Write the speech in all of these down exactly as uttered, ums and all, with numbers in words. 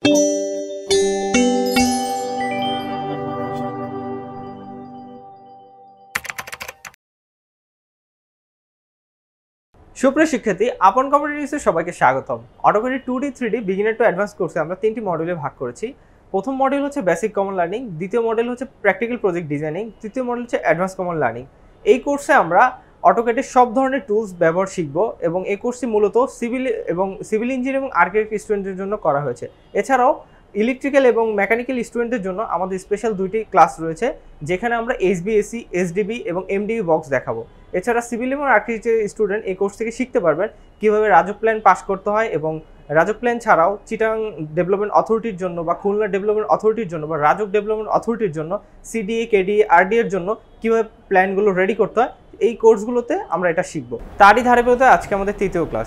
সুপ্রিয় শিক্ষার্থী, আপন কম্পিউটার সবাইকে স্বাগতম। AutoCAD two D three D beginner to advance কোর্সে আমরা তিনটি মডিউলে ভাগ করেছি। প্রথম মডিউল হচ্ছে বেসিক কমন লার্নিং, দ্বিতীয় মডিউল হচ্ছে প্র্যাকটিক্যাল প্রজেক্ট ডিজাইনিং, তৃতীয় মডিউল হচ্ছে অ্যাডভান্স কমন লার্নিং। এই কোর্সে আমরা অটোক্যাডের সব ধরনের টুলস ব্যবহার শিখব এবং এই কোর্সটি মূলত সিভিল এবং সিভিল ইঞ্জিনিয়ারিং এবং আর্কিটেক্ট স্টুডেন্টদের জন্য করা হয়েছে। এছাড়াও ইলেকট্রিক্যাল এবং মেকানিক্যাল স্টুডেন্টদের জন্য আমাদের স্পেশাল দুইটি ক্লাস রয়েছে, যেখানে আমরা এইচবিএসি, এসডিবি এবং এমডিবি বক্স দেখাবো। এছাড়া সিভিল এবং আর্কিটেকচার স্টুডেন্ট এই কোর্স থেকে শিখতে পারবেন কীভাবে রাজক প্ল্যান পাস করতে হয় এবং রাজক প্ল্যান ছাড়াও চিটাং ডেভেলপমেন্ট অথরিটির জন্য বা খুলনা ডেভেলপমেন্ট অথরিটির জন্য বা রাজক ডেভেলপমেন্ট অথরিটির জন্য সিডিএ, কেডিএ, আরডি এর জন্য কীভাবে প্ল্যানগুলো রেডি করতে হয়, এই কোর্সগুলোতে আমরা এটা শিখবো। তারই ধারে পেতে আজকে আমাদের তৃতীয় ক্লাস।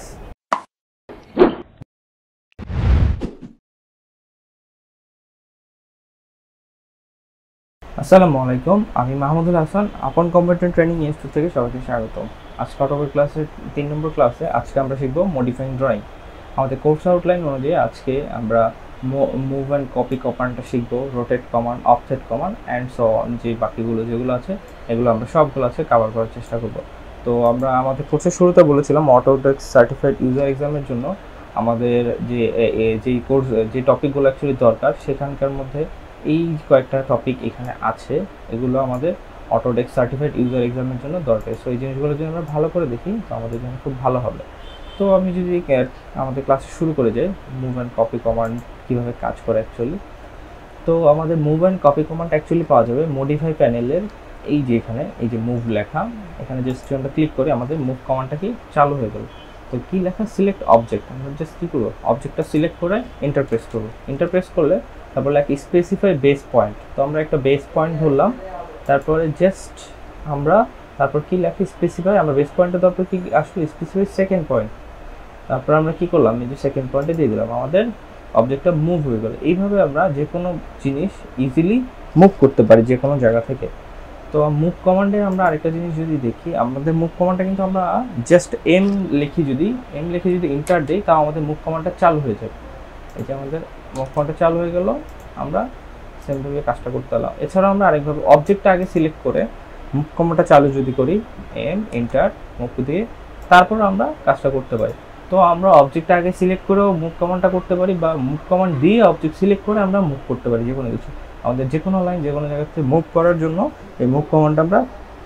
আসসালামু আলাইকুম, আমি মাহমুদুল হাসান, আপন কম্পিউটার ট্রেনিং ইনস্টিটিউট থেকে সবাইকে স্বাগতম। আজকে অটোক্যাড ক্লাসের তিন নম্বর ক্লাসে আজকে আমরা শিখবো মডিফাইং ড্রয়িং। আমাদের কোর্স আউটলাইন অনুযায়ী আজকে আমরা মুভ অ্যান্ড কপি কমান্ডটা শিখবো, rotate command, offset command and so on, যে বাকিগুলো যেগুলো আছে এগুলো আমরা সবগুলো আছে কভার করার চেষ্টা করবো। তো আমরা আমাদের কোর্সের শুরুতে বলেছিলাম অটোডেস্ক সার্টিফাইড ইউজার এক্সামের জন্য আমাদের যে যেই কোর্স যে টপিকগুলো অ্যাকচুয়ালি দরকার সেখানকার মধ্যে এই কয়েকটা টপিক এখানে আছে, এগুলো আমাদের অটোডেস্ক সার্টিফাইড ইউজার এক্সামের জন্য দরকার। সো এই জিনিসগুলো যদি আমরা ভালো করে দেখি তো আমাদের জন্য খুব ভালো হবে। তো আমি যদি আমাদের ক্লাসে শুরু করে যাই, মুভ অ্যান্ড কপি কমান্ড কীভাবে কাজ করে অ্যাকচুয়ালি। তো আমাদের move and copy command actually পাওয়া যাবে মডিফাই প্যানেলের এই যে এখানে এই যে মুভ লেখা, এখানে জাস্ট আমরা ক্লিক করে আমাদের মুভ কমান্ডটা কি চালু হয়ে গেল। তো কী লেখা, সিলেক্ট অবজেক্ট, আমরা জাস্ট কী করবো, অবজেক্টটা সিলেক্ট করে ইন্টারপ্রেস করবো। ইন্টারপ্রেস করলে তারপর লাগে স্পেসিফাই বেস পয়েন্ট, তো আমরা একটা বেস পয়েন্ট ধরলাম, তারপরে জাস্ট আমরা তারপর কি লেখি স্পেসিফাই, আমরা বেস পয়েন্টে তারপর কি আসলে স্পেসিফাই সেকেন্ড পয়েন্ট, তারপর আমরা কি করলাম এই যে সেকেন্ড পয়েন্টে দিয়ে দিলাম, আমাদের অবজেক্টটা মুভ হয়ে গেল। এইভাবে আমরা যে কোনো জিনিস ইজিলি মুভ করতে পারি যে কোনো জায়গা থেকে। তো মুভ কমান্ডে আমরা আরেকটা জিনিস যদি দেখি, আমাদের মুভ কমান্ডটা কিন্তু আমরা জাস্ট এম লিখি, যদি এম লিখে যদি ইন্টার দিই তাও আমাদের মুভ কমান্ডটা চালু হয়ে যাবে। এই যে আমাদের মুভ কমান্ডটা চালু হয়ে গেল, আমরা সেমভাবে কাজটা করতে পারলাম। এছাড়াও আমরা আরেকভাবে অবজেক্টটা আগে সিলেক্ট করে মুভ কমান্ডটা চালু যদি করি, এম এন্টার মুভ দিয়ে তারপর আমরা কাজটা করতে পারি। তো আমরা অবজেক্টটা আগে সিলেক্ট করেও মুভ কমান্ডটা করতে পারি, বা মুভ কমান্ড দিয়ে অবজেক্ট সিলেক্ট করে আমরা মুভ করতে পারি যে কোনো কিছু। আমাদের যে কোনো লাইন যে কোনো জায়গা থেকে মুভ করার জন্য এই মুভ কমান্ডটা আমরা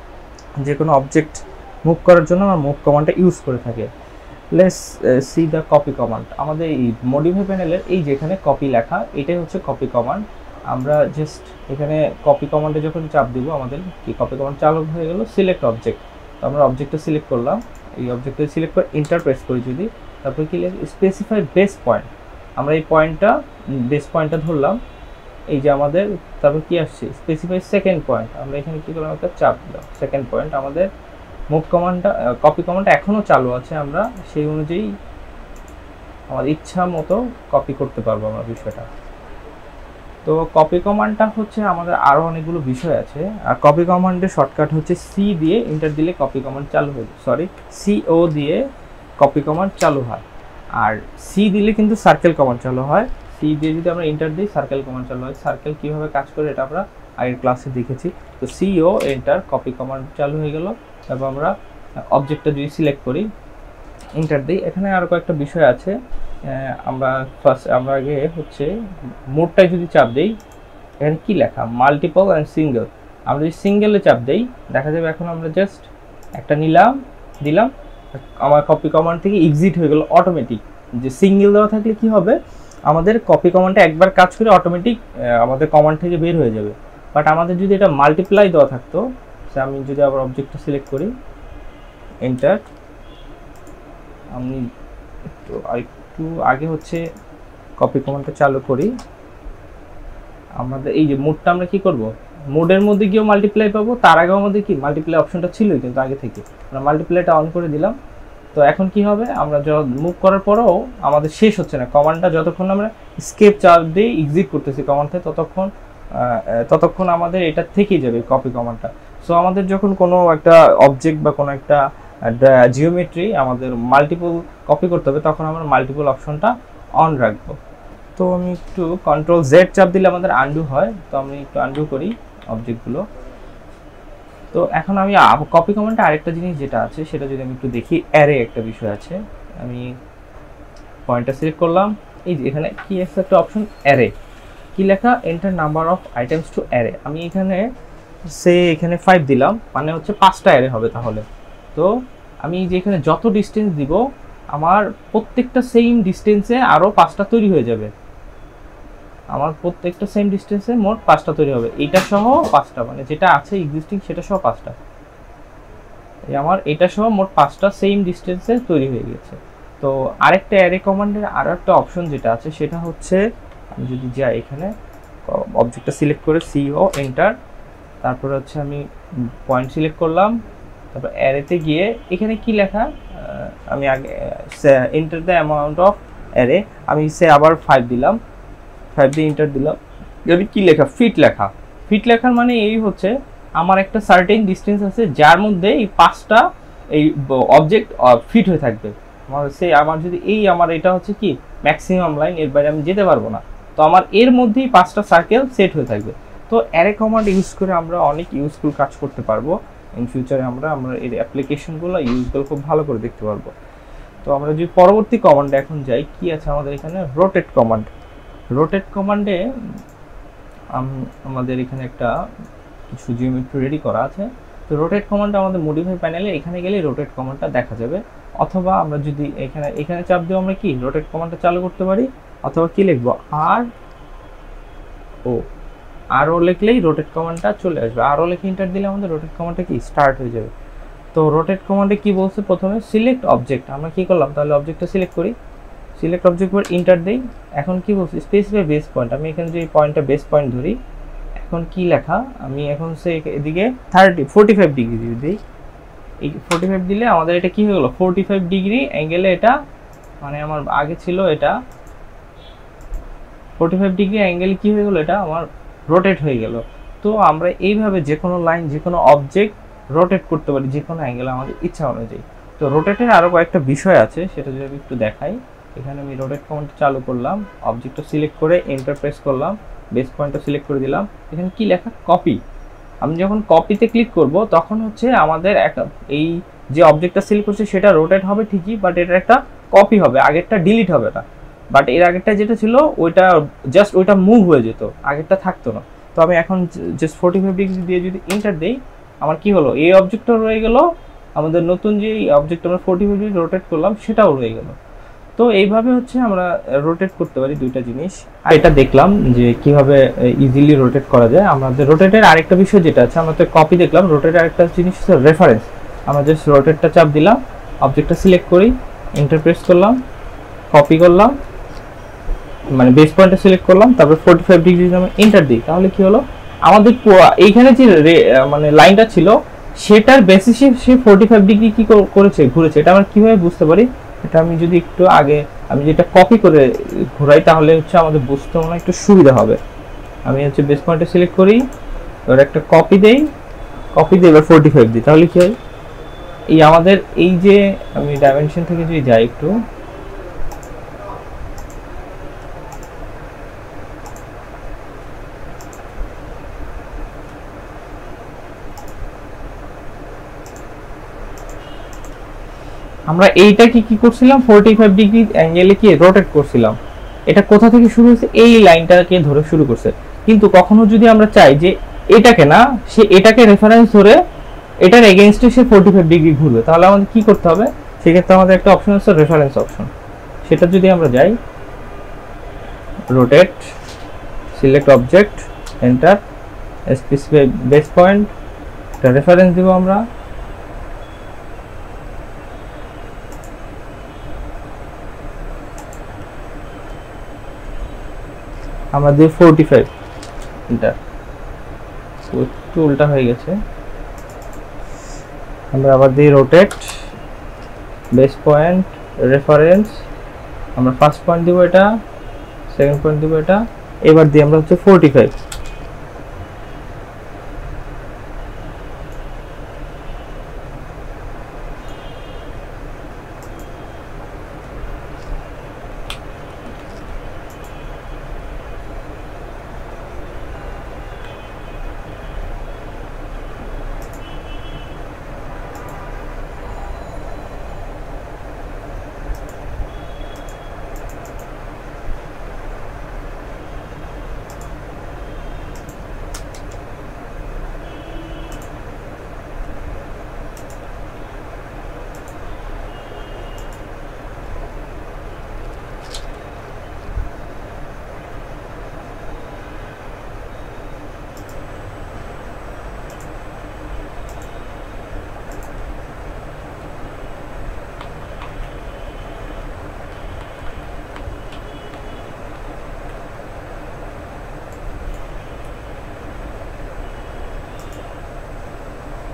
যে কোনো অবজেক্ট মুভ করার জন্য আমরা মুভ কমান্ডটা ইউজ করে থাকি। Let's see the copy command. আমাদের এই মডিফাই প্যানেলের এই যেখানে কপি লেখা, এটাই হচ্ছে কপি কমান্ড। আমরা জাস্ট এখানে কপি কমান্ডে যখন চাপ দিব আমাদের কি কপি কমান্ড চালু হয়ে গেল, সিলেক্ট অবজেক্ট। তো আমরা অবজেক্টটা সিলেক্ট করলাম, এই অবজেক্টটা সিলেক্ট করে ইন্টারপ্রেস করি যদি, তারপর কি স্পেসিফাই বেস পয়েন্ট, আমরা এই পয়েন্টটা বেস পয়েন্টটা ধরলাম, এই যে আমাদের তারপর কি আসছে স্পেসিফাই সেকেন্ড পয়েন্ট, আমরা এখানে কি করলাম একটা চাপ দিলাম সেকেন্ড পয়েন্ট। আমাদের মুভ কমান্ডটা কপি কমান্ডটা এখনও চালু আছে, আমরা সেই অনুযায়ী আমাদের ইচ্ছা মতো কপি করতে পারবো আমরা বিষয়টা। তো কপি কমান্ডটা হচ্ছে আমাদের আরও অনেকগুলো বিষয় আছে, আর কপি কমান্ডের শর্টকাট হচ্ছে সি দিয়ে ইন্টার দিলে কপি কমান্ড চালু হয়ে যায়, সরি সিও দিয়ে কপি কমান্ড চালু হয়, আর সি দিলে কিন্তু সার্কেল কমান্ড চালু হয়। সি দিয়ে যদি আমরা ইন্টার দিই সার্কেল কমান্ড চালু হয়। সার্কেল কীভাবে কাজ করে এটা আমরা আগের ক্লাসে দেখেছি। তো সিও এন্টার কপি কমান্ড চালু হয়ে গেল। তারপর আমরা অবজেক্টটা যদি সিলেক্ট করি ইন্টার দিই, এখানে আরও কয়েকটা বিষয় আছে। আমরা ফার্স্ট আমরা আগে হচ্ছে মোডটায় যদি চাপ দিই, এখানে কি লেখা মাল্টিপল অ্যান্ড সিঙ্গেল, আমরা যদি সিঙ্গেলে চাপ দিই দেখা যাবে এখন আমরা জাস্ট একটা নিলাম দিলাম, আমার কপি কমান্ড থেকে এক্সিট হয়ে গেল অটোমেটিক। যে সিঙ্গেল দেওয়া থাকলে কি হবে, আমাদের কপি কমান্ডটা একবার কাজ করে অটোমেটিক আমাদের কমান্ড থেকে বের হয়ে যাবে। বাট আমাদের যদি এটা মাল্টিপ্লাই দেওয়া থাকতো, আমি যদি আবার অবজেক্টটা সিলেক্ট করি এন্টার, আমি একটু আরেকটু আগে হচ্ছে কপি কমান্ডটা চালু করি, আমাদের এই যে মোডটা আমরা কি করব, মোডের মধ্যে গিয়েও মাল্টিপ্লাই পাবো, তার আগেও আমাদের কি মাল্টিপ্লাই অপশনটা ছিলই কিন্তু আগে থেকে, আমরা মাল্টিপ্লাইটা অন করে দিলাম। তো এখন কি হবে, আমরা মুভ করার পরেও আমাদের শেষ হচ্ছে না কমান্ডটা, যতক্ষণ আমরা স্কেপ চাপ দিয়ে এক্সিট করতেছি কমান্ড থেকে ততক্ষণ ততক্ষণ আমাদের এটা থেকেই যাবে কপি কমান্ডটা। সো আমাদের যখন কোনো একটা অবজেক্ট বা কোনো একটা জিওমেট্রি আমাদের মাল্টিপল কপি করতে হবে তখন আমরা মাল্টিপল অপশনটা অন রাখবো। তো আমি একটু কন্ট্রোল জেড চাপ দিলে আমাদের আনডু হয়, তো আমি একটু আনডু করি অবজেক্টগুলো। তো এখন আমি কপি কমান্ডে আরেকটা জিনিস যেটা আছে সেটা যদি আমি একটু দেখি, অ্যারে একটা বিষয় আছে। আমি পয়েন্টটা সিলেক্ট করলাম, এই যে এখানে কি আছে একটা অপশন অ্যারে, কি লেখা enter number of items to array. আমি এখানে সে এখানে ফাইভ দিলাম, মানে হচ্ছে পাঁচটা অ্যারে হবে তাহলে। তো আমি যে এখানে যত ডিস্টেন্স দিব আমার প্রত্যেকটা সেম ডিস্টেন্সে আরও পাঁচটা তৈরি হয়ে যাবে, আমার প্রত্যেকটা সেম ডিস্টেন্সে মোট পাঁচটা তৈরি হবে, এইটা সহ পাঁচটা, মানে যেটা আছে এক্সিস্টিং সেটা সহ পাঁচটা, এই আমার এটা সহ মোট পাঁচটা সেম ডিস্টেন্সে তৈরি হয়ে গেছে। তো আরেকটা অ্যারে কমান্ডের আরও একটা অপশন যেটা আছে সেটা হচ্ছে, আমি যদি যাই এখানে অবজেক্টটা সিলেক্ট করে সিও এন্টার, তারপরে হচ্ছে আমি পয়েন্ট সিলেক্ট করলাম, তারপর অ্যারেতে গিয়ে এখানে কি লেখা, আমি আগে enter the amount of array, আমি সে আবার ফাইভ দিলাম, ফাইভ দিয়ে এন্টার দিলাম। যদি কি লেখা ফিট লেখা, ফিট লেখার মানে এই হচ্ছে আমার একটা সার্টেন ডিস্টেন্স আছে যার মধ্যে এই পাঁচটা এই অবজেক্ট ফিট হয়ে থাকবে। আমার সে আমার যদি এই আমার এটা হচ্ছে কি ম্যাক্সিমাম লাইন, এর বাইরে আমি যেতে পারবো না, তো আমার এর মধ্যেই পাঁচটা সার্কেল সেট হয়ে থাকবে। তো অ্যারে কমান্ড ইউজ করে আমরা অনেক ইউজফুল কাজ করতে পারবো ইন ফিউচারে, আমরা আমরা এর অ্যাপ্লিকেশনগুলো ইউজগুলো খুব ভালো করে দেখতে পারবো। তো আমরা যদি পরবর্তী কমান্ডে এখন যাই, কি আছে আমাদের এখানে রোটেট কমান্ড। রোটেট কমান্ডে আমাদের এখানে একটা কিছু জিওমেট্রি রেডি করা আছে। তো রোটেট কমান্ডটা আমাদের মডিফাই প্যানেলে এখানে গেলে রোটেট কমান্ডটা দেখা যাবে, অথবা আমরা যদি এখানে এখানে চাপ দিয়ে আমরা কি রোটেট কমান্ডটা চালু করতে পারি, অথবা কি লিখবো আর ও, আর ও লিখলেই রোটেট কমান্ডটা চলে আসবে, আর ও লিখে এন্টার দিলে আমাদের রোটেট কমান্ডটা কি স্টার্ট হয়ে যাবে। তো রোটেট কমান্ডে কি বলছে, প্রথমে সিলেক্ট অবজেক্ট, আমরা কি করলাম তাহলে অবজেক্টটা সিলেক্ট করি, সিলেক্ট অবজেক্ট পর এন্টার দেই। এখন কি বলছি স্পেসিফাই বেস পয়েন্ট, আমি এখানে যে পয়েন্টটা বেস পয়েন্ট ধরি, এখন কি লেখা আমি এখন সে এদিকে থার্টি ফোর্টি ফাইভ ডিগ্রি যদি দিই, এই ফোর্টি ফাইভ দিলে আমাদের এটা কি হয়ে গেলো ফোর্টি ফাইভ ডিগ্রি অ্যাঙ্গেলে, এটা মানে আমার আগে ছিল এটা ফোর্টি ফাইভ ডিগ্রি অ্যাঙ্গেল কি হয়ে গেলো, এটা আমার রোটেট হয়ে গেল। তো আমরা এইভাবে যে কোনো লাইন যে কোনো অবজেক্ট রোটেট করতে পারি যে কোনো অ্যাঙ্গেল আমাদের ইচ্ছা অনুযায়ী। তো রোটেটের আরও কয়েকটা বিষয় আছে সেটা যদি আমি একটু দেখাই, এখানে আমি রোটেট কমান্ড চালু করলাম, অবজেক্টটা সিলেক্ট করে এন্টার প্রেস করলাম, বেস পয়েন্টটা সিলেক্ট করে দিলাম, এখানে কি লেখা কপি। আমি যখন কপিতে ক্লিক করব তখন হচ্ছে আমাদের একটা এই যে অবজেক্টটা সিলেক্ট করছে সেটা রোটেট হবে ঠিকই, বাট এটা একটা কপি হবে, আগেরটা ডিলিট হবে না। বাট এর আগেরটা যেটা ছিল ওইটা জাস্ট ওইটা মুভ হয়ে যেত, আগেরটা থাকতো না। তো আমি এখন জাস্ট ফোর্টি ফাইভ ডিগ্রি দিয়ে যদি এন্টার দিই, আমার কি হলো এই অবজেক্টটা রয়ে গেল, আমাদের নতুন যে অবজেক্ট আমরা ফোর্টি ফাইভ ডিগ্রি রোটেট করলাম সেটাও রয়ে গেল। তো এইভাবে হচ্ছে আমরা রোটেট করতে পারি দুইটা জিনিস। আর এটা দেখলাম যে কিভাবে ইজিলি রোটেট করা যায়। আমাদের রোটেটের আরেকটা বিষয় যেটা আছে, আমরা তো কপি দেখলাম, রোটেটের আরেকটা জিনিস হচ্ছে রেফারেন্স। আমরা জাস্ট রোটেটটা চাপ দিলাম, অবজেক্টটা সিলেক্ট করি, এন্টার প্রেস করলাম, কপি করলাম, মানে বেস পয়েন্টটা সিলেক্ট করলাম, তারপর ফোর্টি ফাইভ ডিগ্রি আমি এন্টার দিই, তাহলে কি হলো আমাদের এইখানে যে মানে লাইনটা ছিল সেটার বেসিসে সে ফোর্টি ফাইভ ডিগ্রি কি করেছে ঘুরেছে। এটা আমরা কিভাবে বুঝতে পারি, এটা আমি যদি একটু আগে আমি যেটা কপি করে ঘোরাই তাহলে হচ্ছে আমাদের বুঝতে মনে একটু সুবিধা হবে। আমি হচ্ছে বেস পয়েন্টটা সিলেক্ট করি, এবার একটা কপি দেই, কপি দিয়ে এবার ফোর্টি ফাইভ দিই, তাহলে কি হয় এই আমাদের এই যে আমি ডাইমেনশন থেকে যদি যাই একটু, আমরা এইটাকে কি করছিলাম ফোর্টি ফাইভ ডিগ্রি অ্যাঙ্গেলে কি রোটেট করছিলাম। এটা কোথা থেকে শুরু হয়েছে, এই লাইনটাকে ধরে শুরু করছে। কিন্তু কখনো যদি আমরা চাই যে এটাকে না, সে এটাকে রেফারেন্স ধরে এটার এগেইনস্টে সে ফোর্টি ফাইভ ডিগ্রি ঘুরবে, তাহলে আমাদের কি করতে হবে, সেক্ষেত্রে আমাদের একটা অপশন আছে রেফারেন্স অপশন। সেটা যদি আমরা যাই rotate, select object, enter, specify base point, একটা রেফারেন্স দিব আমরা, আমরা দিই ফোর্টি ফাইভ, এন্টার। একটু উল্টা হয়ে গেছে, আমরা আবার দিই রোটেট, বেস পয়েন্ট, রেফারেন্স, আমরা ফার্স্ট পয়েন্ট দিব এটা, সেকেন্ড পয়েন্ট দিব এটা, এবার দিই আমরা হচ্ছে ফোর্টি ফাইভ।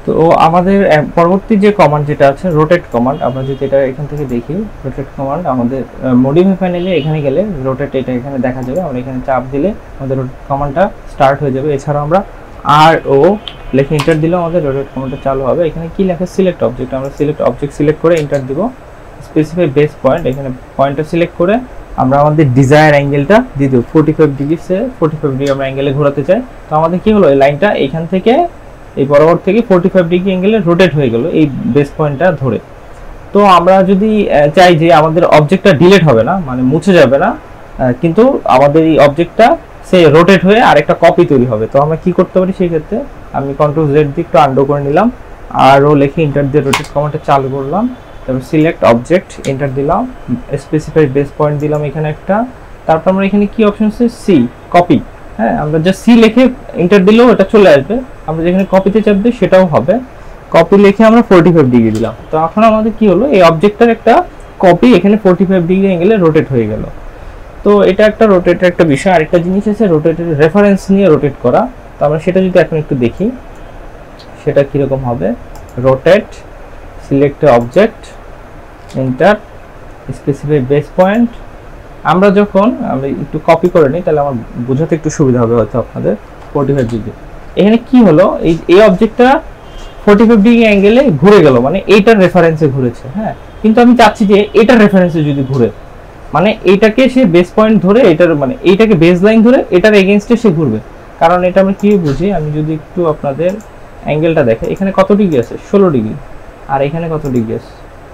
তো আমাদের পরবর্তী যে কমান্ড যেটা আছে রোটেট কমান্ড, আমরা যদি এটা এখান থেকে দেখি রোটেট কমান্ড আমাদের মডিফাই প্যানেলে এখানে গেলে রোটেট এটা এখানে দেখা যাবে। আমরা এখানে চাপ দিলে আমাদের রোটেট কমান্ডটা স্টার্ট হয়ে যাবে। এছাড়া আমরা আর ও লিখে এন্টার দিলে আমাদের রোটেট কমান্ডটা চালু হবে। এখানে কি লেখা সিলেক্ট অবজেক্ট, আমরা সিলেক্ট অবজেক্ট সিলেক্ট করে এন্টার দিব। স্পেসিফাই বেস পয়েন্ট, এখানে পয়েন্টটা সিলেক্ট করে আমরা আমাদের ডিজায়ার অ্যাঙ্গেলটা দিয়ে দেবো forty five degree say forty five degree আমরা অ্যাঙ্গেলে ঘোরাতে চাই। তো আমাদের কি হলো, এই লাইনটা এখান থেকে এই বরাবর থেকে ফোর্টি ফাইভ ডিগ্রি অ্যাঙ্গেলে রোটেট হয়ে গেল এই বেস পয়েন্টটা ধরে। তো আমরা যদি চাই যে আমাদের অবজেক্টটা ডিলিট হবে না, মানে মুছে যাবে না, কিন্তু আমাদের এই অবজেক্টটা সে রোটেট হয়ে আরেকটা কপি তৈরি হবে, তো আমরা কি করতে পারি সেই ক্ষেত্রে আমি কন্ট্রোল জেড দিয়ে একটু আন্ডু করে নিলাম, আর ও লিখে এন্টার দিয়ে রোটেট কমান্ডটা চালু করলাম। তারপর সিলেক্ট অবজেক্ট এন্টার দিলাম, স্পেসিফাই বেস পয়েন্ট দিলাম এখানে একটা। তারপর আমরা এখানে কি অপশন আছে, সি কপি। হ্যাঁ, আমরা জাস্ট সি লিখে এন্টার দিলেও এটা চলে আসবে। আমরা যেখানে কপিতে চাপ দিই সেটাও হবে। কপি লিখে আমরা ফোর্টি ফাইভ ডিগ্রি দিলাম। তো এখন আমাদের কি হলো, এই অবজেক্টটার একটা কপি এখানে ফোর্টি ফাইভ ডিগ্রি অ্যাঙ্গেলে রোটেট হয়ে গেল। তো এটা একটা রোটেটের একটা বিষয়। আরেকটা জিনিস আছে রোটেটের রেফারেন্স নিয়ে রোটেট করা। তো আমরা সেটা যদি এখন একটু দেখি সেটা কীরকম হবে। Rotate, select object, enter, specify base point. আমরা যখন আমি একটু কপি করে নিই তাহলে আমার বোঝাতে একটু সুবিধা হবে হয়তো আপনাদের। ফোর্টি ফাইভ ডিগ্রি এখানে কি হলো, এই এই অবজেক্টটা ফোর্টি ফাইভ ডিগ্রি অ্যাঙ্গেলে ঘুরে গেল, মানে এইটার রেফারেন্সে ঘুরেছে। হ্যাঁ, কিন্তু আমি চাচ্ছি যে এটার রেফারেন্সে যদি ঘুরে, মানে এইটাকে সে বেস পয়েন্ট ধরে এটার মানে এইটাকে বেস লাইন ধরে এটার এগেইনস্টে সে ঘুরবে। কারণ এটা আমি কি বুঝি, আমি যদি একটু আপনাদের অ্যাঙ্গেলটা দেখে এখানে কত ডিগ্রি আছে, ষোলো ডিগ্রি, আর এখানে কত ডিগ্রি আছে,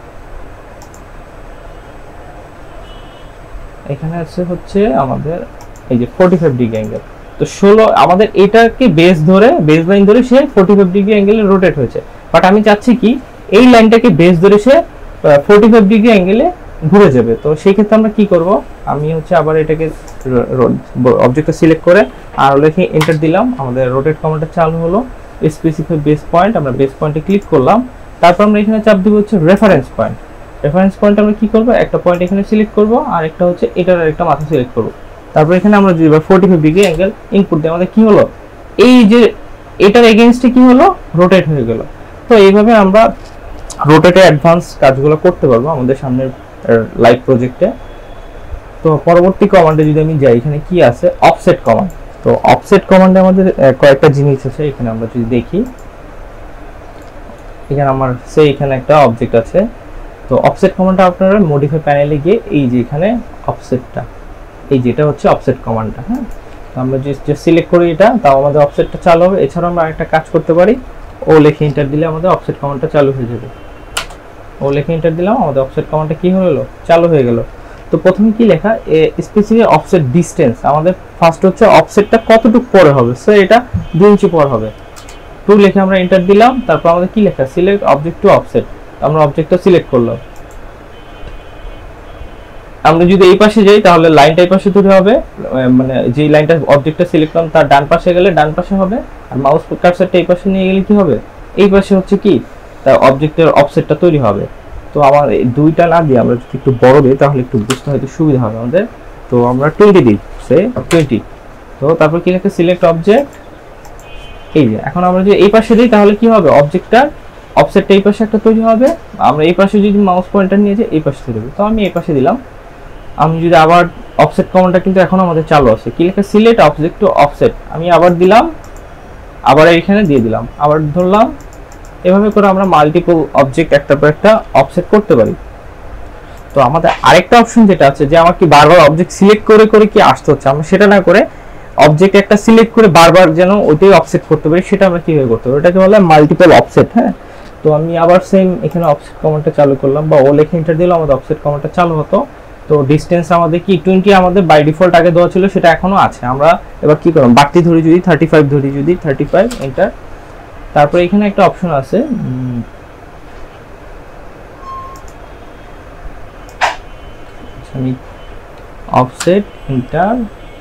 এখানে আছে হচ্ছে আমাদের এই যে ফোর্টি ফাইভ ডিগ্রি অ্যাঙ্গেল। তো ষোলো আমাদের এটাকে বেস ধরে বেস লাইন ধরে সে ফোর্টি ফাইভ ডিগ্রি অ্যাঙ্গেলে রোটেট হয়েছে। বাট আমি চাচ্ছি কি এই লাইনটাকে বেস ধরে সে ফোর্টি ফাইভ ডিগ্রি অ্যাঙ্গেলে ঘুরে যাবে। তো সেই ক্ষেত্রে আমরা কি করব, আমি হচ্ছে আবার এটাকে অবজেক্টটা সিলেক্ট করে আর লিখে এন্টার দিলাম, আমাদের রোটেট কমান্ডটা চালু হলো। স্পেসিফাই বেস পয়েন্ট, আমরা বেস পয়েন্টে ক্লিক করলাম। তারপর আমরা এখানে চাপ দিব হচ্ছে রেফারেন্স পয়েন্ট। রেফারেন্স পয়েন্ট আমরা কি করব, একটা পয়েন্ট এখানে সিলেক্ট করব আর একটা হচ্ছে এটার আরেকটা মাথা সিলেক্ট করব। তারপর এখানে আমরা যদি forty five degree angle input দিই, আমাদের কি হলো, এই যে এটার এগেইনস্টে কি হলো, রোটেট হয়ে গেল। তো এইভাবে আমরা রোটেটে অ্যাডভান্স কাজগুলো করতে পারবো আমাদের সামনের লাইভ প্রজেক্টে। তো পরবর্তী কমান্ডে যদি আমি যাই, এখানে কি আছে, অফসেট কমান্ড। তো অফসেট কমান্ডে আমাদের কয়েকটা জিনিস আছে। এখানে আমরা যদি দেখি, এখানে আমার সেই এখানে একটা অবজেক্ট আছে। তো অফসেট কমান্ডটা আপনারা মডিফাই প্যানেলে গিয়ে এই যে এখানে অফসেটটা, এই যেটা হচ্ছে অফসেট কমান্ডটা। হ্যাঁ, তো আমরা যে সিলেক্ট করি এটা, তাও আমাদের অফসেটটা চালু হবে। এছাড়াও আমরা একটা কাজ করতে পারি, ও লিখে এন্টার দিলে আমাদের অফসেট কমান্ডটা চালু হয়ে যাবে। ও লিখে এন্টার দিলাম, আমাদের অফসেট কমান্ডটা কি হলো, চালু হয়ে গেল। তো প্রথমে কি লেখা, স্পেসিফিক অফসেট ডিসটেন্স, আমাদের ফার্স্ট হচ্ছে অফসেটটা কতটুকু পরে হবে। সো এটা দুই ইঞ্চি পর হবে। টু লিখে আমরা এন্টার দিলাম। তারপর আমাদের কি লেখা, সিলেক্ট অবজেক্ট টু অফসেট, আমরা অবজেক্টটা সিলেক্ট করলাম। আমরা যদি এই পাশে যাই তাহলে লাইনটা এই পাশে তৈরি হবে, মানে যে লাইনটা অবজেক্টটা সিলেক্ট করলাম তার ডান পাশে গেলে ডান পাশে হবে, আর মাউস কার্সারটা এই পাশে নিয়ে গেলে কি হবে, এই পাশে হচ্ছে কি তার অবজেক্টের অফসেটটা তৈরি হবে। তো আমার এই দুইটা না দিয়ে আমরা যদি একটু বড় দিই তাহলে একটু বুঝতে হয়তো সুবিধা হবে আমাদের। তো আমরা টোয়েন্টি দিই, সে টোয়েন্টি। তো তারপর কি লেখা, সিলেক্ট অবজেক্ট, এই যে এখন আমরা যদি এই পাশে দিই তাহলে কি হবে, অবজেক্টটার অফসেটটা এই পাশে একটা তৈরি হবে। আমরা এই পাশে যদি মাউস পয়েন্টার নিয়ে যাই এই পাশে তৈরি হবে। তো আমি এই পাশে দিলাম। আমি যদি আবার অফসেট কমান্ডটা কিন্তু এখন আমাদের চালু আছে, কি লেখা, সিলেক্ট অবজেক্ট টু অফসেট, আমি আবার দিলাম, আবার এখানে দিয়ে দিলাম, আবার ধরলাম। এভাবে করে আমরা মাল্টিপল অবজেক্ট একটা পর একটা অফসেট করতে পারি। তো আমাদের আরেকটা অপশন যেটা আছে যে আমার কি বারবার অবজেক্ট সিলেক্ট করে করে কি আসতে হচ্ছে, আমরা সেটা না করে অবজেক্ট একটা সিলেক্ট করে বারবার যেন ওইটাই অফসেট করতে পারি, সেটা আমরা কিভাবে করতে পারি, ওটাকে বলা হয় মাল্টিপল অফসেট। হ্যাঁ, তো আমি আবার সেম এখানে অফসেট কমান্ডটা চালু করলাম, বা ও লেখে এন্টার দিলাম, আমাদের অফসেট কমান্ডটা চালু হতো। তো ডিসটেন্স আমাদের কি টোয়েন্টি আমাদের বাই ডিফল্ট আগে দেওয়া ছিল, সেটা এখনো আছে। আমরা এবার কি করলাম, বাড়তি ধরি যদি থার্টি ফাইভ ধরি, যদি থার্টি ফাইভ এন্টার। তারপরে এখানে একটা অপশন আছে, আমি অফসেট এন্টার,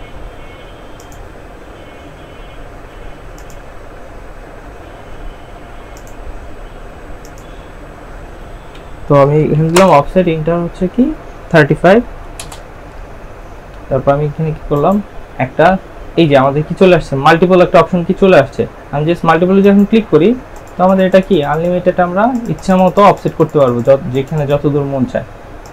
তো আমি এখানে দিলাম অফসেট ইন্টার হচ্ছে কি থার্টি ফাইভ। তারপর আমি এখানে কি করলাম, একটা এই যে আমাদের কি চলে আসছে, মাল্টিপল একটা অপশন কি চলে আসছে। আমি জাস্ট মাল্টিপলে যখন ক্লিক করি তো আমাদের এটা কি আনলিমিটেড, আমরা ইচ্ছা মতো অফসেট করতে পারবো যেখানে যত দূর মন চায়।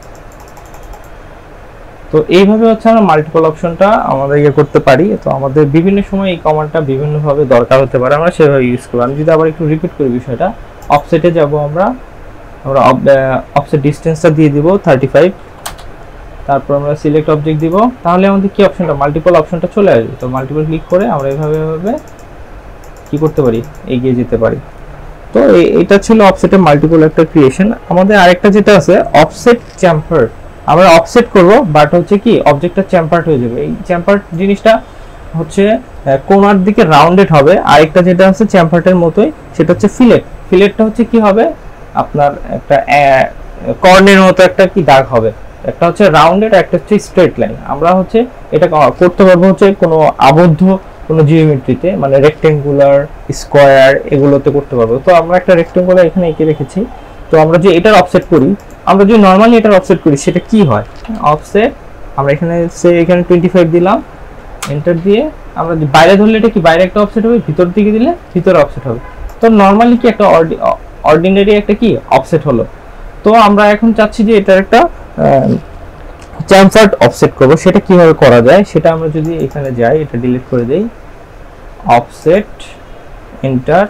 তো এইভাবে হচ্ছে আমরা মাল্টিপল অপশনটা আমাদের ইয়ে করতে পারি। তো আমাদের বিভিন্ন সময় এই কমান্ডটা বিভিন্নভাবে দরকার হতে পারে, আমরা সেভাবে ইউজ করবো। আমি যদি আবার একটু রিপিট করি বিষয়টা, অফসেটে যাব আমরা আমরা অফসেট ডিসটেন্সটা দিয়ে দিব থার্টি ফাইভ, তারপর আমরা সিলেক্ট অবজেক্ট দিব, তাহলে আমাদের কি অপশনটা মাল্টিপল অপশনটা চলে আসবে। তো মাল্টিপল ক্লিক করে আমরা এভাবে এভাবে কি করতে পারি, এগিয়ে যেতে পারি। তো এটা ছিল অফসেটের মাল্টিপল একটা ক্রিয়েশন। আমাদের আরেকটা যেটা আছে অফসেট চ্যাম্পার, আমরা অফসেট করব বাট হচ্ছে কি অবজেক্টটা চ্যাম্পার্ড হয়ে যাবে। এই চ্যাম্পার্ড জিনিসটা হচ্ছে কোণার দিকে রাউন্ডেড হবে। আরেকটা যেটা আছে চ্যাম্পার্ডের মতোই সেটা হচ্ছে ফিলেট। ফিলেটটা হচ্ছে কি হবে, আপনার একটা কর্নের মতো একটা কি দাগ হবে, একটা হচ্ছে রাউন্ডেড, একটা হচ্ছে স্ট্রেট লাইন। আমরা হচ্ছে এটা করতে পারবো হচ্ছে কোনো আবদ্ধ কোনো জিওমেট্রিতে, মানে রেক্টেঙ্গুলার, স্কোয়ার, এগুলোতে করতে পারবো। তো আমরা একটা রেক্টেঙ্গুলার এখানে এঁকে রেখেছি। তো আমরা যে এটার অফসেট করি, আমরা যদি নর্মালি এটার অফসেট করি সেটা কি হয়, অফসেট আমরা এখানে সে এখানে টোয়েন্টি ফাইভ দিলাম, এন্টার দিয়ে আমরা বাইরে ধরলে এটা কি বাইরে একটা অফসেট হবে, ভিতর দিকে দিলে ভিতরে অফসেট হবে। তো নর্মালি কি একটা অর্ডিনারি একটা কি অফসেট হলো। তো আমরা এখন চাচ্ছি যে এটার একটা চ্যামফার্ড অফসেট করব, সেটা কিভাবে করা যায় সেটা আমরা যদি এখানে যাই, এটা ডিলিট করে দেই, অফসেট এন্টার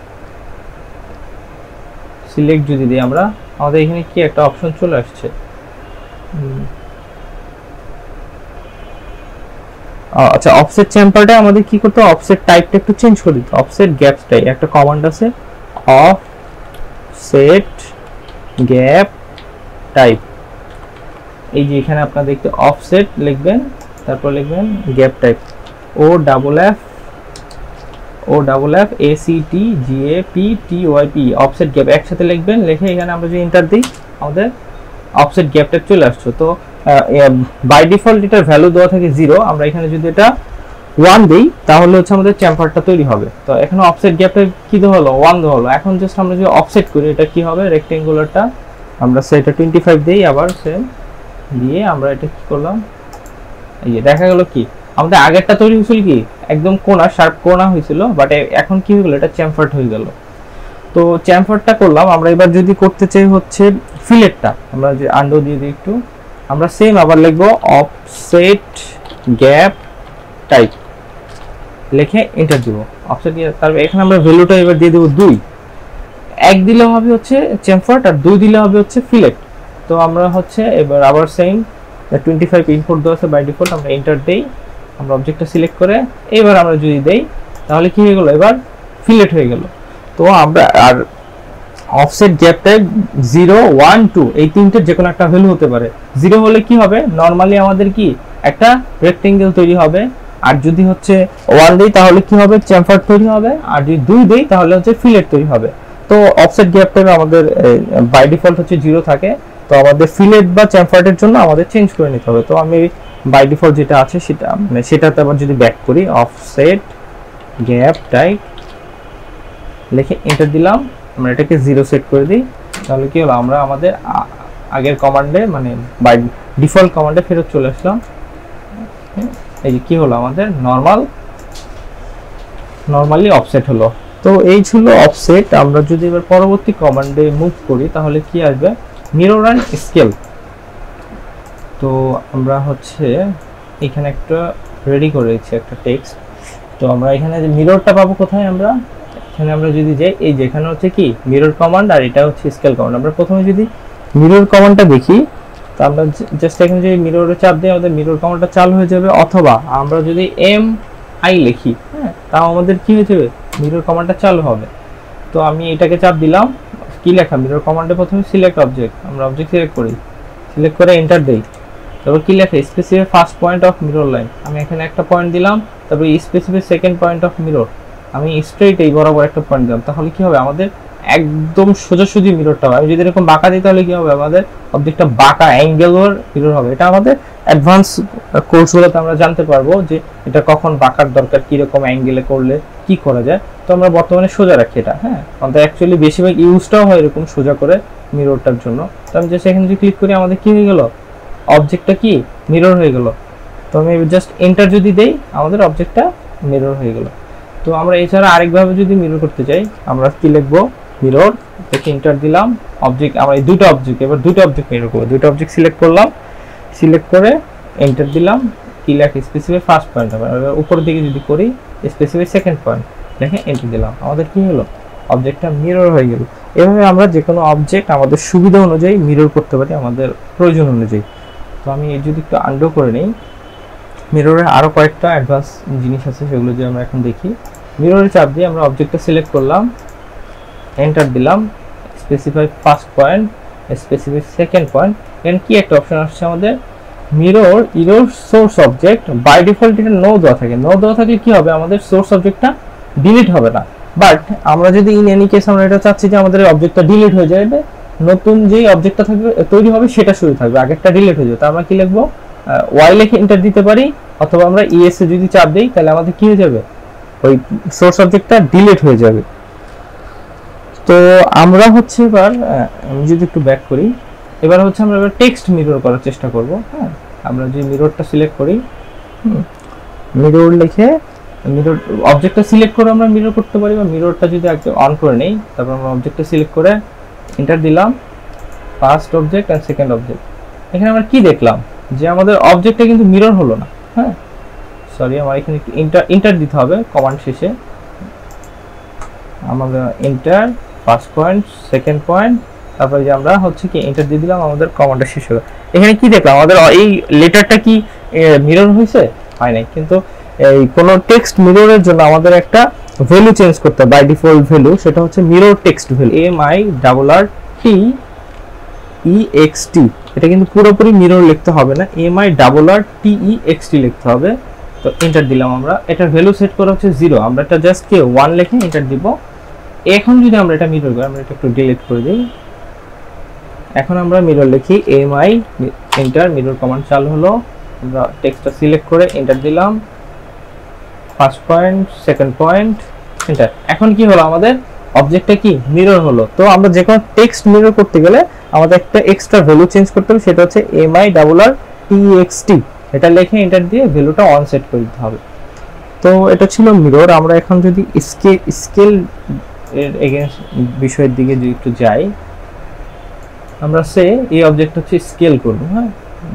সিলেক্ট যদি দিই আমরা, আমাদের এখানে কি একটা অপশন চলে আসছে। আচ্ছা, অফসেট চ্যাম্পারটা আমাদের কি করতে হবে, অফসেট টাইপটা একটু চেঞ্জ করে দিতে। অফসেট গ্যাপ টাইপ একটা কমান্ড আছে, অফসেট গ্যাপ টাইপ। এই যে এখানে আপনারা দেখতে অফসেট লিখবেন, তারপর লিখবেন gap type, O double F O double F A C T G A P T Y P, offset gap একসাথে লিখবেন। লিখে এখানে আমরা যদি এন্টার দিই আমাদের অফসেট গ্যাপ টাইপ চলে আসছে। তো বাই ডিফল্ট এটার ভ্যালু দেওয়া থাকে জিরো, আমরা এখানে যদি এটা ওয়ান দিই তাহলে হচ্ছে আমাদের চ্যাম্পারটা তৈরি হবে। তো এখানে অফসেট গ্যাপ টাইপ কি দেওয়া হলো, ওয়ান দেওয়া হলো। এখন জাস্ট আমরা যদি অফসেট করি এটা কি হবে, রেক্টেঙ্গুলারটা আমরা সেটা টোয়েন্টি ফাইভ দিই, আবার সেম দিয়ে আমরা এটা কি করলাম, এই যে দেখা গেল কি আমাদের আগেরটা তৈরি হয়েছিল কি একদম কোণা, শার্প কোণা হয়েছিল, বাট এখন কি হয়ে গেল, এটা চ্যাম্পার্ড হয়ে গেল। তো চ্যাম্পার্ডটা করলাম। আমরা এবার যদি করতে চাই হচ্ছে ফিলেটটা, আমরা যে আন্ডো দিয়ে দিই একটু, আমরা সেম আবার লিখবো অফসেট গ্যাপ টাইপ, লিখে এন্টার দিব। অফসেট দিয়ে তারপর এখানে আমরা ভ্যালুটা এবার দিয়ে দেবো দুই, এক দিলে হবে হচ্ছে চ্যাম্পার্ড আর দুই দিলে হবে হচ্ছে ফিলেট। তো আমরা হচ্ছে এবার আবার সেম টোয়েন্টি ফাইভ ইনপুট দেওয়া আছে বাই ডিফল্ট, আমরা এন্টার দেই, আমরা অবজেক্টটা সিলেক্ট করে এবার আমরা যদি দেই তাহলে কি হয়ে গেল, এবার ফিলেট হয়ে গেল। তো আমরা আর offset gap type zero one two এই তিনটের যে কোনো একটা ভ্যালু হতে পারে। জিরো হলে কি হবে, নর্মালি আমাদের কি একটা রেক্টেঙ্গেল তৈরি হবে, আর যদি হচ্ছে ওয়ান দেই তাহলে কি হবে, চ্যাম্পার তৈরি হবে, আর যদি দুই দেই তাহলে হচ্ছে ফিলেট তৈরি হবে। তো অফসেট গ্যাপ টাইপ আমাদের বাই ডিফল্ট হচ্ছে জিরো থাকে। তো আমাদের ফিলেট বা চ্যাম্পার্ডের জন্য আমাদের চেঞ্জ করে নিতে হবে। তো আমি বাই ডিফল্ট যেটা আছে সেটা মানে সেটাতে আবার যদি ব্যাক করি, অফসেট গ্যাপ টাইপ লিখে এন্টার দিলাম, আমরা এটাকে জিরো সেট করে দিই, তাহলে কি হলো, আমরা আমাদের আগের কমান্ডে মানে বাই ডিফল্ট কমান্ডে ফেরত চলে আসলাম। এই যে কি হলো, আমাদের নর্মাল নর্মালি অফসেট হলো। তো এই ছিল অফসেট। আমরা যদি এবার পরবর্তী কমান্ডে মুভ করি তাহলে কি আসবে, মিরর অ্যান্ড স্কেল। তো আমরা হচ্ছে এখানে একটা রেডি করে রেখেছি একটা টেক্সট। তো আমরা এখানে যে মিররটা পাবো কোথায়, আমরা এখানে আমরা যদি যাই, এই যেখানে হচ্ছে কি মিরর কমান্ড আর এটা হচ্ছে স্কেল কমান্ড। আমরা প্রথমে যদি মিরর কমান্ডটা দেখি, তো আমরা জাস্ট এখানে যদি মিররে চাপ দিই আমাদের মিরর কমান্ডটা চালু হয়ে যাবে, অথবা আমরা যদি এম আই লিখি, হ্যাঁ, তাও আমাদের কি হয়ে যাবে, মিরর কমান্ডটা চালু হবে। তো আমি এটাকে চাপ দিলাম, কি লেখা, মিরর কমান্ডে প্রথমে সিলেক্ট অবজেক্ট, আমরা অবজেক্ট সিলেক্ট করি, সিলেক্ট করে এন্টার দেই, তারপর কি লেখা, specify first point of mirror line, আমি এখানে একটা পয়েন্ট দিলাম, তারপর specify second point of mirror, আমি স্ট্রেইট এই বরাবর একটা পয়েন্ট দিলাম, তাহলে কি হবে, আমাদের একদম সোজাসুজি মিররটা হবে। আমি যদি এরকম বাঁকা দিই তাহলে কি হবে, আমাদের অবজেক্টটা বাঁকা অ্যাঙ্গেলের মিরর হবে। এটা আমাদের অ্যাডভান্স কোর্সগুলোতে আমরা জানতে পারবো যে এটা কখন বাঁকার দরকার, কিরকম অ্যাঙ্গেলে করলে কি করা যায়। তো আমরা বর্তমানে সোজা রাখি এটা, হ্যাঁ, আমাদের অ্যাকচুয়ালি বেশিরভাগ ইউজটাও হয় এরকম সোজা করে মিররটার জন্য। তো আমি জাস্ট এখানে যদি ক্লিক করি আমাদের কি হয়ে গেল, অবজেক্টটা কি মিরর হয়ে গেল। তো আমি জাস্ট এন্টার যদি দেই আমাদের অবজেক্টটা মিরর হয়ে গেল। তো আমরা এছাড়া আরেকভাবে যদি মিরর করতে চাই আমরা কি লিখবো, মিরর থেকে এন্টার দিলাম, অবজেক্ট আমরা এই দুটো অবজেক্ট এবার দুটো অবজেক্ট মিরর করব, দুটো অবজেক্ট সিলেক্ট করলাম, সিলেক্ট করে এন্টার দিলাম, কি লেখে স্পেসিফাই ফার্স্ট পয়েন্ট হবে, এবার উপরের দিকে যদি করি স্পেসিফাই সেকেন্ড পয়েন্ট দেখে এন্টার দিলাম, আমাদের কি হলো অবজেক্টটা মিরর হয়ে গেল। এভাবে আমরা যে কোনো অবজেক্ট আমাদের সুবিধা অনুযায়ী মিরর করতে পারি, আমাদের প্রয়োজন অনুযায়ী। তো আমি এই যদি একটু আন্ডু করে নিই, মিররে আরও কয়েকটা অ্যাডভান্স জিনিস আছে সেগুলো যদি আমরা এখন দেখি। মিররে চাপ দিয়ে আমরা অবজেক্টটা সিলেক্ট করলাম, এন্টার দিলাম, specify first point, specify second point, এখানে কি একটা অপশন আসছে আমাদের mirror error source object, by default এটা নো দেওয়া থাকে, নো দেওয়া থাকলে কি হবে আমাদের সোর্স অবজেক্টটা ডিলিট হবে না। বাট আমরা যদি ইন এনি কেস আমরা এটা চাচ্ছি যে আমাদের অবজেক্টটা ডিলিট হয়ে যাবে, নতুন যে অবজেক্টটা থাকবে তৈরি হবে সেটা শুরু থাকবে, আগেরটা ডিলিট হয়ে যাবে, তো আমরা কি লিখবো ওয়াই লিখে এন্টার দিতে পারি, অথবা আমরা ইএস এ যদি চাপ দেই তাহলে আমাদের কি হয়ে যাবে ওই সোর্স অবজেক্টটা ডিলিট হয়ে যাবে। তো আমরা হচ্ছে এবার আমি যদি একটু ব্যাক করি, এবার হচ্ছে আমরা এবার টেক্সট মিরর করার চেষ্টা করব। হ্যাঁ, আমরা যে মিররটা সিলেক্ট করি, মিরর লিখে মিরর অবজেক্টটা সিলেক্ট করে আমরা মিরর করতে পারি, বা মিররটা যদি একদম অন করে নেই, তারপর আমরা অবজেক্টটা সিলেক্ট করে এন্টার দিলাম, first object and second object. এখানে আমরা কি দেখলাম যে আমাদের অবজেক্টটা কিন্তু মিরর হলো না। হ্যাঁ, সরি আমার এখানে এন্টার এন্টার দিতে হবে কমান্ড শেষে, আমাদের enter first point second point, তারপরে যে আমরা হচ্ছে কি এন্টার দিয়ে দিলাম, আমাদের কমান্ডটা শেষ হলো। এখানে কি দেখলাম আমাদের এই লেটারটা কি মিরর হয়েছে, হয় নাই, কিন্তু এই কোন টেক্সট মিররের জন্য আমাদের একটা ভ্যালু চেঞ্জ করতে হবে, বাই ডিফল্ট ভ্যালু সেটা হচ্ছে mirror text value, M I double R T E X T, এটা কিন্তু পুরোপুরি মিরর লিখতে হবে না, M I double R T E X T লিখতে হবে। তো এন্টার দিলাম, আমরা এটার ভ্যালু সেট করা হচ্ছে জিরো, আমরা এটা জাস্ট কে ওয়ান লিখে এন্টার দিব। এখন যদি আমরা এটা মিরর করি, আমরা এটা একটু ডিলিট করে দিই, এখন আমরা মিরর লিখি M I enter, mirror command চালু হলো, আমরা টেক্সটটা সিলেক্ট করে এন্টার দিলাম, first point second point enter. এখন কি হলো আমাদের অবজেক্টটা কি মিরর হলো। তো আমরা যে কোনো টেক্সট মিরর করতে গেলে আমাদের একটা এক্সট্রা ভ্যালু চেঞ্জ করতে হবে, সেটা হচ্ছে M I double R T X T, এটা লিখে এন্টার দিয়ে ভ্যালুটা অন সেট করে দিতে হবে। তো এটা ছিল মিরর। আমরা এখন যদি স্কেল স্কেল এর এগেইনস্ট বিষয়ের দিকে যদি একটু যাই, আমরা সে এই অবজেক্ট হচ্ছে স্কেল করব। হ্যাঁ,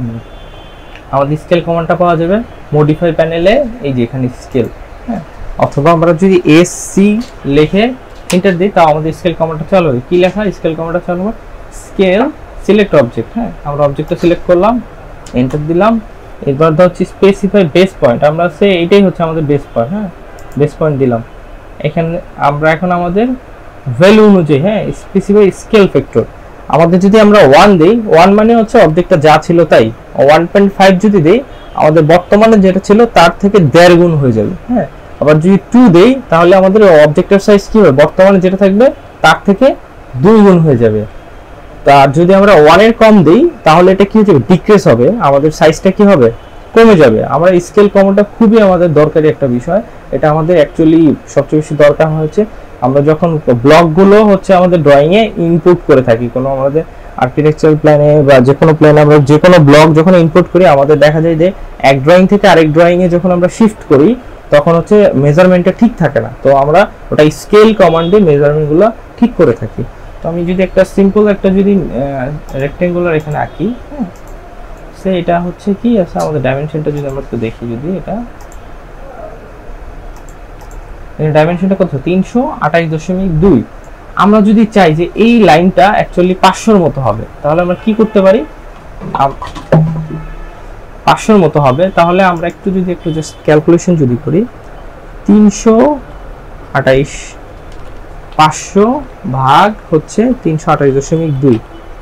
আমাদের স্কেল কমান্ডটা পাওয়া যাবে মডিফাই প্যানেলে, এই যে এখানে স্কেল। হ্যাঁ, অথবা আমরা যদি এস সি লিখে এন্টার দিই তাও আমাদের স্কেল কমান্ডটা চালু হবে। কি লেখা স্কেল কমান্ডটা চালু হবে, স্কেল সিলেক্ট অবজেক্ট। হ্যাঁ, আমরা অবজেক্টটা সিলেক্ট করলাম, এন্টার দিলাম, এবার ধর হচ্ছে স্পেসিফাই বেস পয়েন্ট, আমরা সে এইটাই হচ্ছে আমাদের বেস পয়েন্ট। হ্যাঁ, বেস পয়েন্ট দিলাম। এখানে আমরা এখন আমাদের ভ্যালু অনুযায়ী, হ্যাঁ স্পেসিফাই স্কেল ফ্যাক্টর, আমাদের যদি আমরা ওয়ান দেই, ওয়ান মানে হচ্ছে অবজেক্টটা যা ছিল তাই, ওয়ান পয়েন্ট ফাইভ যদি দেই আমাদের বর্তমানে যেটা ছিল তার থেকে দেড় গুণ হয়ে যাবে। হ্যাঁ, আবার যদি টু দেই তাহলে আমাদের অবজেক্টের সাইজ কি হবে, বর্তমানে যেটা থাকবে তার থেকে দুই গুণ হয়ে যাবে। তার যদি আমরা ওয়ানের কম দেই তাহলে এটা কি হয়ে যাবে, ডিক্রিজ হবে, আমাদের সাইজটা কি হবে, কমে যাবে। আমরা স্কেল কমান্ডটা খুবই আমাদের দরকারি একটা বিষয়, এটা আমাদের অ্যাকচুয়ালি সবচেয়ে বেশি দরকার হচ্ছে আমরা যখন ব্লকগুলো হচ্ছে আমাদের ড্রয়িং এ ইনপুট করে থাকি, কোনো আমাদের আর্কিটেকচারাল প্ল্যানে বা যে কোনো প্ল্যানে আমরা যে কোনো ব্লক যখন ইনপুট করি, আমাদের দেখা যায় যে এক ড্রয়িং থেকে আরেক ড্রয়িং এ যখন আমরা শিফট করি তখন হচ্ছে মেজারমেন্টটা ঠিক থাকে না, তো আমরা ওটা স্কেল কমান্ডে মেজারমেন্টগুলো ঠিক করে থাকি। তো আমি যদি একটা সিম্পল একটা যদি রেক্টেঙ্গুলার এখানে আঁকি, হ্যাঁ সে এটা হচ্ছে কি আছে আমাদের ডাইমেনশনটা যদি আমরা একটু দেখি, যদি এটা ডাইমেনশনটা কত, তিনশো আঠাশ দশমিক দুই। আমরা যদি চাই যে এই লাইনটা অ্যাকচুয়ালি পাঁচশোর মতো হবে, তাহলে আমরা কি করতে পারি, পাঁচশোর মতো হবে, তাহলে আমরা একটু যদি একটু জাস্ট ক্যালকুলেশন যদি করি, তিনশো আঠাইশ পাঁচশো ভাগ হচ্ছে তিনশো আঠাশ দশমিক দুই,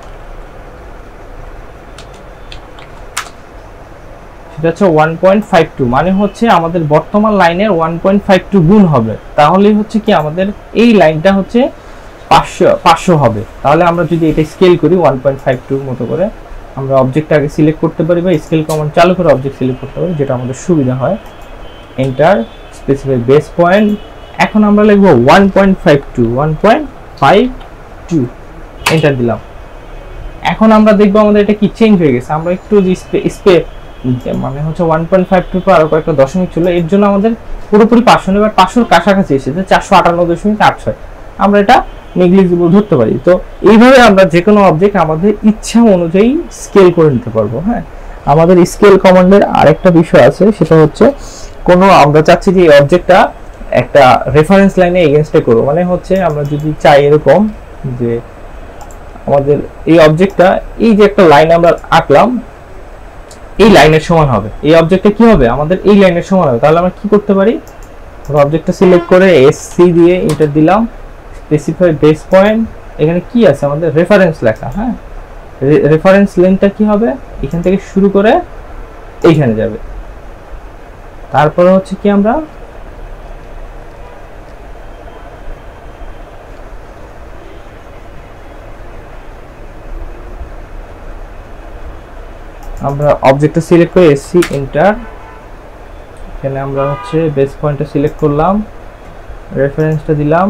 সেটা হচ্ছে ওয়ান পয়েন্ট ফাইভ টু, মানে হচ্ছে আমাদের বর্তমান লাইনের ওয়ান পয়েন্ট ফাইভ টু গুণ হবে, তাহলেই হচ্ছে কি আমাদের এই লাইনটা হচ্ছে পাঁচশো পাঁচশো হবে। তাহলে আমরা যদি এটা স্কেল করি ওয়ান পয়েন্ট ফাইভ টু মতো করে, আমরা অবজেক্ট আগে সিলেক্ট করতে পারি বা স্কেল কমান্ড চালু করে অবজেক্ট সিলেক্ট করতে পারি, যেটা আমাদের সুবিধা হয়। এন্টার, স্পেসিফাই বেস পয়েন্ট, এখন আমরা লিখবো one point five two, one point five two, enter দিলাম। এখন আমরা দেখবো আমাদের এটা কি চেঞ্জ হয়ে গেছে। আমরা একটু স্পে মানে হচ্ছে ওয়ান পয়েন্ট ফাইভ টু আরো কয়েকটা দশমিক ছিল, এর জন্য আমাদের পুরোপুরি পাঁচশো নেই, বাট পাঁচশোর কাছাকাছি এসেছে চারশো আটান্ন দশমিক আট ছয়, আমরা এটা নেগলিজিবল ধরতে পারি। তো এইভাবে আমরা যে কোনো অবজেক্ট আমাদের ইচ্ছা অনুযায়ী স্কেল করে নিতে পারবো। হ্যাঁ, আমাদের স্কেল কমান্ডের আরেকটা বিষয় আছে, সেটা হচ্ছে কোনো আমরা চাচ্ছি যে এই অবজেক্টটা একটা রেফারেন্স লাইনে এগেনস্টে করবো, মানে হচ্ছে আমরা যদি চাই এরকম যে আমাদের এই অবজেক্টটা, এই যে একটা লাইন আমরা আঁকলাম, এই লাইনের সমান হবে, এই অবজেক্টটা কি হবে আমাদের এই লাইনের সমান হবে, তাহলে আমরা কি করতে পারি, অবজেক্টটা সিলেক্ট করে এসসি দিয়ে এন্টার দিলাম, স্পেসিফাই বেস পয়েন্ট, এখানে কি আছে আমাদের রেফারেন্স লেখা। হ্যাঁ, রেফারেন্স লেনটা কি হবে, এখান থেকে শুরু করে এইখানে যাবে। তারপরে হচ্ছে কি আমরা আমরা অবজেক্টটা সিলেক্ট করে এসসি এন্টার, এখানে আমরা হচ্ছে বেস পয়েন্টটা সিলেক্ট করলাম, রেফারেন্সটা দিলাম,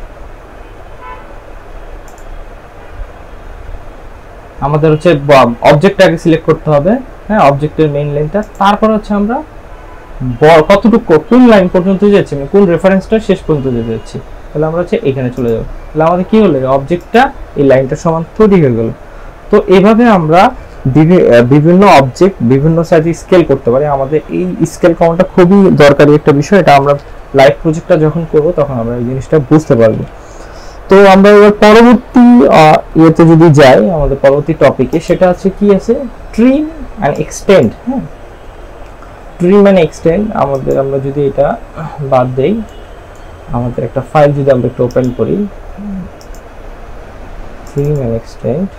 আমাদের হচ্ছে অবজেক্টটাকে সিলেক্ট করতে হবে। হ্যাঁ, অবজেক্টের মেইন লাইনটা, তারপর হচ্ছে আমরা কতটুকু কোন লাইন পর্যন্ত যাচ্ছি, মানে কোন রেফারেন্সটা শেষ পর্যন্ত যেতে যাচ্ছি, তাহলে আমরা হচ্ছে এখানে চলে যাব, তাহলে আমাদের কি হলো, অবজেক্টটা এই লাইনটার সমান তৈরি হয়ে গেল। তো এইভাবে আমরা বিভিন্ন অবজেক্ট বিভিন্ন সাইজে স্কেল করতে পারি। আমাদের এই স্কেল কমান্ডটা খুবই দরকারি একটা বিষয়, এটা আমরা লাইভ প্রজেক্টটা যখন করব তখন আমরা এই জিনিসটা বুঝতে পারবো। তো আমরা এবার পরবর্তী ইয়েতে যদি যাই, আমাদের পরবর্তী টপিকে, সেটা হচ্ছে কি আছে, ট্রিম অ্যান্ড এক্সটেন্ড। হ্যাঁ, ট্রিম অ্যান্ড এক্সটেন্ড আমাদের, আমরা যদি এটা বাদ দেই, আমাদের একটা ফাইল যদি আমরা একটু ওপেন করি, ট্রিম অ্যান্ড এক্সটেন্ড,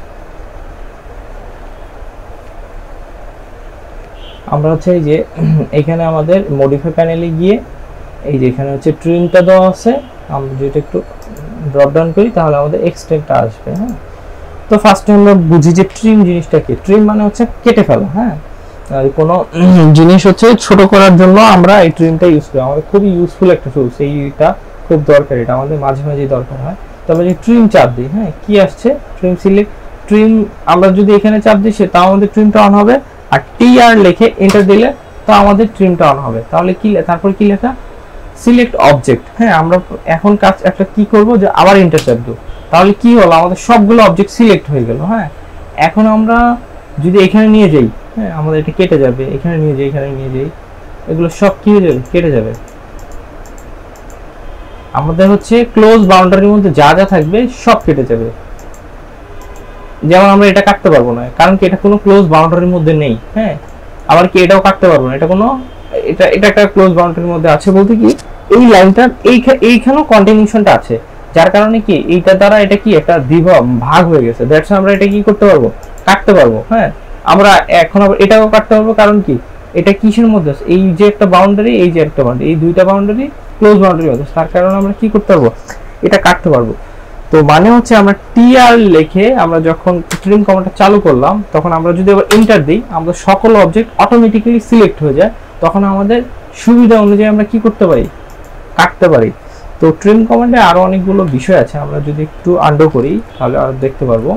আমরা হচ্ছে এই যে এখানে আমাদের মডিফাই প্যানেলে গিয়ে এই যে এখানে হচ্ছে ট্রিমটা দেওয়া আছে, আমরা যদি একটু ড্রপ ডাউন করি তাহলে আমাদের এক্সটেন্ডটা আসবে। হ্যাঁ, তো ফার্স্টে আমরা বুঝি যে ট্রিম জিনিসটা কি। ট্রিম মানে হচ্ছে কেটে ফেলা। হ্যাঁ, কোনো জিনিস হচ্ছে ছোট করার জন্য আমরা এই ট্রিমটা ইউজ করি, আমাদের খুবই ইউজফুল একটা টুলস, এইটা খুব দরকার, এটা আমাদের মাঝে মাঝে দরকার হয়। তবে যে ট্রিম চাপ দিই, হ্যাঁ কি আসছে, ট্রিম সিলেক্ট, ট্রিম আমরা যদি এখানে চাপ দিই সে তাও আমাদের ট্রিমটা অন হবে, আর টি আর লিখে এন্টার দিলে তো আমাদের ট্রিমটা অন হবে। তাহলে কি, তারপর কি লেখা, সিলেক্ট অবজেক্ট। হ্যাঁ, আমরা এখন কাজ একটা কি করব, যে আবার এন্টার চাপ দেব, তাহলে কি হলো, আমাদের সবগুলো অবজেক্ট সিলেক্ট হয়ে গেল। হ্যাঁ, এখন আমরা যদি এখানে নিয়ে যাই, হ্যাঁ আমাদের এটা কেটে যাবে, এখানে নিয়ে যাই, এখানে নিয়ে যাই, এগুলো সব কি হয়ে যাবে, কেটে যাবে। আমাদের হচ্ছে ক্লোজ বাউন্ডারির মধ্যে যা যা থাকবে সব কেটে যাবে। যেমন আমরা এটা কাটতে পারবো না, কারণ কি এটা কোনো ক্লোজ বাউন্ডারির মধ্যে নেই। হ্যাঁ, আবার কি এটাও কাটতে পারবো না, এটা কোনো এটা এটা একটা ক্লোজ বাউন্ডারির মধ্যে আছে, বলতে কি এই লাইনটার এইখানেও কন্টিনিউশনটা আছে, যার কারণে কি এইটা দ্বারা এটা কি একটা দ্বিভা ভাগ হয়ে গেছে, দ্যাটস আমরা এটা কি করতে পারবো, কাটতে পারবো। হ্যাঁ, আমরা এখন আবার এটাও কাটতে পারবো, কারণ কি এটা কিসের মধ্যে আছে, এই যে একটা বাউন্ডারি, এই যে একটা বাউন্ডারি, এই দুইটা বাউন্ডারি ক্লোজ বাউন্ডারির মধ্যে, তার কারণে আমরা কি করতে পারবো, এটা কাটতে পারবো। তো মানে হচ্ছে আমরা টিআর লিখে আমরা যখন ট্রিম কমান্ডটা চালু করলাম, তখন আমরা যদি আবার এন্টার দিই, আমাদের সকল অবজেক্ট অটোমেটিক্যালি সিলেক্ট হয়ে যায়, তখন আমাদের সুবিধা অনুযায়ী আমরা কি করতে পারি, কাটতে পারি। তো ট্রিম কমান্ডে আরো অনেকগুলো বিষয় আছে, আমরা যদি একটু আন্ডু করি তাহলে আর দেখতে পারবো।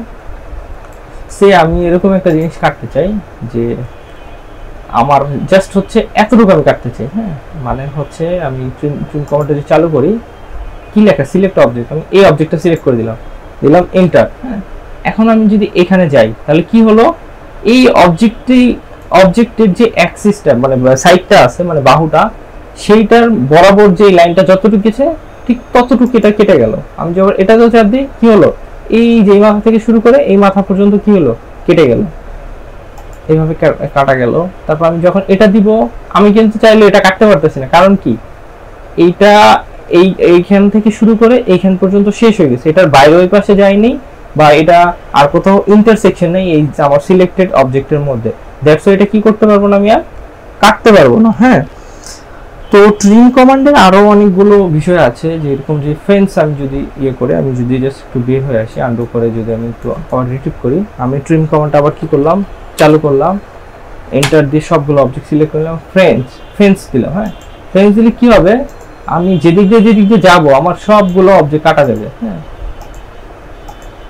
সে আমি এরকম একটা জিনিস কাটতে চাই, যে আমার জাস্ট হচ্ছে এতটুকু আমি কাটতে চাই। হ্যাঁ, মানে হচ্ছে আমি ট্রিম ট্রিম কমান্ডটা যদি চালু করি, কি লেখা, সিলেক্ট অবজেক্ট, আমি এই অবজেক্টটা সিলেক্ট করে দিলাম, দিলাম এন্টার। হ্যাঁ, এখন আমি যদি এখানে যাই তাহলে কি হলো, এই অবজেক্টটি অবজেক্টের যে অ্যাক্সিসটা মানে সাইডটা আছে, মানে বাহুটা, সেইটার বরাবর যে লাইনটা যতটুকু গেছে ঠিক ততটুকু এটা কেটে গেল। আমি যখন এটাতেও চাপ দিই, কি হলো, এই যে মাথা থেকে শুরু করে এই মাথা পর্যন্ত কি হলো, কেটে গেল, এইভাবে কাটা গেল। তারপর আমি যখন এটা দিব, আমি কিন্তু চাইলে এটা কাটতে পারতেছি না, কারণ কি এইটা এই এইখান থেকে শুরু করে এইখান পর্যন্ত শেষ হয়ে গেছে, এটার বাইরে ওই পাশে যায়নি, বা এটা আর কোথাও ইন্টারসেকশন নেই এই আমার সিলেক্টেড অবজেক্টের মধ্যে, দ্যাটস এটা কি করতে পারবো না, আমি আর কাটতে পারবো না। হ্যাঁ, তো ট্রিম কমান্ডের আরো অনেকগুলো বিষয় আছে, যেরকম যে ফেন্স আমি যদি ইয়ে করে, আমি যদি জাস্ট একটু বের হয়ে আসি, আন্ডু করে যদি আমি একটু আবার রিট্রিভ করি, আমি ট্রিম কমান্ডটা আবার কি করলাম, চালু করলাম, এন্টার দিয়ে সবগুলো অবজেক্ট সিলেক্ট করলাম, ফ্রেন্স ফেন্স দিলাম। হ্যাঁ, ফেন্স দিলে কি হবে, আমি যেদিক দিয়ে যেদিক দিয়ে যাবো আমার সবগুলো অবজেক্ট কাটা যাবে। হ্যাঁ,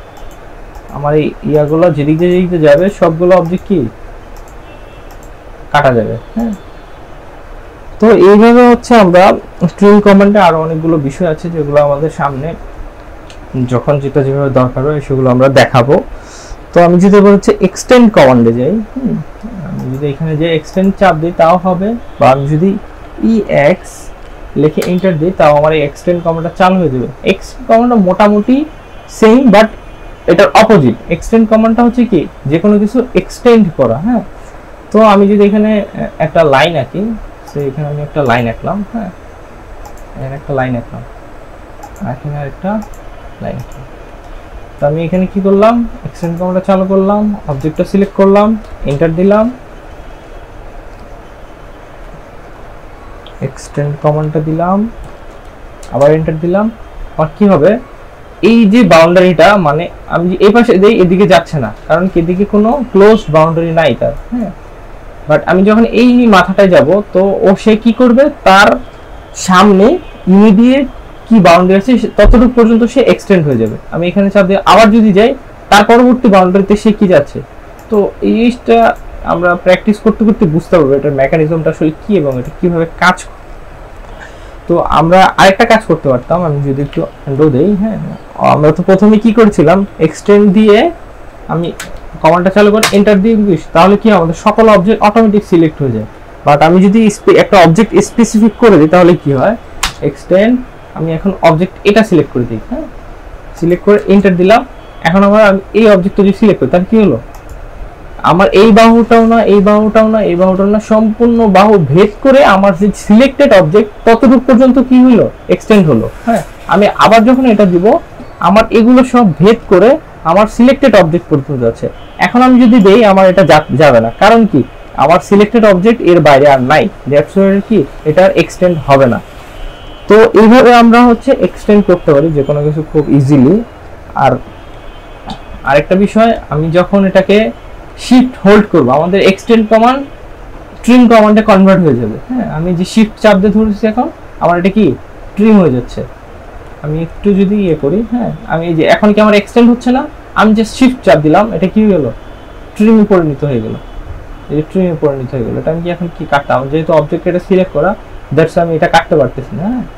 আমার এই ইয়াগুলো যেদিক দিয়ে যেদিক দিয়ে যাবে সবগুলো অবজেক্ট কি কাটা যাবে। হ্যাঁ, তো এইভাবে হচ্ছে আমরা স্ট্রিং কমান্ডে আরো অনেকগুলো বিষয় আছে যেগুলো আমাদের সামনে যখন যেটা যেভাবে দরকার হয় সেগুলো আমরা দেখাবো। তো আমি যদি এবার হচ্ছে এক্সটেন্ড কমান্ডে যাই, আমি যদি এখানে যে এক্সটেন্ড চাপ দিই তাও হবে, বা আমি যদি ই এক্স লিখে এন্টার দিই তাও আমার এই এক্সটেন্ড কমান্ডটা চালু হয়ে যাবে। এক্সটেন্ড কমান্ডটা মোটামুটি সেম, বাট এটার অপোজিট। এক্সটেন্ড কমান্ডটা হচ্ছে কি, যে কোনো কিছু এক্সটেন্ড করা। হ্যাঁ, তো আমি যদি এখানে একটা লাইন আঁকি, সো এখানে আমি একটা লাইন আঁকলাম। হ্যাঁ, এখানে একটা লাইন আঁকলাম, এখানে আরেকটা লাইন আঁকলাম। তো আমি এখানে কি করলাম, এক্সটেন্ড কমান্ডটা চালু করলাম, অবজেক্টটা সিলেক্ট করলাম, এন্টার দিলাম, এক্সটেন্ড কমান্ডটা দিলাম, আবার এন্টার দিলাম। আর কি হবে, এই যে বাউন্ডারিটা, মানে আমি এই পাশে দেই এদিকে যাচ্ছে না, কারণ কি এদিকে কোনো ক্লোজড বাউন্ডারি নাই তার। হ্যাঁ, বাট আমি যখন এই মাথাটায় যাব, তো ও সে কি করবে, তার সামনে ইমিডিয়েট কি বাউন্ডারি আছে ততটুকু পর্যন্ত সে এক্সটেন্ড হয়ে যাবে। আমি এখানে চাপ দিয়ে আবার যদি যাই, তার পরবর্তী বাউন্ডারিতে সে কি যাচ্ছে। তো এই জিনিসটা আমরা প্র্যাকটিস করতে করতে বুঝতে পারবো এটার মেকানিজমটা আসলে কি এবং এটা কিভাবে কাজ করে। তো আমরা আরেকটা কাজ করতে পারতাম, আমি যদি একটু উইন্ডো দেই। হ্যাঁ, আমরা তো প্রথমে কি করেছিলাম, এক্সটেন্ড দিয়ে আমি কমান্ডটা চালু করে এন্টার দিয়ে দিস, তাহলে কি আমাদের সকল অবজেক্ট অটোমেটিক সিলেক্ট হয়ে যায়। বাট আমি যদি একটা অবজেক্ট স্পেসিফিক করে দিই তাহলে কি হয়, এক্সটেন্ড আমি এখন অবজেক্ট এটা সিলেক্ট করে দিই। হ্যাঁ, সিলেক্ট করে এন্টার দিলাম। এখন আমার এই অবজেক্টটা যদি সিলেক্ট করি তাহলে কি হলো, আমার এই বাহুটাও না, এই বাহুটাও না, এই বাহুটাও না, সম্পূর্ণ বাহু ভেদ করে আমার যে সিলেক্টেড অবজেক্ট ততটুকু পর্যন্ত কি হলো, এক্সটেন্ড হলো। হ্যাঁ, আমি আবার যখন এটা দিব, আমার এগুলো সব ভেদ করে আমার সিলেক্টেড অবজেক্ট পর্যন্ত যাচ্ছে। এখন আমি যদি দেই, আমার এটা যাবে না, কারণ কি আমার সিলেক্টেড অবজেক্ট এর বাইরে আর নাই, দ্যাটস ওয়াই কি এটা এক্সটেন্ড হবে না। তো এইভাবে আমরা হচ্ছে এক্সটেন্ড করতে পারি যে কোনো কিছু খুব ইজিলি। আর আরেকটা বিষয়, আমি যখন এটাকে শিফট হোল্ড করব, আমাদের এক্সটেন্ড কমান্ড ট্রিম কমান্ডে কনভার্ট হয়ে যাবে। হ্যাঁ, আমি যে শিফট চাপ দিয়ে ধরেছি এখন, আমার এটা কি ট্রিম হয়ে যাচ্ছে। আমি একটু যদি ইয়ে করি, হ্যাঁ, আমি এই যে এখন কি আমার এক্সটেন্ড হচ্ছে না, আমি যে শিফট চাপ দিলাম এটা কি হয়ে গেল, ট্রিমে পরিণত হয়ে গেল। এই যে ট্রিমে পরিণত হয়ে গেল, এটা আমি কি এখন কি কাটতাম, যেহেতু অবজেক্ট এটা সিলেক্ট করা, দ্যাটস আমি এটা কাটতে পারতেছি না। হ্যাঁ,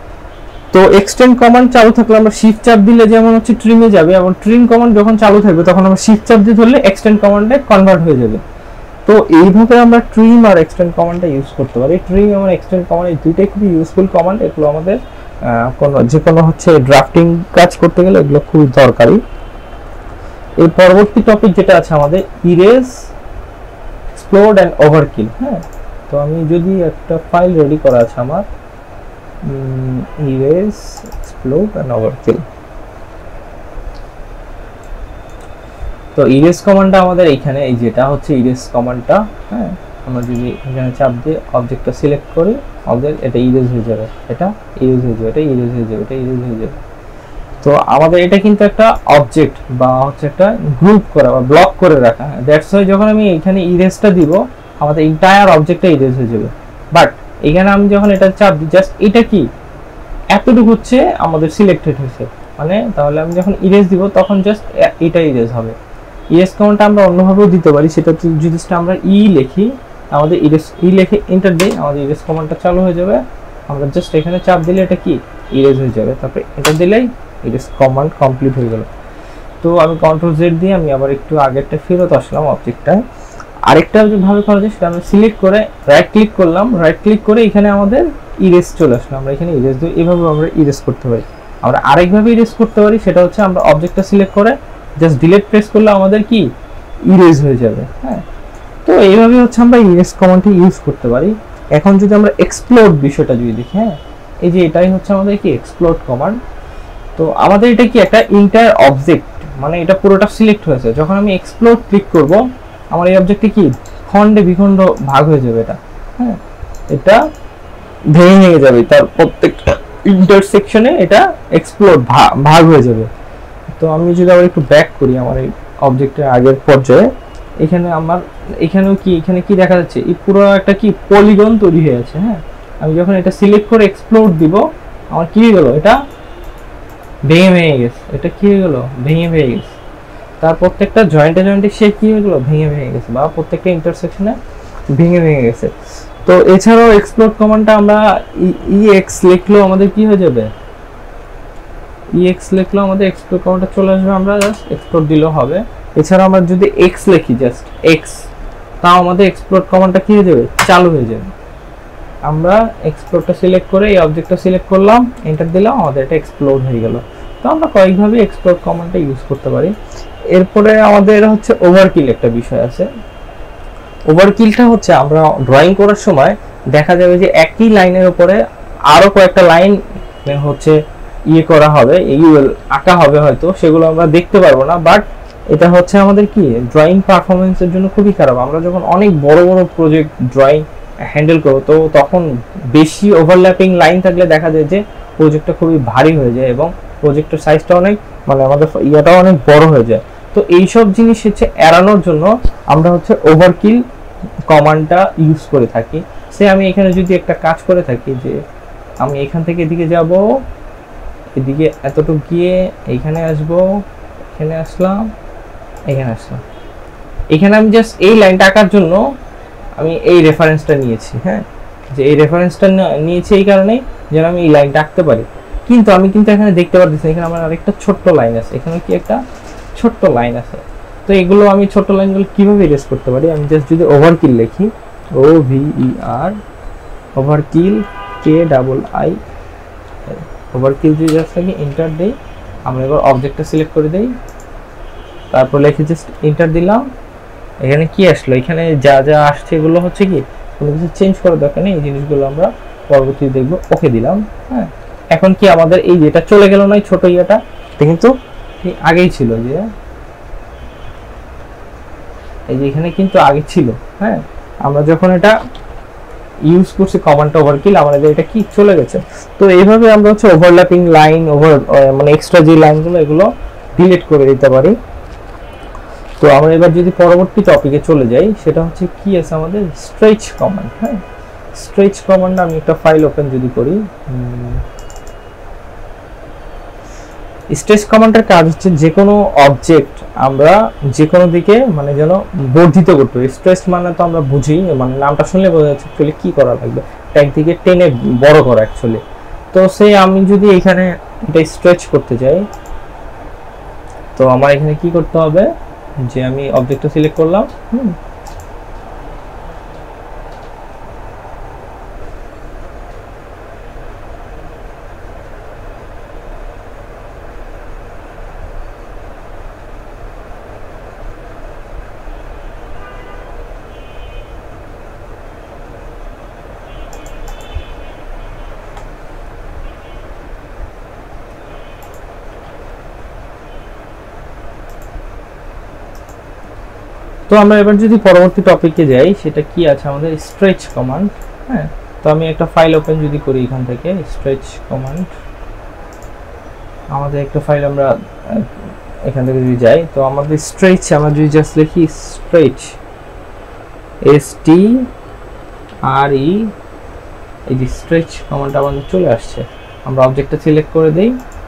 তো এক্সটেন্ড কমান্ড চালু থাকলে আমরা শিফট চাপ দিলে যেমন হচ্ছে ট্রিমে যাবে, এবং ট্রিম কমান্ড যখন চালু থাকবে তখন আমরা শিফট চাপ দিয়ে ধরলে এক্সটেন্ড কমান্ডে কনভার্ট হয়ে যাবে। তো এইভাবে আমরা ট্রিম আর এক্সটেন্ড কমান্ডটা ইউজ করতে পারি। ট্রিম এবং এক্সটেন্ড কমান্ড এই দুইটাই খুবই ইউজফুল কমান্ড। এগুলো আমাদের কোনো যে কোনো হচ্ছে ড্রাফটিং কাজ করতে গেলে এগুলো খুবই দরকারি। এই পরবর্তী টপিক যেটা আছে আমাদের, ইরেজ, এক্সপ্লোড এন্ড ওভারকিল। হ্যাঁ, তো আমি যদি একটা ফাইল রেডি করা আছে আমার, ইরেজ, এক্সপ্লোড এন্ড ওভারকিল। তো ইরেজ কমান্ডটা আমাদের এইখানে, এই যেটা হচ্ছে ইরেজ কমান্ডটা। হ্যাঁ, আমরা যদি এখানে চাপ দিয়ে অবজেক্টটা সিলেক্ট করি, অবজেক্ট এটা ইরেজ হয়ে যাবে, এটা ইরেজ হয়ে যাবে, এটা ইরেজ হয়ে যাবে, এটা ইরেজ হয়ে যাবে। তো আমাদের এটা কিন্তু একটা অবজেক্ট বা হচ্ছে একটা গ্রুপ করা বা ব্লক করে রাখা। দ্যাটস ওয়াই যখন আমি এখানে ইরেজটা দিব, আমাদের এন্টায়ার অবজেক্টটা ইরেজ হয়ে যাবে। বাট এখানে আমি যখন এটা চাপ দিই, জাস্ট এটা কি এতটুকু হচ্ছে আমাদের সিলেক্টেড হয়েছে, মানে তাহলে আমি যখন ইরেজ দিব তখন জাস্ট এটা ইরেজ হবে। ইরেজ কমান্ডটা আমরা অন্যভাবেও দিতে পারি, সেটা যদি আমরা ই লিখি, আমাদের ইরেজ ই লিখে এন্টার দিই, আমাদের ইরেজ কমান্ডটা চালু হয়ে যাবে। আমরা জাস্ট এখানে চাপ দিলে এটা কি ইরেজ হয়ে যাবে, তারপরে এন্টার দিলেই ইরেজ কমান্ড কমপ্লিট হয়ে গেল। তো আমি কন্ট্রোল জেড দিয়ে আমি আবার একটু আগেরটা ফেরত আসলাম অবজেক্টটায়। আরেকটা ভাবে করা যায়, সেটা আমি সিলেক্ট করে রাইট ক্লিক করলাম, রাইট ক্লিক করে এখানে আমাদের ইরেজ চলে আসলো, আমরা এখানে ইরেজ দিই। এইভাবে আমরা ইরেজ করতে পারি। আমরা আরেকভাবে ইরেজ করতে পারি, সেটা হচ্ছে আমরা অবজেক্টটা সিলেক্ট করে জাস্ট ডিলিট প্রেস করলে আমাদের কি ইরেজ হয়ে যাবে। হ্যাঁ, তো এইভাবে হচ্ছে আমরা ইরেজ কমান্ডটি ইউজ করতে পারি। এখন যদি আমরা এক্সপ্লোড বিষয়টা যদি দেখি, হ্যাঁ, এই যে এটাই হচ্ছে আমাদের কি এক্সপ্লোড কমান্ড। তো আমাদের এটা কি একটা ইন্টায়ার অবজেক্ট, মানে এটা পুরোটা সিলেক্ট হয়েছে। যখন আমি এক্সপ্লোড ক্লিক করব, আমার এই অবজেক্টটি কি খণ্ডে বিখণ্ড ভাগ হয়ে যাবে। এটা হ্যাঁ, এটা ভেঙে ভেঙে যাবে, তার প্রত্যেকটা ইন্টারসেকশনে এটা এক্সপ্লোড ভাগ হয়ে যাবে। তো আমি যদি আবার একটু ব্যাক করি আমার এই অবজেক্টের আগের পর্যায়ে, এখানে আমার এখানেও কি এখানে কি দেখা যাচ্ছে, এই পুরো একটা কি পলিগন তৈরি হয়ে আছে। হ্যাঁ, আমি যখন এটা সিলেক্ট করে এক্সপ্লোড দিব, আমার কি হয়ে গেল, এটা ভেঙে ভেঙে গেছে। এটা কি হয়ে গেল, ভেঙে ভেঙে গেছে। তার প্রত্যেকটা জয়েন্টে জয়েন্টে সে কি হয়ে গেল, ভেঙে ভেঙে গেছে, বা প্রত্যেকটা ইন্টারসেকশনে ভেঙে ভেঙে গেছে। তো এছাড়াও এক্সপ্লোড কমান্ডটা আমরা ইএক্স লিখলেও আমাদের কি হয়ে যাবে, ইএক্স লিখলেও আমাদের এক্সপ্লোড কমান্ডটা চলে আসবে, আমরা জাস্ট এক্সপ্লোড দিলেও হবে। এছাড়া আমরা যদি এক্স লিখি, জাস্ট এক্স, তাও আমাদের এক্সপ্লোড কমান্ডটা কি হয়ে যাবে, চালু হয়ে যাবে। আমরা এক্সপ্লোডটা সিলেক্ট করে এই অবজেক্টটা সিলেক্ট করলাম, এন্টার দিলাম, আমাদের এটা এক্সপ্লোড হয়ে গেল। তো আমরা কয়েকভাবে এক্সপ্লোড কমান্ডটা ইউজ করতে পারি। এরপরে আমাদের হচ্ছে ওভারকিল একটা বিষয় আছে। ওভারকিলটা হচ্ছে আমরা ড্রয়িং করার সময় দেখা যাবে যে একই লাইনের উপরে আরো কয়েকটা লাইন হচ্ছে ইয়ে করা হবে, ইউএল আঁকা হবে, হয়তো সেগুলো আমরা দেখতে পারবো না, বাট এটা হচ্ছে আমাদের কি ড্রয়িং পারফরমেন্সের জন্য খুবই খারাপ। আমরা যখন অনেক বড় বড় প্রজেক্ট ড্রয়িং হ্যান্ডেল করবো, তো তখন বেশি ওভারল্যাপিং লাইন থাকলে দেখা যায় যে প্রজেক্টটা খুবই ভারী হয়ে যায় এবং প্রজেক্টের সাইজটা অনেক, মানে আমাদের ইয়াটাও অনেক বড় হয়ে যায়। তো এইসব জিনিস হচ্ছে এড়ানোর জন্য আমরা হচ্ছে ওভারকিল কমান্ডটা ইউজ করে থাকি। সে আমি এখানে যদি একটা কাজ করে থাকি যে আমি এখান থেকে এদিকে যাব, এদিকে এতটুকু গিয়ে এইখানে আসবো, এখানে আসলাম, এখানে আসলাম, এখানে আমি জাস্ট এই লাইনটা আঁকার জন্য আমি এই রেফারেন্সটা নিয়েছি। হ্যাঁ, যে এই রেফারেন্সটা নিয়েছি এই কারণেই যেন আমি এই লাইনটা আঁকতে পারি। কিন্তু আমি কিন্তু এখানে দেখতে পাচ্ছি এখানে আমার আরেকটা ছোট্ট লাইন আছে, এখানে কি একটা ছোট্ট লাইন আছে। তো এগুলো আমি ছোট্ট লাইনগুলো কিভাবে ইরেজ করতে পারি, আমি জাস্ট যদি ওভারকিল লিখি, O V E R overkill K double I, overkill যদি জাস্ট লাগে এন্টার দেই, আমরা এবার অবজেক্টটা সিলেক্ট করে দেই, তারপর লিখে জাস্ট এন্টার দিলাম। এখানে কি আসলো, এখানে যা যা আসছে এগুলো হচ্ছে কি কোনো কিছু চেঞ্জ করার দরকার নেই, এই জিনিসগুলো আমরা পরবর্তীতে দেখবো। ওকে দিলাম। হ্যাঁ, এখন কি আমাদের এই যেটা চলে গেল না, ছোট ইয়েটা, এটা কিন্তু আগেই ছিল, যে এই যে এখানে কিন্তু আগে ছিল। হ্যাঁ, আমরা যখন এটা ইউজ করছি কমান্ডটা ওভারকিল, আমাদের এটা কি চলে গেছে। তো এইভাবে আমরা হচ্ছে ওভারল্যাপিং লাইন, ওভার মানে এক্সট্রা যে লাইনগুলো এগুলো ডিলিট করে দিতে পারি। তো আমরা এবার যদি পরবর্তী টপিকে চলে যাই, সেটা হচ্ছে কি আছে আমাদের স্ট্রেচ কমান্ড। হ্যাঁ, স্ট্রেচ কমান্ড আমি একটা ফাইল ওপেন যদি করি, স্ট্রেচ কমান্ডের কাজ হচ্ছে যে কোনো অবজেক্ট আমরা যে কোনো দিকে মানে যেন বর্ধিত করতে হবে। স্ট্রেচ মানে তো আমরা বুঝি, মানে নামটা শুনলে বোঝা যাচ্ছে অ্যাকচুয়ালি কি করা লাগবে, একদিকে টেনে বড় করা অ্যাকচুয়ালি। তো সেই আমি যদি এখানে এটা স্ট্রেচ করতে চাই, তো আমার এখানে কি করতে হবে, যে আমি অবজেক্টটা সিলেক্ট করলাম, হুম তো আমরা এবার যদি পরবর্তী টপিকে যাই, সেটা কি আছে আমাদের স্ট্রেচ কমান্ড। হ্যাঁ, তো আমি একটা ফাইল ওপেন যদি করি এখান থেকে, স্ট্রেচ কমান্ড, আমাদের একটা ফাইল আমরা এখান থেকে যদি যাই, তো আমাদের স্ট্রেচ আমরা যদি জাস্ট লিখি স্ট্রেচ, এস টি আর ই, এই যে স্ট্রেচ কমান্ডটা আমাদের চলে আসছে। আমরা অবজেক্টটা সিলেক্ট করে দেই,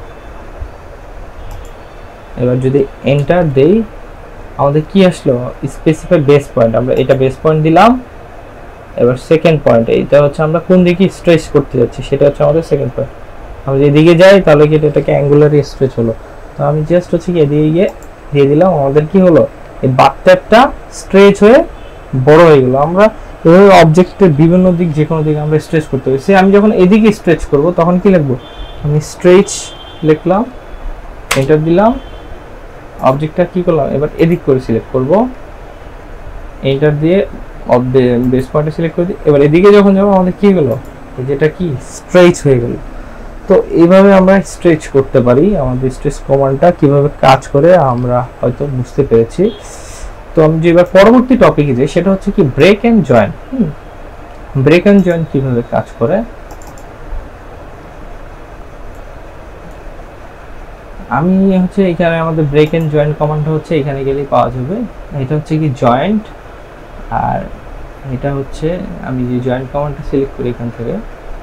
এবার যদি এন্টার দেই, আমাদের কি আসলো, স্পেসিফাই বেস পয়েন্ট, আমরা এটা বেস পয়েন্ট দিলাম। এবার সেকেন্ড পয়েন্ট, এটা হচ্ছে আমরা কোন দিকে স্ট্রেচ করতে যাচ্ছি, সেটা হচ্ছে আমাদের সেকেন্ড পয়েন্ট। আমরা যদি এদিকে যাই তাহলে কি এটাকে অ্যাঙ্গুলার স্ট্রেচ হলো। তো আমি জাস্ট হচ্ছে কি এদিকে গিয়ে দিয়ে দিলাম, আমাদের কি হলো, এই বাথট্যাবটা স্ট্রেচ হয়ে বড় হয়ে গেল। আমরা এভাবে অবজেক্টের বিভিন্ন দিক যে কোনো দিকে আমরা স্ট্রেচ করতে পারি। সে আমি যখন এদিকে স্ট্রেচ করব তখন কি লিখবো, আমি স্ট্রেচ লিখলাম, এন্টার দিলাম, অবজেক্টটা কি করলাম, এবার এদিক করে সিলেক্ট করব, এন্টার দিয়ে বেস পয়েন্টে সিলেক্ট করে দিই। এবার এদিকে যখন যাবো আমাদের কি হলো, যেটা কি স্ট্রেচ হয়ে গেল। তো এইভাবে আমরা স্ট্রেচ করতে পারি। আমাদের স্ট্রেচ কমান্ডটা কিভাবে কাজ করে আমরা হয়তো বুঝতে পেরেছি। তো আমি যে এবার পরবর্তী টপিকে যাই, সেটা হচ্ছে কি break and join. Break and join কিভাবে কাজ করে, আমি হচ্ছে এখানে আমাদের ব্রেক এন্ড জয়েন্ট কমান্ডটা হচ্ছে এখানে গেলেই পাওয়া যাবে। এটা হচ্ছে কি জয়েন্ট, আর এটা হচ্ছে আমি যে জয়েন্ট কমান্ডটা সিলেক্ট করি এখান থেকে,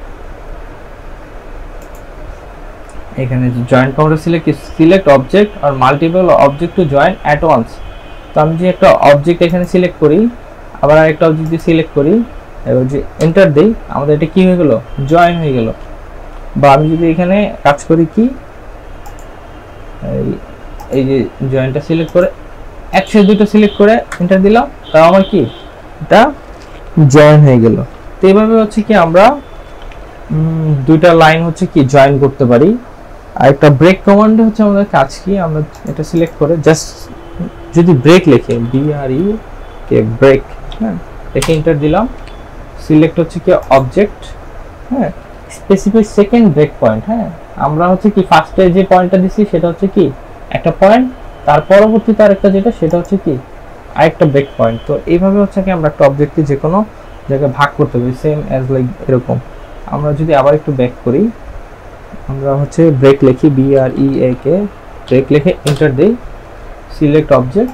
এখানে জয়েন্ট কমান্ডটা সিলেক্ট সিলেক্ট অবজেক্ট আর multiple object to join at once. তো আমি যে একটা অবজেক্ট এখানে সিলেক্ট করি আবার আরেকটা অবজেক্ট সিলেক্ট করি, এবার যে এন্টার দেই, আমাদের এটা কি হয়ে গেল, জয়েন হয়ে গেল। বা আমি যদি এখানে কাজ করি কি, এই যে জয়েন্টটা সিলেক্ট করে একসাথে দুটো সিলেক্ট করে এন্টার দিলাম, তাও আমার কি এটা জয়েন হয়ে গেল। তো এইভাবে হচ্ছে কি আমরা দুইটা লাইন হচ্ছে কি জয়েন করতে পারি। আর একটা ব্রেক কমান্ডে হচ্ছে আমাদের কাজ কি, আমরা এটা সিলেক্ট করে জাস্ট যদি ব্রেক লিখে B R U K break, হ্যাঁ দেখে এন্টার দিলাম, সিলেক্ট হচ্ছে কি অবজেক্ট, হ্যাঁ স্পেসিফাই সেকেন্ড ব্রেক পয়েন্ট। হ্যাঁ আমরা হচ্ছে কি ফার্স্টে যে পয়েন্টটা দিছি সেটা হচ্ছে কি একটা পয়েন্ট, তার পরবর্তীতে আরেকটা যেটা সেটা হচ্ছে কি আরেকটা ব্রেক পয়েন্ট। তো এইভাবে হচ্ছে কি আমরা একটা অবজেক্টকে যে কোনো জায়গায় ভাগ করতে পারি, সেম অ্যাজ লাইক এরকম। আমরা যদি আবার একটু ব্যাক করি, আমরা হচ্ছে ব্রেক লিখি B R E A K, break লিখে এন্টার দেই, সিলেক্ট অবজেক্ট,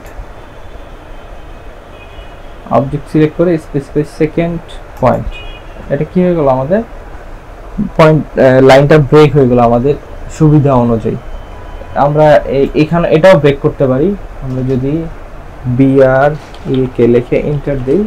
অবজেক্ট সিলেক্ট করে স্পেসিফাই সেকেন্ড পয়েন্ট। এটা কি হয়ে গেল, আমাদের পয়েন্ট লাইনটা ব্রেক হয়ে গেল আমাদের সুবিধা অনুযায়ী। আমরা এখানে এটাও ব্রেক করতে পারি, আমরা যদি বি আর ই কে লিখে এন্টার দেই,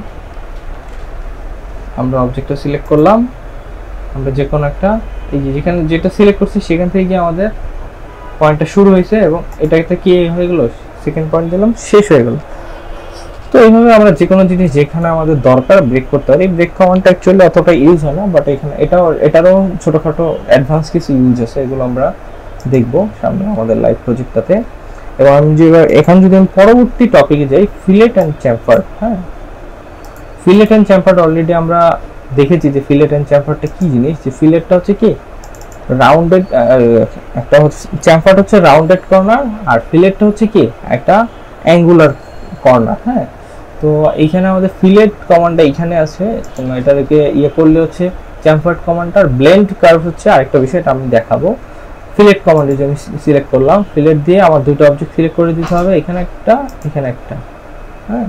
আমরা অবজেক্টটা সিলেক্ট করলাম, আমরা যে কোনো একটা এই যে যেখানে যেটা সিলেক্ট করছি সেখান থেকে গিয়ে আমাদের পয়েন্টটা শুরু হয়েছে এবং এটাতে কি হয়ে গেল, সেকেন্ড পয়েন্ট দিলাম, শেষ হয়ে গেল। তো এইভাবে আমরা যে কোনো জিনিস যেখানে আমাদের দরকার ব্রেক করতে পারি। ব্রেক কমান্ডটা অ্যাকচুয়ালি অতটা ইউজ হয় না, বাট এখানে এটাও এটারও ছোটোখাটো অ্যাডভান্স কিছু ইউজ আছে, এগুলো আমরা দেখব সামনে আমাদের লাইভ প্রজেক্টটাতে। এবং আমি যে এখন যদি আমি পরবর্তী টপিকে যাই, ফিলেট অ্যান্ড চ্যাম্পার। হ্যাঁ ফিলেট অ্যান্ড চ্যাম্পার অলরেডি আমরা দেখেছি যে ফিলেট অ্যান্ড চ্যাম্পারটা কি জিনিস। যে ফিলেটটা হচ্ছে কি রাউন্ডেড, একটা হচ্ছে চ্যাম্পার হচ্ছে রাউন্ডেড কর্নার, আর ফিলেটটা হচ্ছে কি একটা অ্যাঙ্গুলার কর্নার। হ্যাঁ তো এইখানে আমাদের ফিলেট কমান্ডটা এইখানে আছে, তোমরা এটাকে ইয়ে করলে হচ্ছে চ্যাম্পার কমান্ডটার ব্লেন্ড কার্ভ হচ্ছে আরেকটা বিষয়, এটা আমি দেখাবো। ফিলেট কমান্ডে যে আমি সিলেক্ট করলাম, ফিলেট দিয়ে আমার দুটো অবজেক্ট সিলেক্ট করে দিতে হবে, এখানে একটা এখানে একটা। হ্যাঁ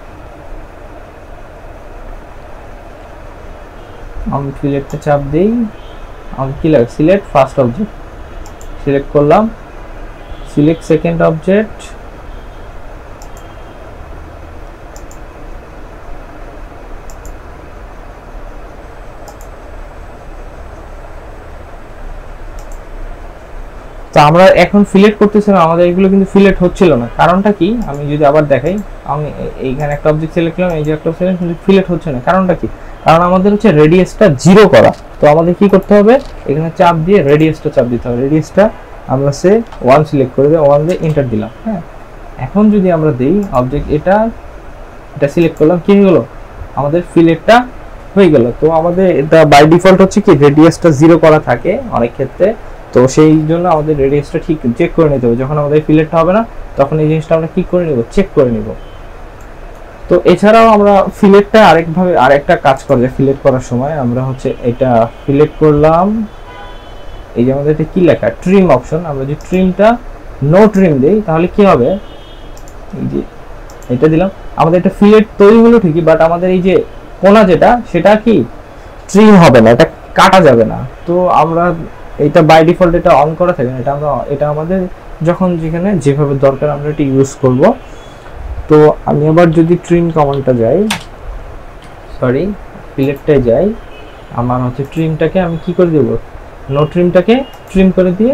আমি ফিলেটটা চাপ দিই, আমি কি লাগে সিলেক্ট ফার্স্ট অবজেক্ট সিলেক্ট করলাম, সিলেক্ট সেকেন্ড অবজেক্ট, তো আমরা এখন ফিলেট করতেছিলাম, আমাদের এগুলো কিন্তু ফিলেট হচ্ছিল না। কারণটা কি, আমি যদি আবার দেখাই, আমি এইখানে একটা অবজেক্ট সিলেক্ট করলাম, এই যে একটা সিলেক্ট কিন্তু ফিলেট হচ্ছে না। কারণটা কি, কারণ আমাদের হচ্ছে রেডিয়াসটা জিরো করা। তো আমাদের কি করতে হবে, এখানে চাপ দিয়ে রেডিয়াসটা চাপ দিতে হবে, রেডিয়াসটা আমরা সে ওয়ান সিলেক্ট করে দিয়ে ওয়ান দিয়ে এন্টার দিলাম। হ্যাঁ এখন যদি আমরা দেই অবজেক্ট এটা এটা সিলেক্ট করলাম, কি হয়ে গেল, আমাদের ফিলেটটা হয়ে গেল। তো আমাদের এটা বাই ডিফল্ট হচ্ছে কি রেডিয়াসটা জিরো করা থাকে অনেক ক্ষেত্রে, তো সেই জন্য আমাদের রেডিয়াসটা ঠিক চেক করে নিতে হবে। যখন আমাদের ফিলেটটা হবে না তখন এই জিনিসটা আমরা কি করে নিব, চেক করে নিব। তো এছাড়াও আমরা ফিলেটটা আরেকভাবে আরেকটা কাজ করে ফিলেট করার সময় আমরা হচ্ছে এটা ফিলেট করলাম, এই যে আমাদের এটা কি লেখা ট্রিম অপশন, আমরা যদি ট্রিমটা নো ট্রিম দেই তাহলে কি হবে, এই যে এটা দিলাম, আমাদের এটা ফিলেট তৈরি হলো ঠিকই, বাট আমাদের এই যে কোণা যেটা সেটা কি ট্রিম হবে না, এটা কাটা যাবে না। তো আমরা এটা বাই ডিফল্ট এটা অন করা থাকে না, এটা আমরা এটা আমাদের যখন যেখানে যেভাবে দরকার আমরা এটা ইউজ করব। তো আমি আবার যদি ট্রিম কমান্ডটা যাই, সরি ফিলেটটায় যাই, আমার হচ্ছে ট্রিমটাকে আমি কি করে দেব, নো ট্রিমটাকে ট্রিম করে দিয়ে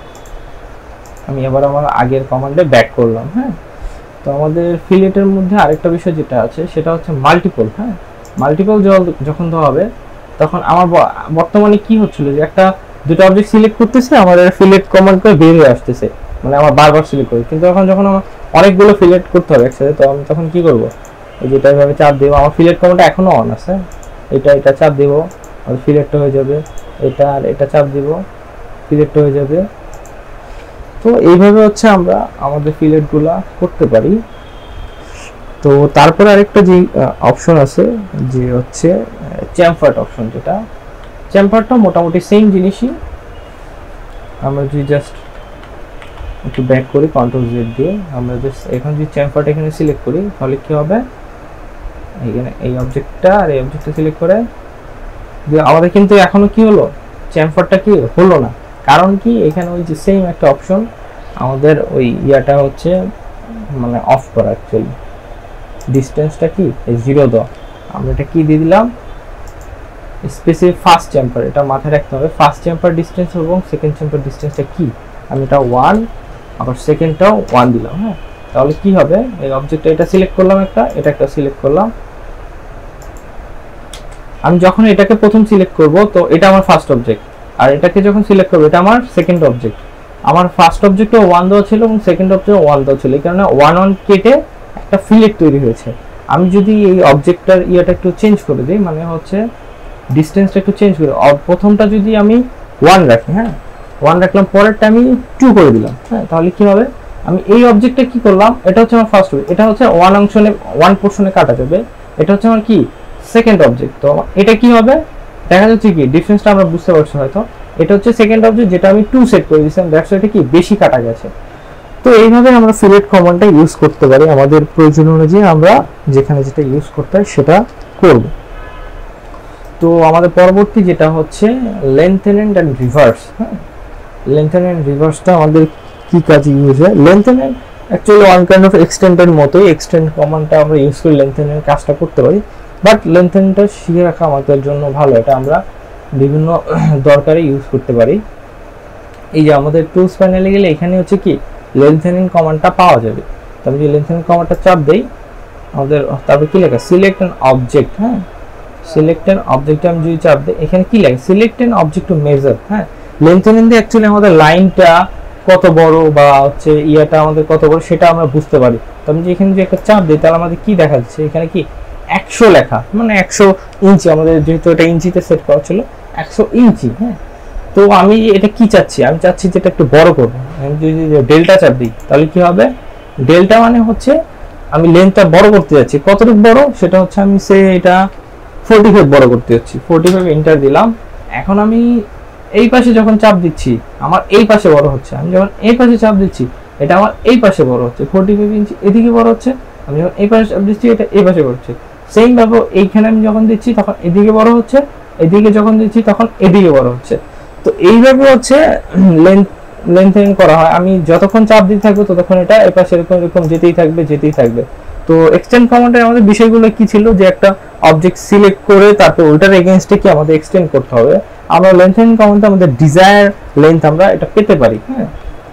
আমি আবার আমার আগের কমান্ডে ব্যাক করলাম। হ্যাঁ তো আমাদের ফিলেটের মধ্যে আরেকটা বিষয় যেটা আছে সেটা হচ্ছে মাল্টিপল। হ্যাঁ মাল্টিপল যখন দেওয়া হবে তখন আমার বর্তমানে কি হচ্ছিল যে একটা দুটো অবজেক্ট সিলেক্ট করতেছে, আমাদের ফিলেট কমান্ড করে বের হয়ে আসতেছে, মানে আমার বারবার সিলেক্ট করি। কিন্তু এখন যখন আমার অনেকগুলো ফিলেট করতে হবে একসাথে, তো আমি তখন কি করব, এই যেটা এইভাবে চাপ দেবো, আমার ফিলেট কমান্ডটা এখনো অন আছে, এটা এটা চাপ দেবো আর ফিলেটটা হয়ে যাবে, এটা আর এটা চাপ দিব ফিলেটটা হয়ে যাবে। তো এইভাবে হচ্ছে আমরা আমাদের ফিলেটগুলা করতে পারি। তো তারপরে আরেকটা যে অপশন আছে যে হচ্ছে চ্যামফার্ট অপশন, যেটা চ্যামফারটা মোটামুটি সেম জিনিসই। আমরা যদি জাস্ট একটু ব্যাক করি কন্ট্রোল জেড দিয়ে, আমরা জাস্ট এখন যদি চ্যামফারটা এখানে সিলেক্ট করি তাহলে কি হবে, এখানে এই অবজেক্টটা আর এই অবজেক্টটা সিলেক্ট করে আমাদের কিন্তু এখনো কি হলো, চ্যামফারটা কি হলো না। কারণ কি, এখানে ওই যে সেম একটা অপশন আমাদের ওই ইয়াটা হচ্ছে মানে অফ করা, অ্যাকচুয়ালি ডিসটেন্সটা কি জিরো দাও, আমরা এটা কি দিয়ে দিলাম স্পেসিফিক ফার্স্ট চ্যাম্পার, এটা মাথায় রাখতে হবে। ফার্স্ট চ্যাম্পার ডিসটেন্স এবং সেকেন্ড চ্যাম্পার ডিসটেন্সটা কি, আমি এটা ওয়ান আবার সেকেন্ডটাও ওয়ান দিলাম। হ্যাঁ, তাহলে কি হবে, এই অবজেক্টটা এটা সিলেক্ট করলাম, একটা এটা একটা সিলেক্ট করলাম। আমি যখন এটাকে প্রথম সিলেক্ট করব তো এটা আমার ফার্স্ট অবজেক্ট, আর এটাকে যখন সিলেক্ট করব এটা আমার সেকেন্ড অবজেক্ট। আমার ফার্স্ট অবজেক্টও ওয়ান দেওয়া ছিল এবং সেকেন্ড অবজেক্টও ওয়ান দেওয়া ছিল, এই কারণে ওয়ান ওয়ান কেটে একটা ফিলেট তৈরি হয়েছে। আমি যদি এই অবজেক্টটার ইয়েটা একটু চেঞ্জ করে দিই, মানে হচ্ছে ডিসটেন্সটা একটু চেঞ্জ করে, প্রথমটা যদি আমি ওয়ান রাখি, হ্যাঁ ওয়ান রাখলাম, পরেরটা আমি টু করে দিলাম, হ্যাঁ তাহলে কি হবে, আমি এই অবজেক্টটা কি করলাম, এটা হচ্ছে আমার ফার্স্ট অবজেক্ট, এটা হচ্ছে ওয়ান অংশনে ওয়ান পোর্শনে কাটা যাবে, এটা হচ্ছে আমার কি সেকেন্ড অবজেক্ট। তো এটা কি হবে, দেখা যাচ্ছে কি ডিফারেন্সটা আমরা বুঝতে পারছি হয়তো, এটা হচ্ছে সেকেন্ড অবজেক্ট যেটা আমি টু সেট করে দিয়েছিলাম, দ্যাটস এটা কি বেশি কাটা গেছে। তো এইভাবে আমরা ফিলেট কমান্ডটা ইউজ করতে পারি, আমাদের প্রয়োজন অনুযায়ী আমরা যেখানে যেটা ইউজ করতে হয় সেটা করব। তো আমাদের পরবর্তী যেটা হচ্ছে লেন্থেন এন্ড রিভার্স। হ্যাঁ, লেন্থেন এন্ড রিভার্সটা আমাদের কি কাজে ইউজ হয়, lengthen actually one kind of এক্সটেন্ডের মতোই, এক্সটেন্ড কমান্ডটা আমরা ইউজ করে লেন্থেনের কাজটা করতে পারি, বাট লেন্থেনটা শিখে রাখা আমাদের জন্য ভালো, এটা আমরা বিভিন্ন দরকারে ইউজ করতে পারি। এই যে আমাদের টুলস প্যানেলে গেলে এখানে হচ্ছে কি লেন্থেনিং কমান্ডটা পাওয়া যাবে। তো আমি যে লেন্থেনিং কমান্ডটা চাপ দেই, আমাদের তারপর কি লেখা সিলেক্ট অ্যান অবজেক্ট। হ্যাঁ, সিলেক্ট অ্যান অবজেক্টে আমি যদি চাপ দিই, এখানে কি লেখা select an object to measure. হ্যাঁ, লেন্থেনিং দিয়ে অ্যাকচুয়ালি আমাদের লাইনটা কত বড় বা হচ্ছে ইয়াটা আমাদের কত বড় সেটা আমরা বুঝতে পারি। তো আমি যে এখানে যে একটা চাপ দিই তাহলে আমাদের কি দেখা যাচ্ছে, এখানে কি একশো লেখা, মানে একশো ইঞ্চি, আমাদের যেহেতু এটা ইঞ্চিতে সেট করা ছিল একশো ইঞ্চি। হ্যাঁ, তো আমি এটা কি চাচ্ছি, আমি চাচ্ছি যেটা একটু বড় করবো, আমি যদি ডেল্টা চাপ দিই তাহলে কি হবে, ডেল্টা মানে হচ্ছে আমি লেন্থটা বড় করতে যাচ্ছি, কতটুকু বড় সেটা হচ্ছে আমি সে এটা ফোরটি ফাইভ বড় করতে যাচ্ছি, ফোরটি ফাইভ এন্টার দিলাম। এখন আমি এই পাশে যখন চাপ দিচ্ছি আমার এই পাশে বড় হচ্ছে, আমি যখন এই পাশে চাপ দিচ্ছি এটা আমার এই পাশে বড় হচ্ছে, ফোরটি ফাইভ ইঞ্চি এদিকে বড় হচ্ছে, আমি যখন এই পাশে চাপ দিচ্ছি এটা এই পাশে বড় হচ্ছে। সেম ভাবে এইখানে আমি যখন দিচ্ছি তখন এদিকে বড় হচ্ছে, এদিকে যখন দিচ্ছি তখন এদিকে বড় হচ্ছে। তো এইভাবে হচ্ছে লেন্থ লেন্থেনিং করা হয়, আমি যতক্ষণ চাপ দিতে থাকবো ততক্ষণ এটা এই পাশে এরকম এরকম যেতেই থাকবে যেতেই থাকবে। তো এক্সটেন্ড কমান্ডের আমাদের বিষয়গুলো কি ছিল, যে একটা অবজেক্ট সিলেক্ট করে তারপর ওটার এগেইনস্টে কি আমাদের এক্সটেন্ড করতে হবে, আমরা লেন্থেনিং কমান্ডে আমাদের ডিজায়ার লেন্থ আমরা এটা পেতে পারি। হ্যাঁ,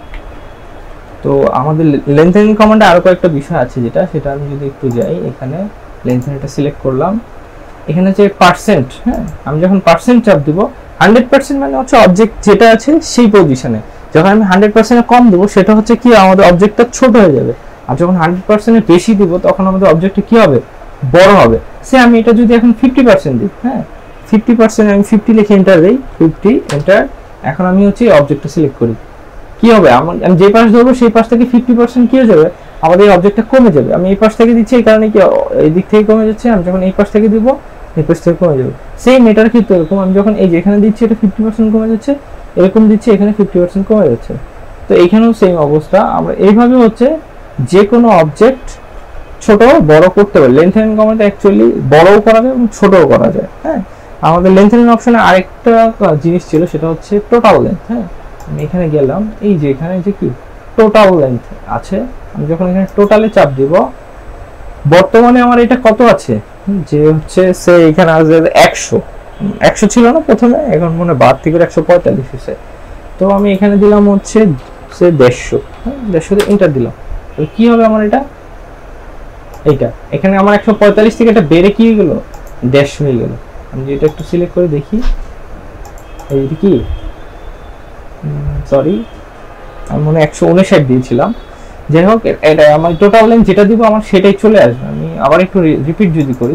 তো আমাদের লেন্থেনিং কমান্ডে আরো কয়েকটা বিষয় আছে, যেটা সেটা আমি যদি একটু যাই, এখানে লেন্থেনিংটা সিলেক্ট করলাম, এখানে যে পার্সেন্ট। হ্যাঁ, আমি যখন পার্সেন্ট চাপ দিব, হান্ড্রেড পার্সেন্ট মানে হচ্ছে অবজেক্ট যেটা আছে সেই পজিশনে, যখন আমি হান্ড্রেড পার্সেন্টে কম দেবো সেটা হচ্ছে কি আমাদের অবজেক্টটা ছোট হয়ে যাবে, আর যখন হান্ড্রেড পার্সেন্টে বেশি দিব তখন আমাদের অবজেক্টটা কি হবে, বড় হবে। সে আমি এটা যদি এখন ফিফটি পার্সেন্ট দিই, হ্যাঁ ফিফটি পার্সেন্ট আমি ফিফটি লিখে এন্টার দিই, ফিফটি এন্টার। এখন আমি হচ্ছে অবজেক্টটা সিলেক্ট করি, কি হবে আমার আমি যে পাশ ধরবো সেই পাশ থেকে ফিফটি পার্সেন্ট কি হয়ে যাবে, আমাদের এই অবজেক্টটা কমে যাবে। আমি এই পাশ থেকে দিচ্ছি এই কারণে কি এই দিক থেকে কমে যাচ্ছে, আমি যখন এই পাশ থেকে দিব এই পাশ থেকে কমে যাবে। সেম এটার ক্ষেত্রে এরকম, আমি যখন এই যে এখানে দিচ্ছি এটা ফিফটি পার্সেন্ট কমে যাচ্ছে, এরকম দিচ্ছি এখানে ফিফটি পার্সেন্ট কমে যাচ্ছে। তো এইখানেও সেম অবস্থা, আমরা এইভাবে হচ্ছে যে কোনো অবজেক্ট ছোট বড় করতে পারি। লেন্থেনিং কমান্ডে অ্যাকচুয়ালি বড়ও করা যায় এবং ছোটও করা যায়। হ্যাঁ, আমাদের লেন্থেনিং অপশনে আরেকটা জিনিস ছিল, সেটা হচ্ছে টোটাল লেন্থ। হ্যাঁ, আমি এখানে গেলাম, এই যে এখানে যে কি টোটাল লেন্থ আছে, আমি যখন এখানে টোটালে চাপ দিব, বর্তমানে আমার এটা কত আছে, যে হচ্ছে সে এখানে আসবে একশো, একশো ছিল না প্রথমে, এখন মনে বাড়তি করে একশো পঁয়তাল্লিশ হয়েছে। তো আমি এখানে দিলাম হচ্ছে সে দেড়শো, হ্যাঁ দেড়শোতে এন্টার দিলাম, তাহলে কি হবে আমার এটা, এইটা এখানে আমার একশো পঁয়তাল্লিশ থেকে এটা বেড়ে কি হয়ে গেল, দেড়শো হয়ে গেল। আমি এটা একটু সিলেক্ট করে দেখি, এই কি সরি আমি মনে একশো উনষাট দিয়েছিলাম, যাই হোক এটা আমার টোটাল লেন্থ যেটা দিব আমার সেটাই চলে আসবে। আমি আবার একটু রিপিট যদি করি,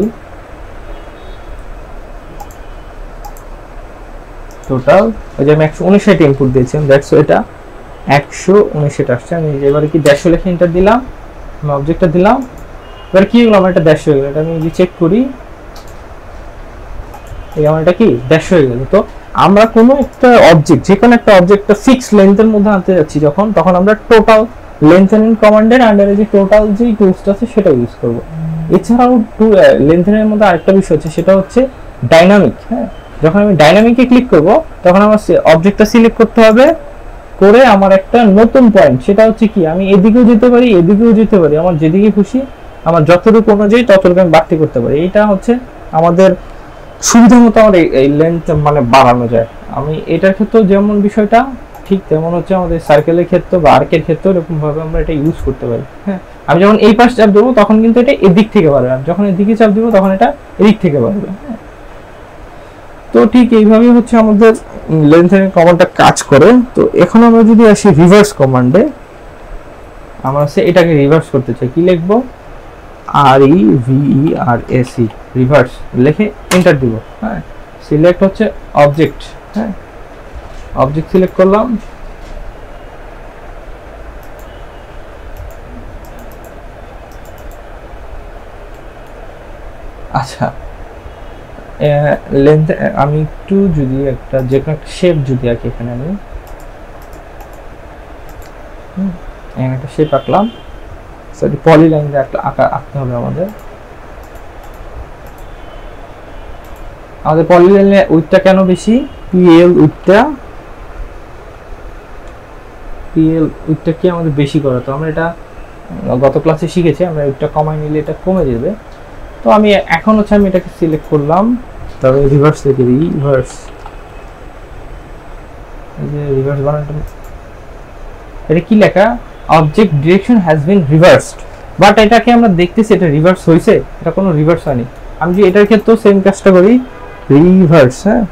টোটাল ওই যে আমি একশো উনষাট ইনপুট দিয়েছিলাম, দ্যাটস এটা একশো উনষাট আসছে। আমি এবারে কি দেড়শো লিখে এন্টার দিলাম, আমি অবজেক্টটা দিলাম, এবার কি হলো আমার এটা দেড়শো হয়ে গেল। এটা আমি যদি চেক করি, এই আমার এটা কি দেড়শো হয়ে গেল। তো আমরা কোনো একটা অবজেক্ট, যে কোনো একটা অবজেক্টটা ফিক্সড লেন্থের মধ্যে আনতে যাচ্ছি যখন, তখন আমরা টোটাল লেন্থেনিং কমান্ডের আন্ডারে যে টোটাল যে টুলসটা আছে সেটা ইউজ করব। এছাড়াও লেন্থেনের মধ্যে আরেকটা বিষয় আছে, সেটা হচ্ছে ডাইনামিক। হ্যাঁ, যখন আমি ডাইনামিকে ক্লিক করব তখন আমার অবজেক্টটা সিলেক্ট করতে হবে, করে আমার একটা নতুন পয়েন্ট, সেটা হচ্ছে কি আমি এদিকেও যেতে পারি এদিকেও যেতে পারি, আমার যেদিকে খুশি আমার যতটুকু অনুযায়ী ততটুকু আমি বাড়তি করতে পারি। এইটা হচ্ছে আমাদের সুবিধা মতো আমার এই লেন্থ মানে বাড়ানো যায়। আমি এটার ক্ষেত্রে যেমন বিষয়টা ঠিক তেমন হচ্ছে আমাদের সার্কেলের ক্ষেত্রে বা আর্কের ক্ষেত্রে এরকম ভাবে আমরা এটা ইউজ করতে পারি। হ্যাঁ, আমি যখন এই পাশ চাপ দেবো তখন কিন্তু এটা এদিক থেকে বাড়বে, আর যখন এদিকে চাপ দেবো তখন এটা এদিক থেকে বাড়বে। হ্যাঁ, তো ঠিক এইভাবেই হচ্ছে আমাদের লেন্থের কমান্ডটা কাজ করে। তো এখন আমরা যদি আসি রিভার্স কমান্ডে, আমরা হচ্ছে এটাকে রিভার্স করতে চাই, কি লিখবো? R E V E R S E, reverse লিখে এন্টার দিব। হ্যাঁ, সিলেক্ট হচ্ছে অবজেক্ট। হ্যাঁ, অবজেক্ট সিলেক্ট করলাম। আচ্ছা, লেন্থ আমি একটু যদি একটা যে কোনো একটা শেপ যদি আঁকি, এখানে আমি হুম একটা শেপ আঁকলাম। সরি, পলি লাইন দিয়ে একটা আঁকা আঁকতে হবে আমাদের। আমাদের পলি লাইনের উইডথটা কেন বেশি? পিএল উইডথটা পিএল উইডথটা কি আমাদের বেশি করা, তো আমরা এটা গত ক্লাসে শিখেছি। আমরা উইডথটা কমাই নিলে এটা কমে যাবে। তো আমি এখন হচ্ছে আমি এটাকে সিলেক্ট করলাম, তবে রিভার্স থেকে রিভার্স, এই যে রিভার্স বানানটা, এটা কি লেখা? Object direction has been reversed. But এটাকে আমরা দেখতেছি এটা রিভার্স হয়েছে, এটা কোনো রিভার্স হয়নি। আমি যদি এটার ক্ষেত্রেও সেম কাজটা করি, রিভার্স, হ্যাঁ,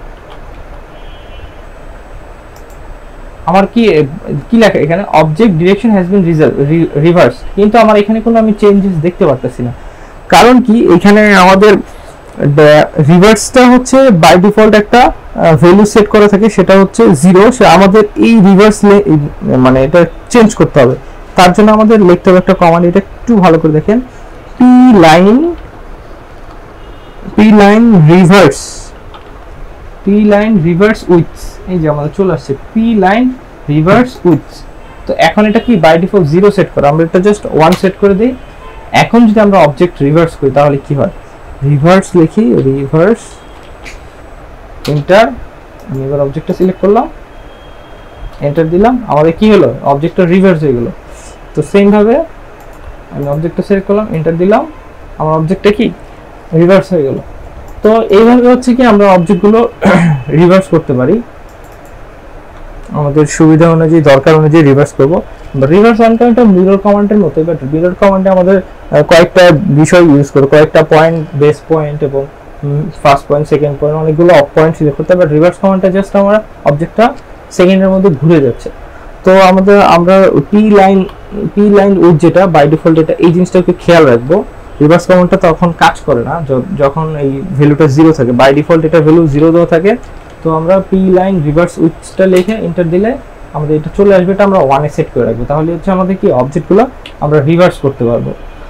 আমার কি কি লেখা এখানে? Object direction has been reverse, কিন্তু আমার এখানে কোনো আমি চেঞ্জেস দেখতে পারতেছি না। কারণ কি, এখানে আমাদের রিভার্সটা হচ্ছে বাই ডিফল্ট একটা ভ্যালু সেট করা থাকে, সেটা হচ্ছে জিরো। সে আমাদের এই রিভার্স মানে এটা চেঞ্জ করতে হবে। তার জন্য আমাদের লিখতে হবে একটা কমান্ড। এটা একটু ভালো করে দেখেন, P line P line reverse, P line reverse with, এই যে আমাদের চলে আসছে পি লাইন রিভার্স উইথ। তো এখন এটা কি বাই ডিফল্ট জিরো সেট করা, আমরা এটা জাস্ট ওয়ান সেট করে দিই। এখন যদি আমরা অবজেক্ট রিভার্স করি তাহলে কি হয়? রিভার্স লিখি, রিভার্স এন্টার। আমি এবার অবজেক্টটা সিলেক্ট করলাম, এন্টার দিলাম, আমাদের কি হলো? অবজেক্টটা রিভার্স হয়ে গেল। তো সেম ভাবে আমি অবজেক্টটা সিলেক্ট করলাম, এন্টার দিলাম, আমার অবজেক্টটা কি রিভার্স হয়ে গেল। তো এইভাবে হচ্ছে কি আমরা অবজেক্টগুলো রিভার্স করতে পারি, আমাদের সুবিধা অনুযায়ী দরকার অনুযায়ী রিভার্স করব। রিভার্স কমান্ডটা মিরর কমান্ডের মতো, বাট মিরর কমান্ডে আমাদের কয়েকটা বিষয় ইউজ করে, কয়েকটা পয়েন্ট, বেস পয়েন্ট এবং ফার্স্ট পয়েন্ট, সেকেন্ড পয়েন্ট, অনেকগুলো অফ পয়েন্ট সিলেক্ট করতে হবে। রিভার্স কমান্ডটা জাস্ট আমরা অবজেক্টটা সেকেন্ডের মধ্যে ঘুরে যাচ্ছে। তো আমাদের আমরা P line P line with যেটা বাই ডিফল্ট, এটা এই জিনিসটাকে খেয়াল রাখবো। রিভার্স কমান্ডটা তখন কাজ করে না যখন এই ভ্যালুটা জিরো থাকে, বাই ডিফল্ট এটা ভ্যালু জিরো দেওয়া থাকে। তো আমরা পি লাইন রিভার্স উইথটা লিখে এন্টার দিলে আমাদের এটা চলে আসবে, এটা আমরা ওয়ানে সেট করে রাখবো। তাহলে হচ্ছে আমাদের কি অবজেক্টগুলো আমরা রিভার্স করতে পারবো।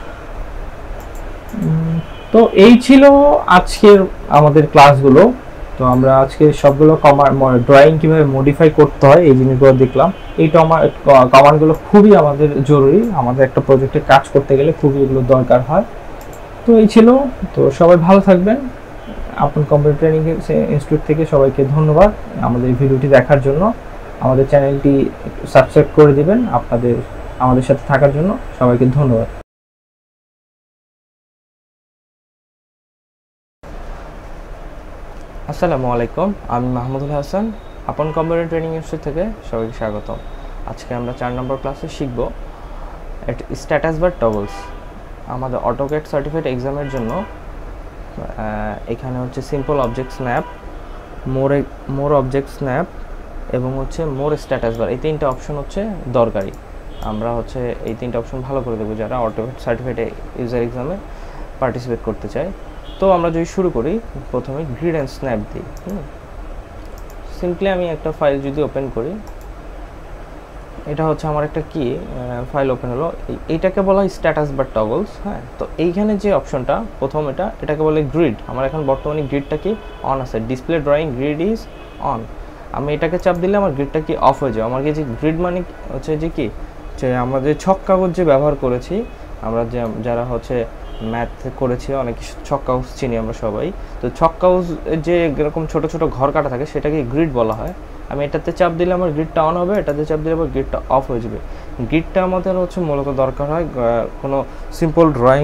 তো এই ছিল আজকের আমাদের ক্লাসগুলো। তো আমরা আজকে সবগুলো ড্রয়িং কিভাবে মডিফাই করতে হয় এই জিনিসগুলো দেখলাম। এই কমান্ডগুলো খুবই আমাদের জরুরি, আমাদের একটা প্রজেক্টে কাজ করতে গেলে খুবই এগুলো দরকার হয়। তো এই ছিল। তো সবাই ভালো থাকবেন। আপন কম্পিউটার ট্রেনিং ইনস্টিটিউট থেকে সবাইকে ধন্যবাদ আমাদের ভিডিওটি দেখার জন্য। আমাদের চ্যানেলটি সাবস্ক্রাইব করে দিবেন। আপনাদের আমাদের সাথে থাকার জন্য সবাইকে ধন্যবাদ। আসসালামু আলাইকুম, আমি মাহমুদুল হাসান, আপন কম্পিউটার ট্রেনিং ইনস্টিটিউট থেকে সবাইকে স্বাগতম। আজকে আমরা চার নম্বর ক্লাসে শিখব স্ট্যাটাস বার টগলস। আমাদের অটোক্যাড সার্টিফাইড এক্সামের জন্য এখানে হচ্ছে simple object snap, more more object snap এবং হচ্ছে মোর স্ট্যাটাস বার, এই তিনটা অপশন হচ্ছে দরকারি। আমরা হচ্ছে এই তিনটা অপশন ভালো করে দেবো যারা অটোক্যাড সার্টিফাইড ইউজার এক্সামে পার্টিসিপেট করতে চায়। তো আমরা যদি শুরু করি, প্রথমে গ্রিড অ্যান্ড স্ন্যাপ দিই। হুম সিম্পলি আমি একটা ফাইল যদি ওপেন করি, এটা হচ্ছে আমার একটা কি ফাইল ওপেন হলো, এইটাকে বলা হয় স্ট্যাটাস বার টগলস। হ্যাঁ, তো এইখানে যে অপশনটা প্রথম, এটা এটাকে বলে গ্রিড। আমার এখন বর্তমানে গ্রিডটা কি অন আছে, display drawing grid is on. আমি এটাকে চাপ দিলে আমার গ্রিডটা কি অফ হয়ে যায়। আমার কি যে গ্রিড মানে হচ্ছে যে কি, যে আমরা যে ছক কাগজ যে ব্যবহার করেছি, আমরা যে যারা হচ্ছে ম্যাথ করেছি অনেক ছক কাগজ চিনি আমরা সবাই। তো ছক কাগজ যে এরকম ছোট ছোট ঘর কাটা থাকে সেটাকে গ্রিড বলা হয়। আমি এটাতে চাপ দিলে আমার গ্রিডটা অন হবে, এটাতে চাপ দিলে আমার গ্রিডটা অফ হয়ে যাবে। গ্রিডটা আমাদের হচ্ছে মূলত দরকার হয় কোনো সিম্পল ড্রয়িং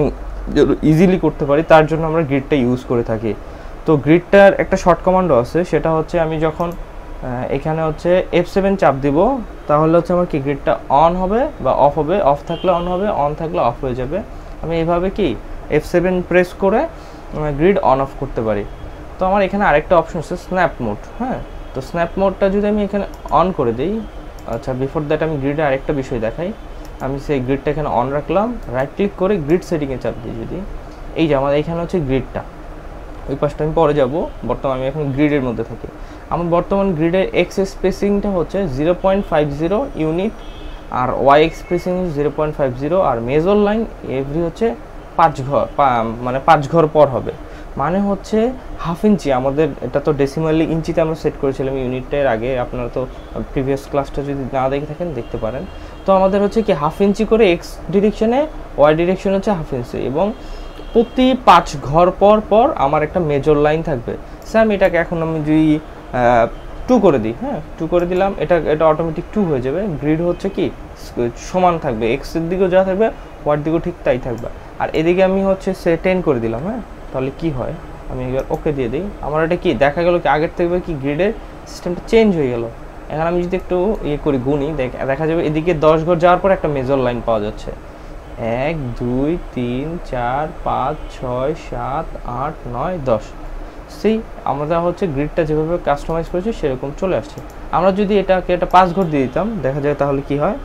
ইজিলি করতে পারি তার জন্য আমরা গ্রিডটা ইউজ করে থাকি। তো গ্রিডটার একটা শর্ট কমান্ডও আছে, সেটা হচ্ছে আমি যখন এখানে হচ্ছে এফ সেভেন চাপ দিব তাহলে হচ্ছে আমার কি গ্রিডটা অন হবে বা অফ হবে, অফ থাকলে অন হবে, অন থাকলে অফ হয়ে যাবে। আমি এইভাবে কি এফ সেভেন প্রেস করে গ্রিড অন অফ করতে পারি। তো আমার এখানে আরেকটা অপশন আছে স্ন্যাপ মোড। হ্যাঁ, তো স্ন্যাপ মোডটা যদি আমি এখানে অন করে দিই, আচ্ছা বিফোর দ্যাট আমি গ্রিডে আরেকটা বিষয় দেখাই। আমি সেই গ্রিডটা এখানে অন রাখলাম, রাইট ক্লিক করে গ্রিড সেটিংয়ে চাপ দিই যদি, এই যে আমার এখানে হচ্ছে গ্রিডটা, ওই পাশটা আমি পরে যাব, বর্তমানে আমি এখন গ্রিডের মধ্যে থাকি। আমার বর্তমান গ্রিডের এক্স স্পেসিংটা হচ্ছে zero point five zero unit, আর Y spacing zero point five zero, আর মেজর লাইন এভরি হচ্ছে পাঁচ ঘর, মানে পাঁচ ঘর পর হবে, মানে হচ্ছে হাফ ইঞ্চি। আমাদের এটা তো ডেসিমালি ইঞ্চিতে আমরা সেট করেছিলাম ইউনিটের আগে, আপনারা তো প্রিভিয়াস ক্লাসটা যদি না দেখে থাকেন দেখতে পারেন। তো আমাদের হচ্ছে কি হাফ ইঞ্চি করে এক্স ডিরেকশনে, ওয়াই ডিরেকশন হচ্ছে হাফ ইঞ্চি, এবং প্রতি পাঁচ ঘর পর পর আমার একটা মেজর লাইন থাকবে। স্যার আমি এটাকে এখন আমি যদি টু করে দিই, হ্যাঁ টু করে দিলাম, এটা এটা অটোমেটিক টু হয়ে যাবে। গ্রিড হচ্ছে কি সমান থাকবে, এক্সের দিকেও যা থাকবে ওয়ার দিকেও ঠিক তাই থাকবে। আর এদিকে আমি হচ্ছে সে টেন করে দিলাম। হ্যাঁ, তাহলে কি হয়, আমি এবার ওকে দিয়ে দিই, আমার এটা কি দেখা গেল কি আগের থেকে কি গ্রিডের সিস্টেমটা চেঞ্জ হয়ে গেল। এখন আমি যদি একটু ইয়ে করি গুণি, দেখা যাবে এদিকে দশ ঘর যাওয়ার পর একটা মেজর লাইন পাওয়া যাচ্ছে, এক দুই তিন চার পাঁচ ছয় সাত আট নয় দশ। সেই আমরা হচ্ছে গ্রিডটা যেভাবে কাস্টমাইজ করেছি সেরকম চলে আসছে। আমরা যদি এটাকে এটা পাঁচ ঘর দিয়ে দিতাম দেখা যায় তাহলে কি হয়,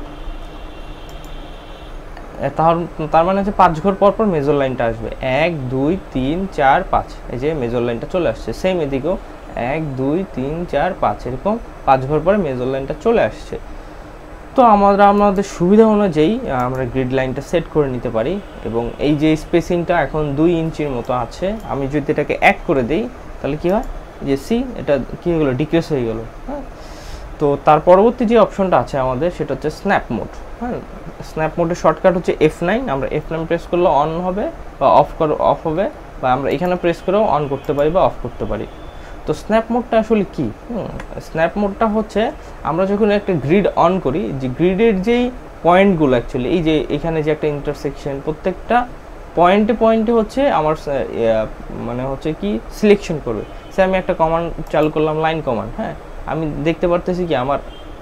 তাহলে তার মানে হচ্ছে পাঁচ ঘর পর পর মেজর লাইনটা আসবে, এক দুই তিন চার পাঁচ, এই যে মেজর লাইনটা চলে আসছে। সেম এদিকেও এক দুই তিন চার পাঁচ, এরকম পাঁচ ঘর পরে মেজর লাইনটা চলে আসছে। তো আমরা আমাদের সুবিধা অনুযায়ী আমরা গ্রিড লাইনটা সেট করে নিতে পারি, এবং এই যে স্পেসিংটা এখন দুই ইঞ্চির মতো আছে, আমি যদি এটাকে এক করে দিই তাহলে কি হয়, যে সি এটা কী হয়ে গেলো, ডিক্রিজ হয়ে গেলো। হ্যাঁ, তো তার পরবর্তী যে অপশনটা আছে আমাদের সেটা হচ্ছে স্ন্যাপ মোড। হ্যাঁ, স্ন্যাপ মোডের শর্টকাট হচ্ছে এফ নাইন, আমরা এফ নাইন প্রেস করলে অন হবে বা অফ করে অফ হবে, বা আমরা এখানে প্রেস করেও অন করতে পারি বা অফ করতে পারি। তো স্ন্যাপ মোডটা আসলে কি, স্ন্যাপ মোডটা হচ্ছে আমরা যখন একটা গ্রিড অন করি, যে গ্রিডের যেই পয়েন্টগুলো অ্যাকচুয়ালি এই যে এখানে যে একটা ইন্টারসেকশন, প্রত্যেকটা পয়েন্টে পয়েন্টে হচ্ছে আমার মানে হচ্ছে কি সিলেকশন করবে। সে আমি একটা কমান্ড চালু করলাম, লাইন কমান্ড। হ্যাঁ, আমি দেখতে পারতেছি কি আমার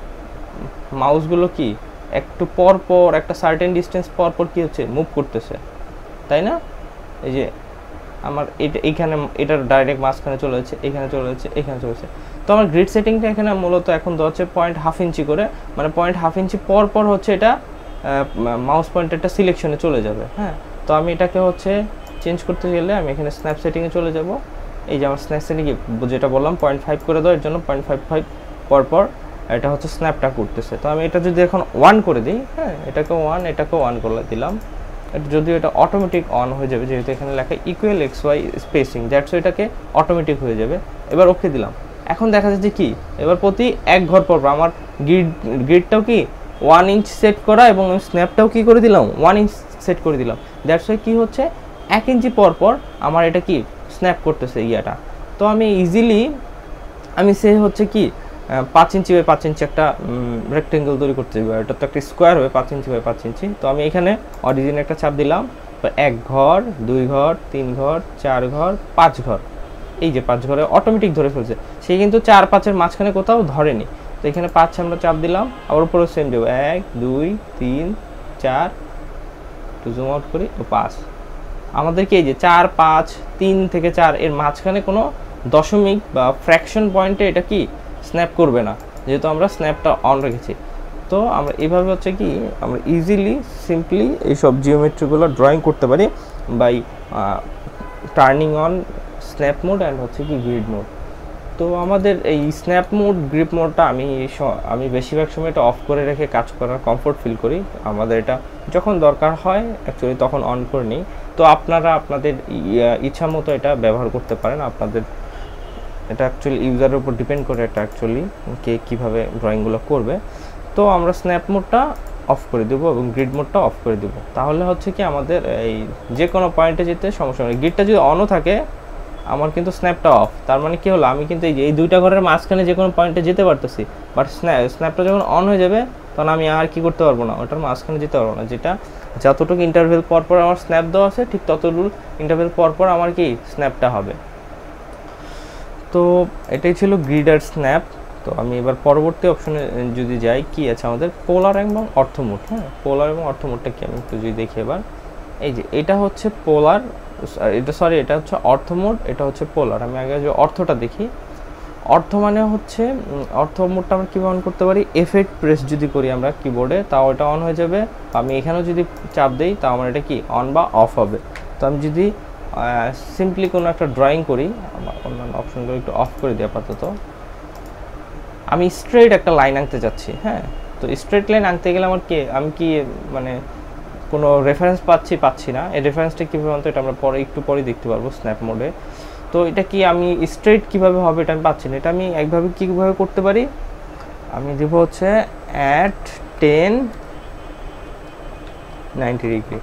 মাউসগুলো কি একটু পর পর একটা সার্টেন ডিস্টেন্স পর পর কী হচ্ছে মুভ করতেছে, তাই না? এই যে আমার এটা এইখানে এটার ডাইরেক্ট মাঝখানে চলে যাচ্ছে, এখানে চলে যাচ্ছে, এখানে চলে যাচ্ছে। তো আমার গ্রিড সেটিংটা এখানে মূলত এখন দেওয়া হচ্ছে পয়েন্ট হাফ ইঞ্চি করে, মানে পয়েন্ট হাফ ইঞ্চি পর পর হচ্ছে এটা মাউস পয়েন্টারটা সিলেকশনে চলে যাবে। হ্যাঁ, তো আমি এটাকে হচ্ছে চেঞ্জ করতে গেলে আমি এখানে স্ন্যাপ সেটিংয়ে চলে যাব। এই যে আমার স্ন্যাপ সেটিংয়ে যেটা বললাম পয়েন্ট ফাইভ করে দেওয়ার জন্য পয়েন্ট ফাইভ ফাইভ পর পর এটা হচ্ছে স্ন্যাপটা করতেছে। তো আমি এটা যদি এখন ওয়ান করে দিই, হ্যাঁ এটাকে ওয়ান এটাকে ওয়ান করে দিলাম, যদিও এটা অটোমেটিক অন হয়ে যাবে যেহেতু এখানে লেখা equal X Y spacing, that's এটাকে অটোমেটিক হয়ে যাবে। এবার ওকে দিলাম, এখন দেখা যাচ্ছে কি এবার প্রতি এক ঘর পর আমার গ্রিড গ্রিডটাও কি ওয়ান ইঞ্চ সেট করা, এবং স্ন্যাপটাও কি করে দিলাম ওয়ান ইঞ্চ সেট করে দিলাম। দ্যাটস ওয়াই কী হচ্ছে এক ইঞ্চি পর পর আমার এটা কি স্ন্যাপ করতেছে ইয়াটা। তো আমি ইজিলি আমি সে হচ্ছে কি পাঁচ ইঞ্চি বাই পাঁচ ইঞ্চি একটা রেক্টেঙ্গেল তৈরি করতে হবে, এটা তো একটা স্কোয়ার হবে পাঁচ ইঞ্চি বাই পাঁচ ইঞ্চি। তো আমি এখানে অরিজিন একটা চাপ দিলাম, এক ঘর দুই ঘর তিন ঘর চার ঘর পাঁচ ঘর, এই যে পাঁচ ঘরে অটোমেটিক ধরে ফেলছে, সে কিন্তু চার পাঁচের মাঝখানে কোথাও ধরেনি। তো এখানে পাঁচ আমরা চাপ দিলাম, আবার উপরে সেম যাবো এক দুই তিন চার, একটু জুম আউট করি, তো পাঁচ। আমাদেরকে এই যে চার পাঁচ তিন থেকে চার এর মাঝখানে কোনো দশমিক বা ফ্র্যাকশন পয়েন্টে এটা কি স্ন্যাপ করবে না, যেহেতু আমরা স্ন্যাপটা অন রেখেছি। তো আমরা এইভাবে হচ্ছে কি আমরা ইজিলি সিম্পলি এইসব জিওমেট্রিগুলো ড্রয়িং করতে পারি by turning on snap mode and হচ্ছে কি গ্রিড মোড। তো আমাদের এই স্ন্যাপ মোড গ্রিড মোডটা আমি আমি বেশিরভাগ সময় এটা অফ করে রেখে কাজ করার কমফোর্ট ফিল করি। আমাদের এটা যখন দরকার হয় অ্যাকচুয়ালি তখন অন করে নিই। তো আপনারা আপনাদের ইচ্ছা মতো এটা ব্যবহার করতে পারেন, আপনাদের এটা অ্যাকচুয়ালি ইউজারের উপর ডিপেন্ড করে এটা অ্যাকচুয়ালি কে কীভাবে ড্রয়িংগুলো করবে। তো আমরা স্ন্যাপ মোডটা অফ করে দেবো এবং গ্রিড মোডটা অফ করে দেবো, তাহলে হচ্ছে কি আমাদের এই যে কোনো পয়েন্টে যেতে সমস্যা নেই। গ্রিডটা যদি অনও থাকে আমার কিন্তু স্ন্যাপটা অফ। তার মানে কি হলো, আমি কিন্তু এই যে এই দুইটা ঘরের মাঝখানে যে কোনো পয়েন্টে যেতে পারতেছি, বাট স্ন্যাপটা যখন অন হয়ে যাবে তখন আমি আর কি করতে পারবো না, ওটার মাঝখানে যেতে পারবো না। যেটা যতটুকু ইন্টারভেল পর পর আমার স্ন্যাপ দেওয়া আছে ঠিক ততটুকু ইন্টারভেল পর পর আমার কি স্ন্যাপটা হবে। তো এটাই ছিল গ্রিড আর স্ন্যাপ। তো আমি এবার পরবর্তী অপশনে যদি যাই, কি আছে আমাদের পোলার এবং অর্থ মোড। হ্যাঁ, পোলার এবং অর্থ মোডটা কি আমি একটু যদি দেখি এবার, এই যে এটা হচ্ছে পোলার, এটা সরি এটা হচ্ছে অর্থ মোড, এটা হচ্ছে পোলার। আমি আগে যে অর্থটা দেখি, অর্থ মানে হচ্ছে অর্থ মোডটা আমরা কীভাবে অন করতে পারি, এফ এইট প্রেস যদি করি আমরা কিবোর্ডে তাও এটা অন হয়ে যাবে। আমি এখানেও যদি চাপ দিই তাও আমার এটা কি অন বা অফ হবে। তো আমি যদি সিম্পলি কোনো একটা ড্রয়িং করি, আমার অন্যান্য অপশনগুলো একটু অফ করে দিই আপাতত। আমি স্ট্রেট একটা লাইন আনতে চাচ্ছি। হ্যাঁ, তো স্ট্রেট লাইন আনতে গেলে আমার কি, আমি কি মানে কোনো রেফারেন্স পাচ্ছি পাচ্ছি না। এই রেফারেন্সটা কীভাবে অন্তত এটা আমরা পরে একটু পরে দেখতে পারবো স্ন্যাপ মোডে। তো এটা কি আমি স্ট্রেট কীভাবে হবে এটা আমি পাচ্ছি না। এটা আমি একভাবে কীভাবে করতে পারি, আমি দেব হচ্ছে অ্যাট টেন নাইনটি ডিগ্রি,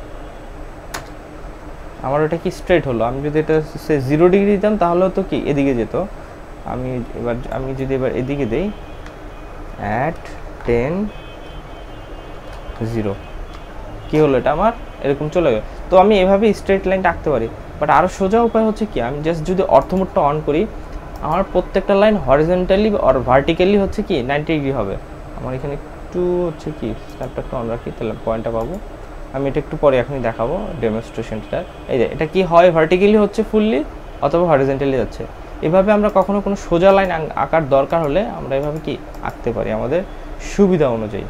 আমার ওটা কি স্ট্রেট হলো। আমি যদি এটা সে জিরো ডিগ্রি দিতাম তাহলেও তো কি এদিকে যেত। আমি এবার আমি যদি এবার এদিকে দিই অ্যাট টেন জিরো, কী হলো, এটা আমার এরকম চলে গেল। তো আমি এভাবে স্ট্রেট লাইনটা আঁকতে পারি। বাট আরও সোজা উপায় হচ্ছে কি, আমি জাস্ট যদি অর্থ মোডটা অন করি, আমার প্রত্যেকটা লাইন হরিজন্টালি আর ভার্টিক্যালি হচ্ছে কি নাইনটি ডিগ্রি হবে। আমার এখানে একটু হচ্ছে কি স্ন্যাপটা একটু অন রাখি, তাহলে পয়েন্টটা পাবো। আমি এটা একটু পরে এখনই দেখাবো ডেমনস্ট্রেশনটা। এই যে এটা কি হয়, ভার্টিক্যালি হচ্ছে ফুললি অথবা হরিজন্টালি যাচ্ছে। এভাবে আমরা কখনো কোনো সোজা লাইন আঁকার দরকার হলে আমরা এভাবে কি আঁকতে পারি আমাদের সুবিধা অনুযায়ী।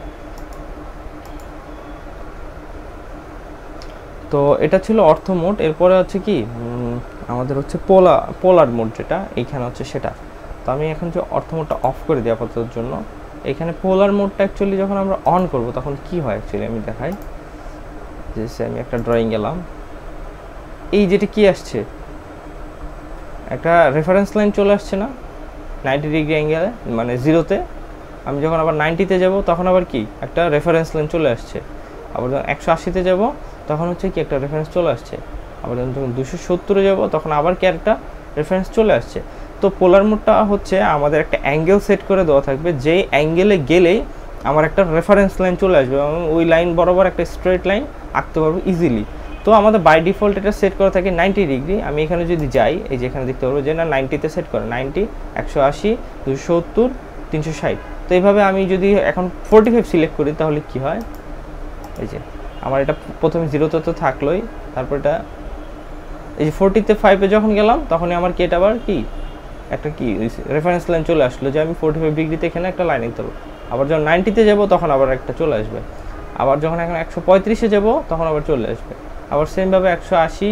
তো এটা ছিল অর্থ মোড। এরপরে হচ্ছে কি আমাদের হচ্ছে পোলা পোলার মোড, যেটা এইখানে হচ্ছে সেটা। তো আমি এখন যে অর্থ মোডটা অফ করে দিই আপাতত জন্য। এখানে পোলার মোডটা অ্যাকচুয়ালি যখন আমরা অন করব তখন কি হয় অ্যাকচুয়ালি আমি দেখাই। যে আমি একটা ড্রয়িং গেলাম, এই যেটা কি আসছে, একটা রেফারেন্স লাইন চলে আসছে না নাইনটি ডিগ্রি অ্যাঙ্গেলে, মানে জিরোতে। আমি যখন আবার নাইনটিতে যাব তখন আবার কি একটা রেফারেন্স লাইন চলে আসছে। আবার যখন একশো আশিতে যাব তখন হচ্ছে কি একটা রেফারেন্স চলে আসছে। আবার যখন দুশো সত্তরে যাব তখন আবার কি একটা রেফারেন্স চলে আসছে। তো পোলার মোডটা হচ্ছে আমাদের একটা অ্যাঙ্গেল সেট করে দেওয়া থাকবে, যেই অ্যাঙ্গেলে গেলেই আমার একটা রেফারেন্স লাইন চলে আসবে এবং ওই লাইন বরাবর একটা স্ট্রেট লাইন আঁকতে পারবো ইজিলি। তো আমাদের বাই ডিফল্ট এটা সেট করা থাকে নাইনটি ডিগ্রি। আমি এখানে যদি যাই, এই যে এখানে দেখতে পারবো যে না নাইনটিতে সেট করে, নাইনটি, একশো আশি, দুশো সত্তর, তিনশো ষাট। তো এইভাবে আমি যদি এখন ফোরটি ফাইভ সিলেক্ট করি তাহলে কি হয়, এই যে আমার এটা প্রথমে জিরোতে তো থাকলোই, তারপর এটা এই যে ফোরটিতে ফাইভে যখন গেলাম তখনই আমার কি এটা আবার কি একটা কি রেফারেন্স লাইন চলে আসলো যে আমি ফোরটি ফাইভ ডিগ্রিতে এখানে একটা লাইন নিতে পারবো। আবার যখন নাইনটিতে যাবো তখন আবার একটা চলে আসবে। আবার যখন এখন একশো পঁয়ত্রিশে যাবো তখন আবার চলে আসবে। আবার সেমভাবে একশো আশি,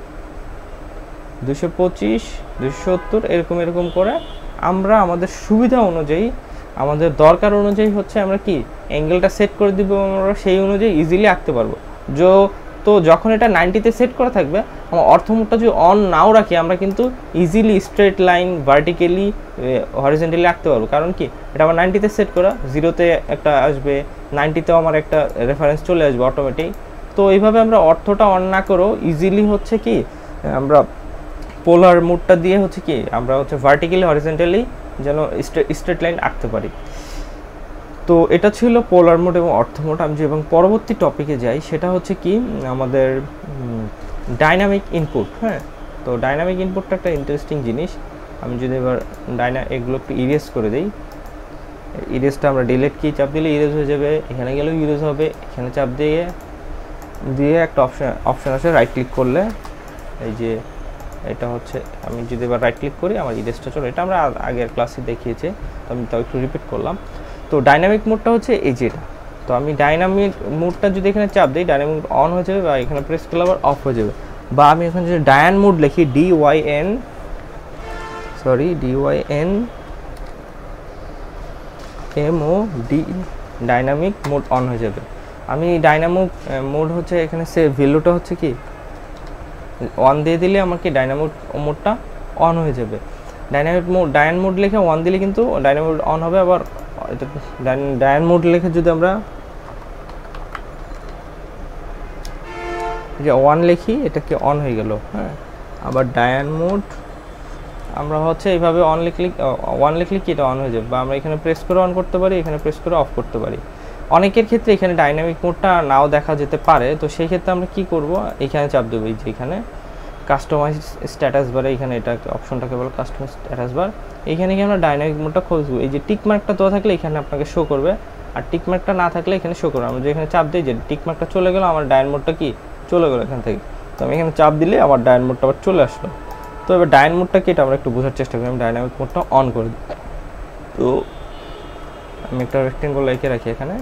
দুশো পঁচিশ, দুশো সত্তর, এরকম এরকম করে আমরা আমাদের সুবিধা অনুযায়ী, আমাদের দরকার অনুযায়ী হচ্ছে আমরা কি অ্যাঙ্গেলটা সেট করে দিব, আমরা সেই অনুযায়ী ইজিলি আঁকতে পারবো। যো তো যখন এটা নাইনটিতে সেট করা থাকবে, আমার অর্থ মোডটা যদি অন নাও রাখি আমরা কিন্তু easily straight line vertically horizontally আঁকতে পারবো। কারণ কি এটা আমার নাইনটিতে সেট করা, জিরোতে একটা আসবে, নাইনটিতেও আমার একটা রেফারেন্স চলে আসবে অটোমেটিক। তো এইভাবে আমরা অর্থটা অন না করেও ইজিলি হচ্ছে কি আমরা পোলার মোডটা দিয়ে হচ্ছে কি আমরা হচ্ছে ভার্টিক্যালি হরিজন্টালি যেন স্ট্রেট লাইন আঁকতে পারি। তো এটা ছিল পোলার মোড এবং অর্থ মোড। আমি যে এবং পরবর্তী টপিকে যাই সেটা হচ্ছে কি আমাদের ডাইনামিক ইনপুট। হ্যাঁ, তো ডাইনামিক ইনপুটটা একটা ইন্টারেস্টিং জিনিস। আমি যদি এবার ডাইনা এগুলো একটু ইরেজ করে দিই, ইরেজটা আমরা ডিলিট কি চাপ দিলে ইরেজ হয়ে যাবে, এখানে গেলেও ইরেজ হবে, এখানে চাপ দিয়ে দিয়ে একটা অপশান অপশান আছে রাইট ক্লিক করলে, এই যে এটা হচ্ছে আমি যদি এবার রাইট ক্লিক করি আমার ইরেজটা চলে। এটা আমরা আগের ক্লাসে দেখিয়েছি, তো আমি তাও একটু রিপিট করলাম। তো ডাইনামিক মোডটা হচ্ছে এই যেটা। তো আমি ডাইনামিক মোডটা যদি এখানে চাপ দিই ডাইনামিক মোড অন হয়ে যাবে বা এখানে প্রেস করলে আবার অফ হয়ে যাবে। বা আমি এখানে যদি ডায়ান মোড লিখি, D Y N sorry D Y N M O D, dynamic mode on হয়ে যাবে। আমি ডাইনামিক মোড হচ্ছে এখানে সে ভ্যালুটা হচ্ছে কি ওয়ান দিয়ে দিলে আমার কি ডাইনামিক মোডটা অন হয়ে যাবে। ডাইনামিক মোড ডায়ান মোড লিখে ওয়ান দিলে কিন্তু ডাইনামিক মোড অন হবে। আবার এটা ডায়ান মোড লিখে যদি আমরা যে ওয়ান লিখি এটা কি অন হয়ে গেল। হ্যাঁ, আবার ডায়ান মোড আমরা হচ্ছে এইভাবে অন লিখলে ওয়ান লিখলে কি এটা অন হয়ে যাবে, বা আমরা এখানে প্রেস করে অন করতে পারি, এখানে প্রেস করে অফ করতে পারি। অনেকের ক্ষেত্রে এখানে ডাইনামিক মোডটা নাও দেখা যেতে পারে, তো সেই ক্ষেত্রে আমরা কি করব, এখানে চাপ দেবো এই যে এখানে কাস্টমাইজ স্ট্যাটাস বার, এখানে এটা অপশনটাকে বলে কাস্টমাইজ স্ট্যাটাস বার। এখানে কি আমরা ডাইনামিক মোডটা খুঁজবো, এই যে টিক মার্কটা দেওয়া থাকলে এখানে আপনাকে শো করবে, আর টিক মার্কটা না থাকলে এখানে শো করবে। আমরা যে এখানে চাপ দিই যে টিক মার্কটা চলে গেল, আমার ডায়ন মোডটা কি চলে গেল এখান থেকে, তো আমি এখানে চাপ দিলে আমার ডায়ন মোডটা আবার চলে আসলো। তো এবার ডায়ন মোডটা কি এটা আমরা একটু বোঝার চেষ্টা করি। আমি ডাইনামিক মোডটা অন করে দিই, তো আমি একটা রেক্টেঙ্গল এঁকে রাখি এখানে।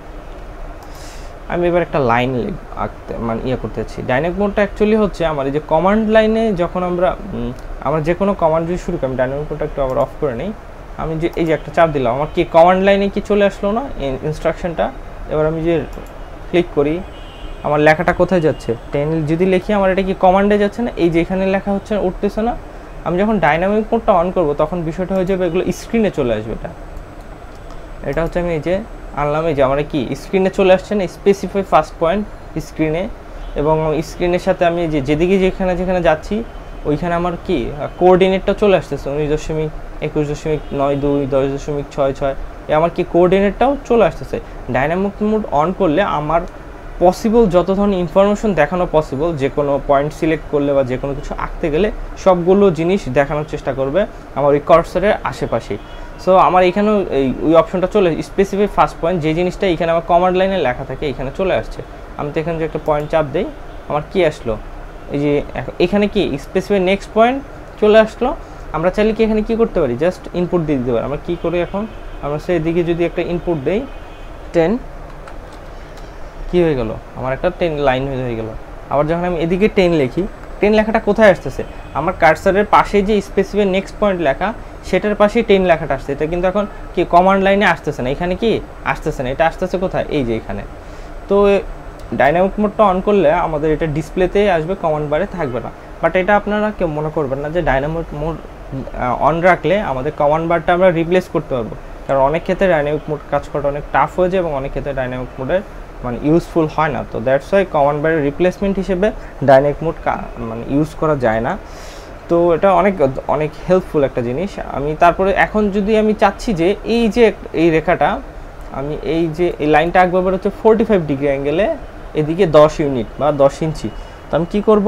আমি এবার একটা লাইন আঁকতে মানে ইয়ে করতে চাচ্ছি। ডাইনামিক মোডটা অ্যাকচুয়ালি হচ্ছে আমার এই যে কমান্ড লাইনে যখন আমরা আমরা যে কোনো কমান্ড যদি শুরু করি, আমি ডাইনামিক মোডটা একটু আবার অফ করে নিই। আমি যে এই যে একটা চাপ দিলাম, আমার কি কমান্ড লাইনে কি চলে আসলো না ইনস্ট্রাকশনটা। এবার আমি যে ক্লিক করি, আমার লেখাটা কোথায় যাচ্ছে, টেন যদি লিখি আমার এটা কি কমান্ডে যাচ্ছে না, এই যে এখানে লেখা হচ্ছে উঠতেছে না। আমি যখন ডাইনামিক মোডটা অন করব তখন বিষয়টা হয়ে যাবে এগুলো স্ক্রিনে চলে আসবে। এটা এটা হচ্ছে আমি এই যে আনলাম, এই যে আমার কি স্ক্রিনে চলে আসছে না, স্পেসিফাই ফার্স্ট পয়েন্ট স্ক্রিনে, এবং স্ক্রিনের সাথে আমি যে যেদিকে যেখানে যেখানে যাচ্ছি ওইখানে আমার কি কোঅর্ডিনেটটা চলে আসতেছে, উনিশ দশমিক একুশ দশমিক নয় দুই দশ দশমিক ছয় ছয়, এ আমার কি কোঅর্ডিনেটটাও চলে আসতেছে। ডাইনামিক মোড অন করলে আমার পসিবল যত ধরনের ইনফরমেশন দেখানো পসিবল, যে কোনো পয়েন্ট সিলেক্ট করলে বা যে কোনো কিছু আঁকতে গেলে সবগুলো জিনিস দেখানোর চেষ্টা করবে আমার ওই কার্সরের আশেপাশে। সো আমার এখানেও এই ওই অপশনটা চলে স্পেসিফিক ফার্স্ট পয়েন্ট, যে জিনিসটা এখানে আমার কমান্ড লাইনে লেখা থাকে এখানে চলে আসছে। আমি তো এখানে যে একটা পয়েন্ট চাপ দেই, আমার কি আসলো, এই যে এখানে কি স্পেসিফিক নেক্সট পয়েন্ট চলে আসলো। আমরা চাইলে কি এখানে কি করতে পারি, জাস্ট ইনপুট দিয়ে দিতে পারি। আমরা কী করি এখন, আমরা সেই দিকে যদি একটা ইনপুট দেই টেন, কি হয়ে গেল, আমার একটা টেন লাইন হয়ে গেল। আবার যখন আমি এদিকে টেন লিখি, টেন লেখাটা কোথায় আসতেছে, আমার কার্সারের পাশে যে স্পেসিফিক নেক্সট পয়েন্ট লেখা সেটার পাশেই টেন লেখাটা আসছে। এটা কিন্তু এখন কি কমান্ড লাইনে আসতেছে না, এখানে কি আসতেছে না, এটা আসতেছে কোথায়, এই যে এখানে। তো ডাইনামিক মোডটা অন করলে আমাদের এটা ডিসপ্লেতে আসবে, কমান্ড বারে থাকবে না। বাট এটা আপনারা কেউ মনে করবেন না যে ডাইনামিক মোড অন রাখলে আমাদের কমান্ড বারটা আমরা রিপ্লেস করতে পারবো, কারণ অনেক ক্ষেত্রে ডাইনামিক মোড কাজ করাটা অনেক টাফ হয়ে যায় এবং অনেক ক্ষেত্রে ডাইনামিক মোডের মানে ইউজফুল হয় না। তো দ্যাটস ওয়াই কমান্ড বারের রিপ্লেসমেন্ট হিসেবে ডাইনামিক মোড মানে ইউজ করা যায় না। তো এটা অনেক অনেক হেল্পফুল একটা জিনিস। আমি তারপরে এখন যদি আমি চাচ্ছি যে এই যে এই রেখাটা, আমি এই যে এই লাইনটা আঁকবো হচ্ছে ফোরটি ফাইভ ডিগ্রি অ্যাঙ্গেলে, এদিকে দশ ইউনিট বা দশ ইঞ্চি। তো আমি কী করবো,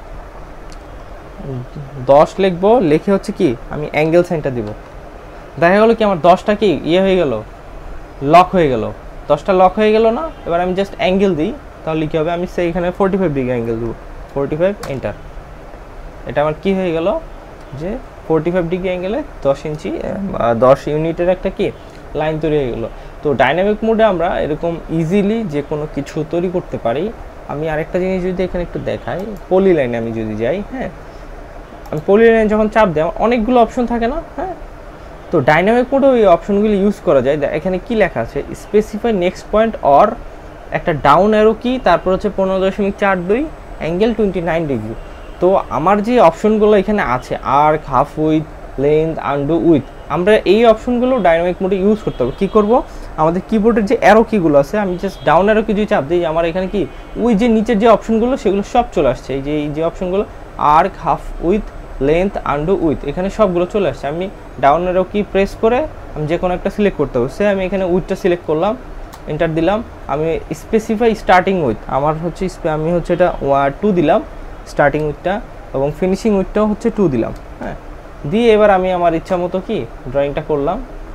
দশ লিখবো, লিখে হচ্ছে কি আমি অ্যাঙ্গেল সাইনটা দিব। দেখা গেলো কি আমার দশটা কি ইয়ে হয়ে গেল, লক হয়ে গেল, দশটা লক হয়ে গেল না। এবার আমি জাস্ট অ্যাঙ্গেল দিই, তাহলে কী হবে, আমি সেইখানে ফোরটি ফাইভ ডিগ্রি অ্যাঙ্গেল দেবো, ফোরটি ফাইভ এন্টার। এটা আমার কি হয়ে গেল যে ফোরটি ফাইভ ডিগ্রি অ্যাঙ্গেলে দশ ইঞ্চি দশ ইউনিটের একটা কি লাইন তৈরি হয়ে গেলো। তো ডাইনামিক মোডে আমরা এরকম ইজিলি যে কোনো কিছু তৈরি করতে পারি। আমি আরেকটা জিনিস যদি এখানে একটু দেখাই, পলি লাইনে আমি যদি যাই, হ্যাঁ আমি পলি লাইনে যখন চাপ দিই আমার অনেকগুলো অপশন থাকে না, হ্যাঁ তো ডাইনামিক মোডে ওই অপশনগুলি ইউজ করা যায়। এখানে কি লেখা আছে, স্পেসিফাই নেক্সট পয়েন্ট অর একটা ডাউন অ্যারো কি, তারপর হচ্ছে পনেরো দশমিক চার দুই অ্যাঙ্গেল টোয়েন্টি নাইন ডিগ্রি। তো আমার যে অপশনগুলো এখানে আছে, arc, half with, length, undo with, আমরা এই অপশনগুলো ডাইনামিক মোডে ইউজ করতে হবে। কী করবো, আমাদের কিবোর্ডের যে অ্যারো কিগুলো আছে, আমি জাস্ট ডাউন অ্যারো কি যদি চাপ দিই, আমার এখানে কি ওই যে নিচের যে অপশনগুলো সেগুলো সব চলে আসছে। এই যে এই যে অপশনগুলো arc, half with, length, undo with, এখানে সবগুলো চলে আসছে। আমি ডাউন অ্যারো কি প্রেস করে আমি যে কোনো একটা সিলেক্ট করতে হবে। সে আমি এখানে উইথটা সিলেক্ট করলাম, এন্টার দিলাম। আমি স্পেসিফাই স্টার্টিং উইথ, আমার হচ্ছে আমি হচ্ছে এটা টু দিলাম স্টার্টিং উইথটা, এবং ফিনিশিং উইথটাও হচ্ছে টু দিলাম, হ্যাঁ দিয়ে এবার আমি আমার ইচ্ছা মতো কি ড্রয়িংটা করলাম।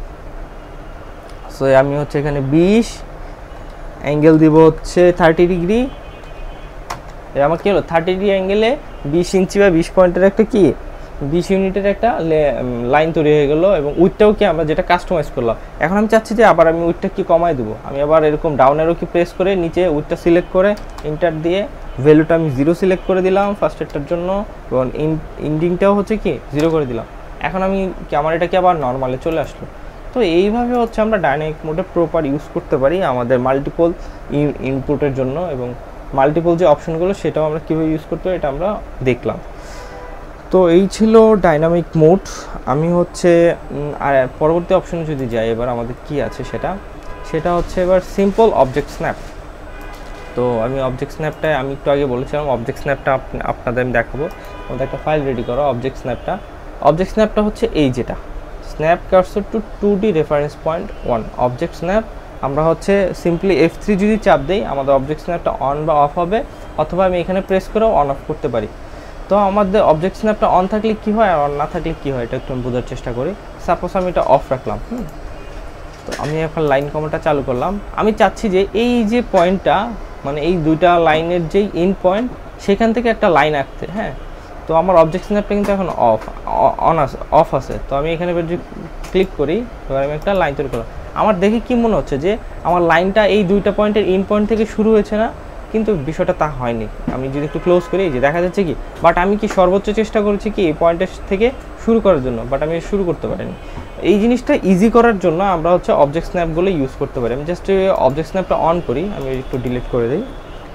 সো আমি হচ্ছে এখানে বিশ অ্যাঙ্গেল দিব হচ্ছে থার্টি ডিগ্রি, আমার কী হলো থার্টি ডিগ্রি অ্যাঙ্গেলে বিশ ইঞ্চি বা বিশ পয়েন্টের একটা কি বিশ ইউনিটের একটা লাইন তৈরি হয়ে গেলো, এবং উইথটাও কি আমরা যেটা কাস্টমাইজ করলাম। এখন আমি চাচ্ছি যে আবার আমি উইথটা কি কমাই দেবো, আমি আবার এরকম ডাউন অ্যারো কি প্রেস করে নিচে উইথটা সিলেক্ট করে এন্টার দিয়ে ভ্যালুটা আমি জিরো সিলেক্ট করে দিলাম ফার্স্টেরটার জন্য, এবং ইন্ডিংটাও হচ্ছে কি জিরো করে দিলাম। এখন আমি কি আমার এটা কি আবার নর্মালে চলে আসলো। তো এইভাবে হচ্ছে আমরা ডাইনামিক মোডে প্রপার ইউজ করতে পারি আমাদের মাল্টিপল ইনপুটের জন্য, এবং মাল্টিপল যে অপশনগুলো সেটাও আমরা কীভাবে ইউজ করতে পারি এটা আমরা দেখলাম। তো এই ছিল ডাইনামিক মোড। আমি হচ্ছে আর পরবর্তী অপশনে যদি যাই, এবার আমাদের কি আছে সেটা সেটা হচ্ছে এবার সিম্পল অবজেক্ট স্ন্যাপ। তো আমি অবজেক্ট স্ন্যাপটা আমি একটু আগে বলেছিলাম, অবজেক্ট স্ন্যাপটা আপনাদের আমি দেখাবো। আমাদের একটা ফাইল রেডি করো অবজেক্ট স্ন্যাপটা। অবজেক্ট স্ন্যাপটা হচ্ছে এই যেটা snap cursor to two D reference point one object snap. আমরা হচ্ছে সিম্পলি এফ থ্রি যদি চাপ দিই আমাদের অবজেক্ট স্ন্যাপটা অন বা অফ হবে, অথবা আমি এখানে প্রেস করেও অন অফ করতে পারি। তো আমাদের অবজেক্ট স্ন্যাপটা অন থাকলে কি হয় আর অন না থাকলে কি হয় এটা একটু বোঝার চেষ্টা করি। সাপোজ আমি এটা অফ রাখলাম, হুম তো আমি এখন লাইন কমান্ডটা চালু করলাম। আমি চাচ্ছি যে এই যে পয়েন্টটা মানে এই দুইটা লাইনের যেই এন্ড পয়েন্ট সেখান থেকে একটা লাইন আঁকতে, হ্যাঁ তো আমার অবজেক্ট স্ন্যাপটা কিন্তু এখন অফ অন আছে অফ আছে। তো আমি এখানে যদি ক্লিক করি এবার আমি একটা লাইন তৈরি করলাম। আমার দেখে কি মনে হচ্ছে যে আমার লাইনটা এই দুইটা পয়েন্টের এন্ড পয়েন্ট থেকে শুরু হয়েছে না, কিন্তু বিষয়টা তা হয়নি। আমি যদি একটু ক্লোজ করি যে দেখা যাচ্ছে কি, বাট আমি কি সর্বোচ্চ চেষ্টা করেছি কি এই পয়েন্টের থেকে শুরু করার জন্য, বাট আমি শুরু করতে পারিনি। এই জিনিসটা ইজি করার জন্য আমরা হচ্ছে অবজেক্ট স্ন্যাপগুলো ইউজ করতে পারি। আমি জাস্ট অবজেক্ট স্ন্যাপটা অন করি, আমি একটু ডিলিট করে দিই,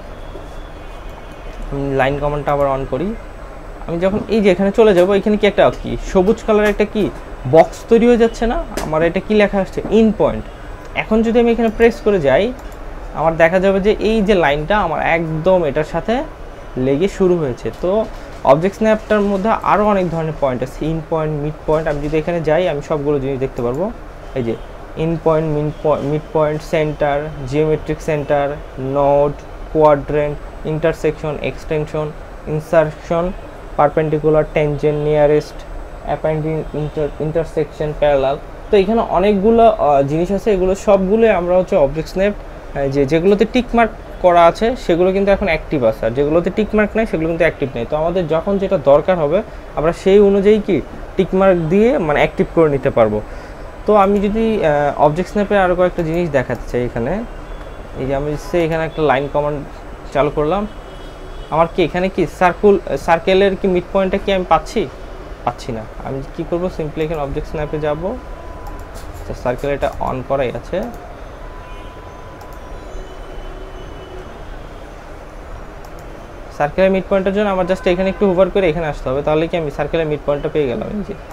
আমি লাইন কমান্ডটা আবার অন করি। আমি যখন এই যে এখানে চলে যাব, এখানে কি একটা কি সবুজ কালার একটা কি বক্স তৈরি হয়ে যাচ্ছে না, আমার এটা কি লেখা আসছে ইন পয়েন্ট। এখন যদি আমি এখানে প্রেস করে যাই আমার দেখা যাবে যে এই যে লাইনটা আমার একদম এটার সাথে লেগে শুরু হয়েছে। তো অবজেক্ট স্ন্যাপটার মধ্যে আরও অনেক ধরনের পয়েন্ট আছে, ইন পয়েন্ট, মিড পয়েন্ট। আমি যদি এখানে যাই আমি সবগুলো জিনিস দেখতে পারবো। এই যে end point, mid point, mid point, center, geometric center, node, quadrant, intersection, extension, insertion, perpendicular, tangent, nearest, appending, inter intersection, parallel. তো এখানে অনেকগুলো জিনিস আছে, এগুলো সবগুলো আমরা হচ্ছে অবজেক্ট স্ন্যাপ যে যেগুলোতে টিক মার্ক করা আছে সেগুলো কিন্তু এখন অ্যাক্টিভ আছে, আর যেগুলোতে টিক মার্ক নেই সেগুলো কিন্তু অ্যাক্টিভ নেই। তো আমাদের যখন যেটা দরকার হবে আমরা সেই অনুযায়ী কি টিক মার্ক দিয়ে মানে অ্যাক্টিভ করে নিতে পারবো। তো আমি যদি অবজেক্ট স্ন্যাপের আরও কয়েকটা জিনিস দেখাতে চাই এখানে, এই যে আমি সে এখানে একটা লাইন কমান্ড চালু করলাম, আমার কি এখানে কি সার্কুল সার্কেলের কি মিড পয়েন্টটা কি আমি পাচ্ছি পাচ্ছি না। আমি কি করব, সিম্পলি এখানে অবজেক্ট স্ন্যাপে যাব, সার্কেল এটা অন করাই আছে। সার্কেলের মিড পয়েন্টের জন্য আমার জাস্ট এখানে একটু হোভার করে এখানে আসতে হবে, তাহলে কি আমি সার্কেলের মিড পয়েন্টটা পেয়ে গেলাম। এই যে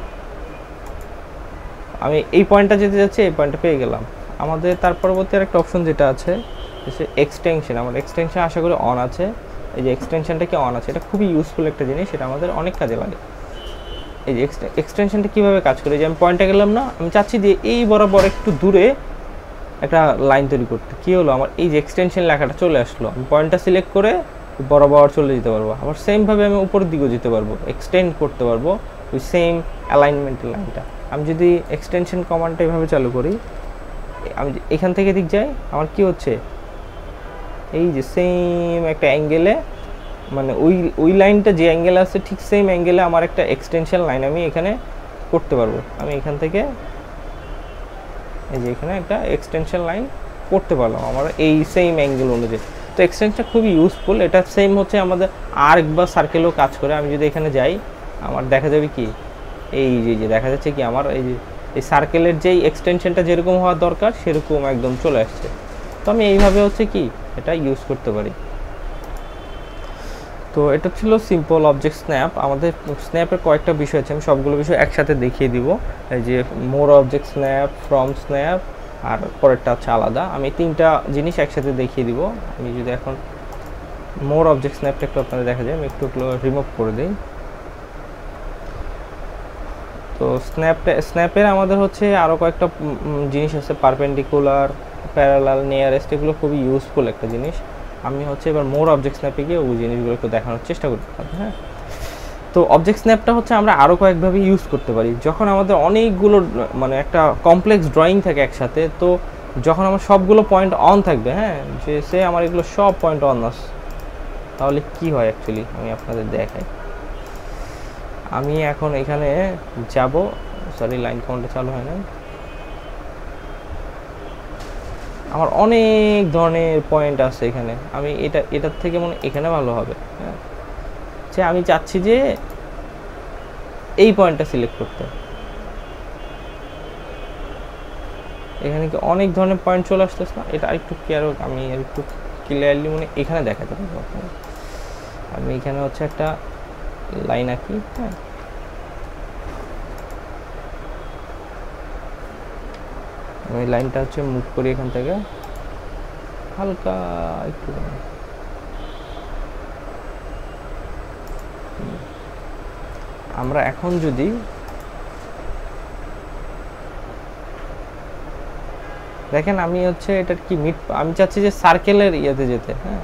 আমি এই পয়েন্টটা যেতে যাচ্ছি এই পয়েন্টটা পেয়ে গেলাম। আমাদের তার পরবর্তী আরেকটা অপশন যেটা আছে সে এক্সটেনশন, আমার এক্সটেনশন আশা করি অন আছে। এই যে এক্সটেনশনটা কি অন আছে, এটা খুবই ইউজফুল একটা জিনিস, এটা আমাদের অনেক কাজে লাগে। এই যে এক্সটেনশনটা কীভাবে কাজ করে, যে আমি পয়েন্টে গেলাম না, আমি চাচ্ছি দিয়ে এই বরাবর একটু দূরে একটা লাইন তৈরি করতে। কী হলো, আমার এই যে এক্সটেনশন লেখাটা চলে আসলো, আমি পয়েন্টটা সিলেক্ট করে বরাবর চলে যেতে পারবো। আবার সেমভাবে আমি উপরের দিকেও যেতে পারবো, এক্সটেন্ড করতে পারবো ওই সেম অ্যালাইনমেন্টের লাইনটা। আমি যদি এক্সটেনশন কমান্ডটা এভাবে চালু করি, আমি এখান থেকে দিক যাই, আমার কি হচ্ছে এই যে সেম একটা অ্যাঙ্গেলে মানে ওই ওই লাইনটা যে অ্যাঙ্গেলে আছে ঠিক সেম অ্যাঙ্গেলে আমার একটা এক্সটেনশন লাইন আমি এখানে করতে পারবো। আমি এখান থেকে এই যে এখানে একটা এক্সটেনশন লাইন করতে পারলাম আমার এই সেম অ্যাঙ্গেল অনুযায়ী। তো এক্সটেনশনটা খুবই ইউজফুল, এটা সেম হচ্ছে আমাদের আর্ক বা সার্কেলও কাজ করে। আমি যদি এখানে যাই আমার দেখা যাবে কি এই যে যে দেখা যাচ্ছে কি আমার এই যে এই সার্কেলের যেই এক্সটেনশনটা যেরকম হওয়া দরকার সেরকম একদম চলে আসছে। তো আমি এইভাবে হচ্ছে কি এটা ইউজ করতে পারি। তো এটা ছিল সিম্পল অবজেক্ট স্ন্যাপ। আমাদের স্ন্যাপের কয়েকটা বিষয় আছে, আমি সবগুলো বিষয় একসাথে দেখিয়ে দিব। এই যে more object snap, from snap, আর পরেরটা হচ্ছে আলাদা। আমি তিনটা জিনিস একসাথে দেখিয়ে দিব। আমি যদি এখন মোর অবজেক্ট স্ন্যাপটা একটু আপনাদের দেখা যায়, আমি একটু রিমুভ করে দিই। তো স্ন্যাপটা স্ন্যাপের আমাদের হচ্ছে আরও কয়েকটা জিনিস আছে, পারপেন্ডিকুলার, প্যারালাল, নিয়ারেস্ট, এগুলো খুবই ইউজফুল একটা জিনিস। আমি হচ্ছে এবার মোর অবজেক্ট স্ন্যাপে গিয়ে ওই জিনিসগুলো একটু দেখানোর চেষ্টা করতে পারি। হ্যাঁ, তো অবজেক্ট স্ন্যাপটা হচ্ছে আমরা আরও কয়েকভাবে ইউজ করতে পারি। যখন আমাদের অনেকগুলো মানে একটা কমপ্লেক্স ড্রয়িং থাকে একসাথে, তো যখন আমার সবগুলো পয়েন্ট অন থাকবে, হ্যাঁ যে সে আমার এগুলো সব পয়েন্ট অন আছে, তাহলে কি হয় অ্যাকচুয়ালি আমি আপনাদের দেখাই। আমি এখন এখানে যাব, সরি লাইন কাউন্টটা চালু হয় না, আমার অনেক ধরনের পয়েন্ট আছে এখানে। আমি এটা এটার থেকে মনে এখানে ভালো হবে। হ্যাঁ, যে আমি চাচ্ছি যে এই পয়েন্টটা সিলেক্ট করতে, এখানে কি অনেক ধরনের পয়েন্ট চলে আসতেছে না, এটা আরেকটু ক্লিয়ার হোক, আমি একটু ক্লিয়ারলি মনে এখানে দেখাতে পারবো আপনাকে। আমি এখানে হচ্ছে একটা লাইন আঁকি। হ্যাঁ, আমি লাইনটা হচ্ছে মুভ করি এখান থেকে হালকা একটু, আমরা এখন যদি দেখেন আমি হচ্ছে এটার কি মিড, আমি চাচ্ছি যে সার্কেলের ইয়েতে যেতে, হ্যাঁ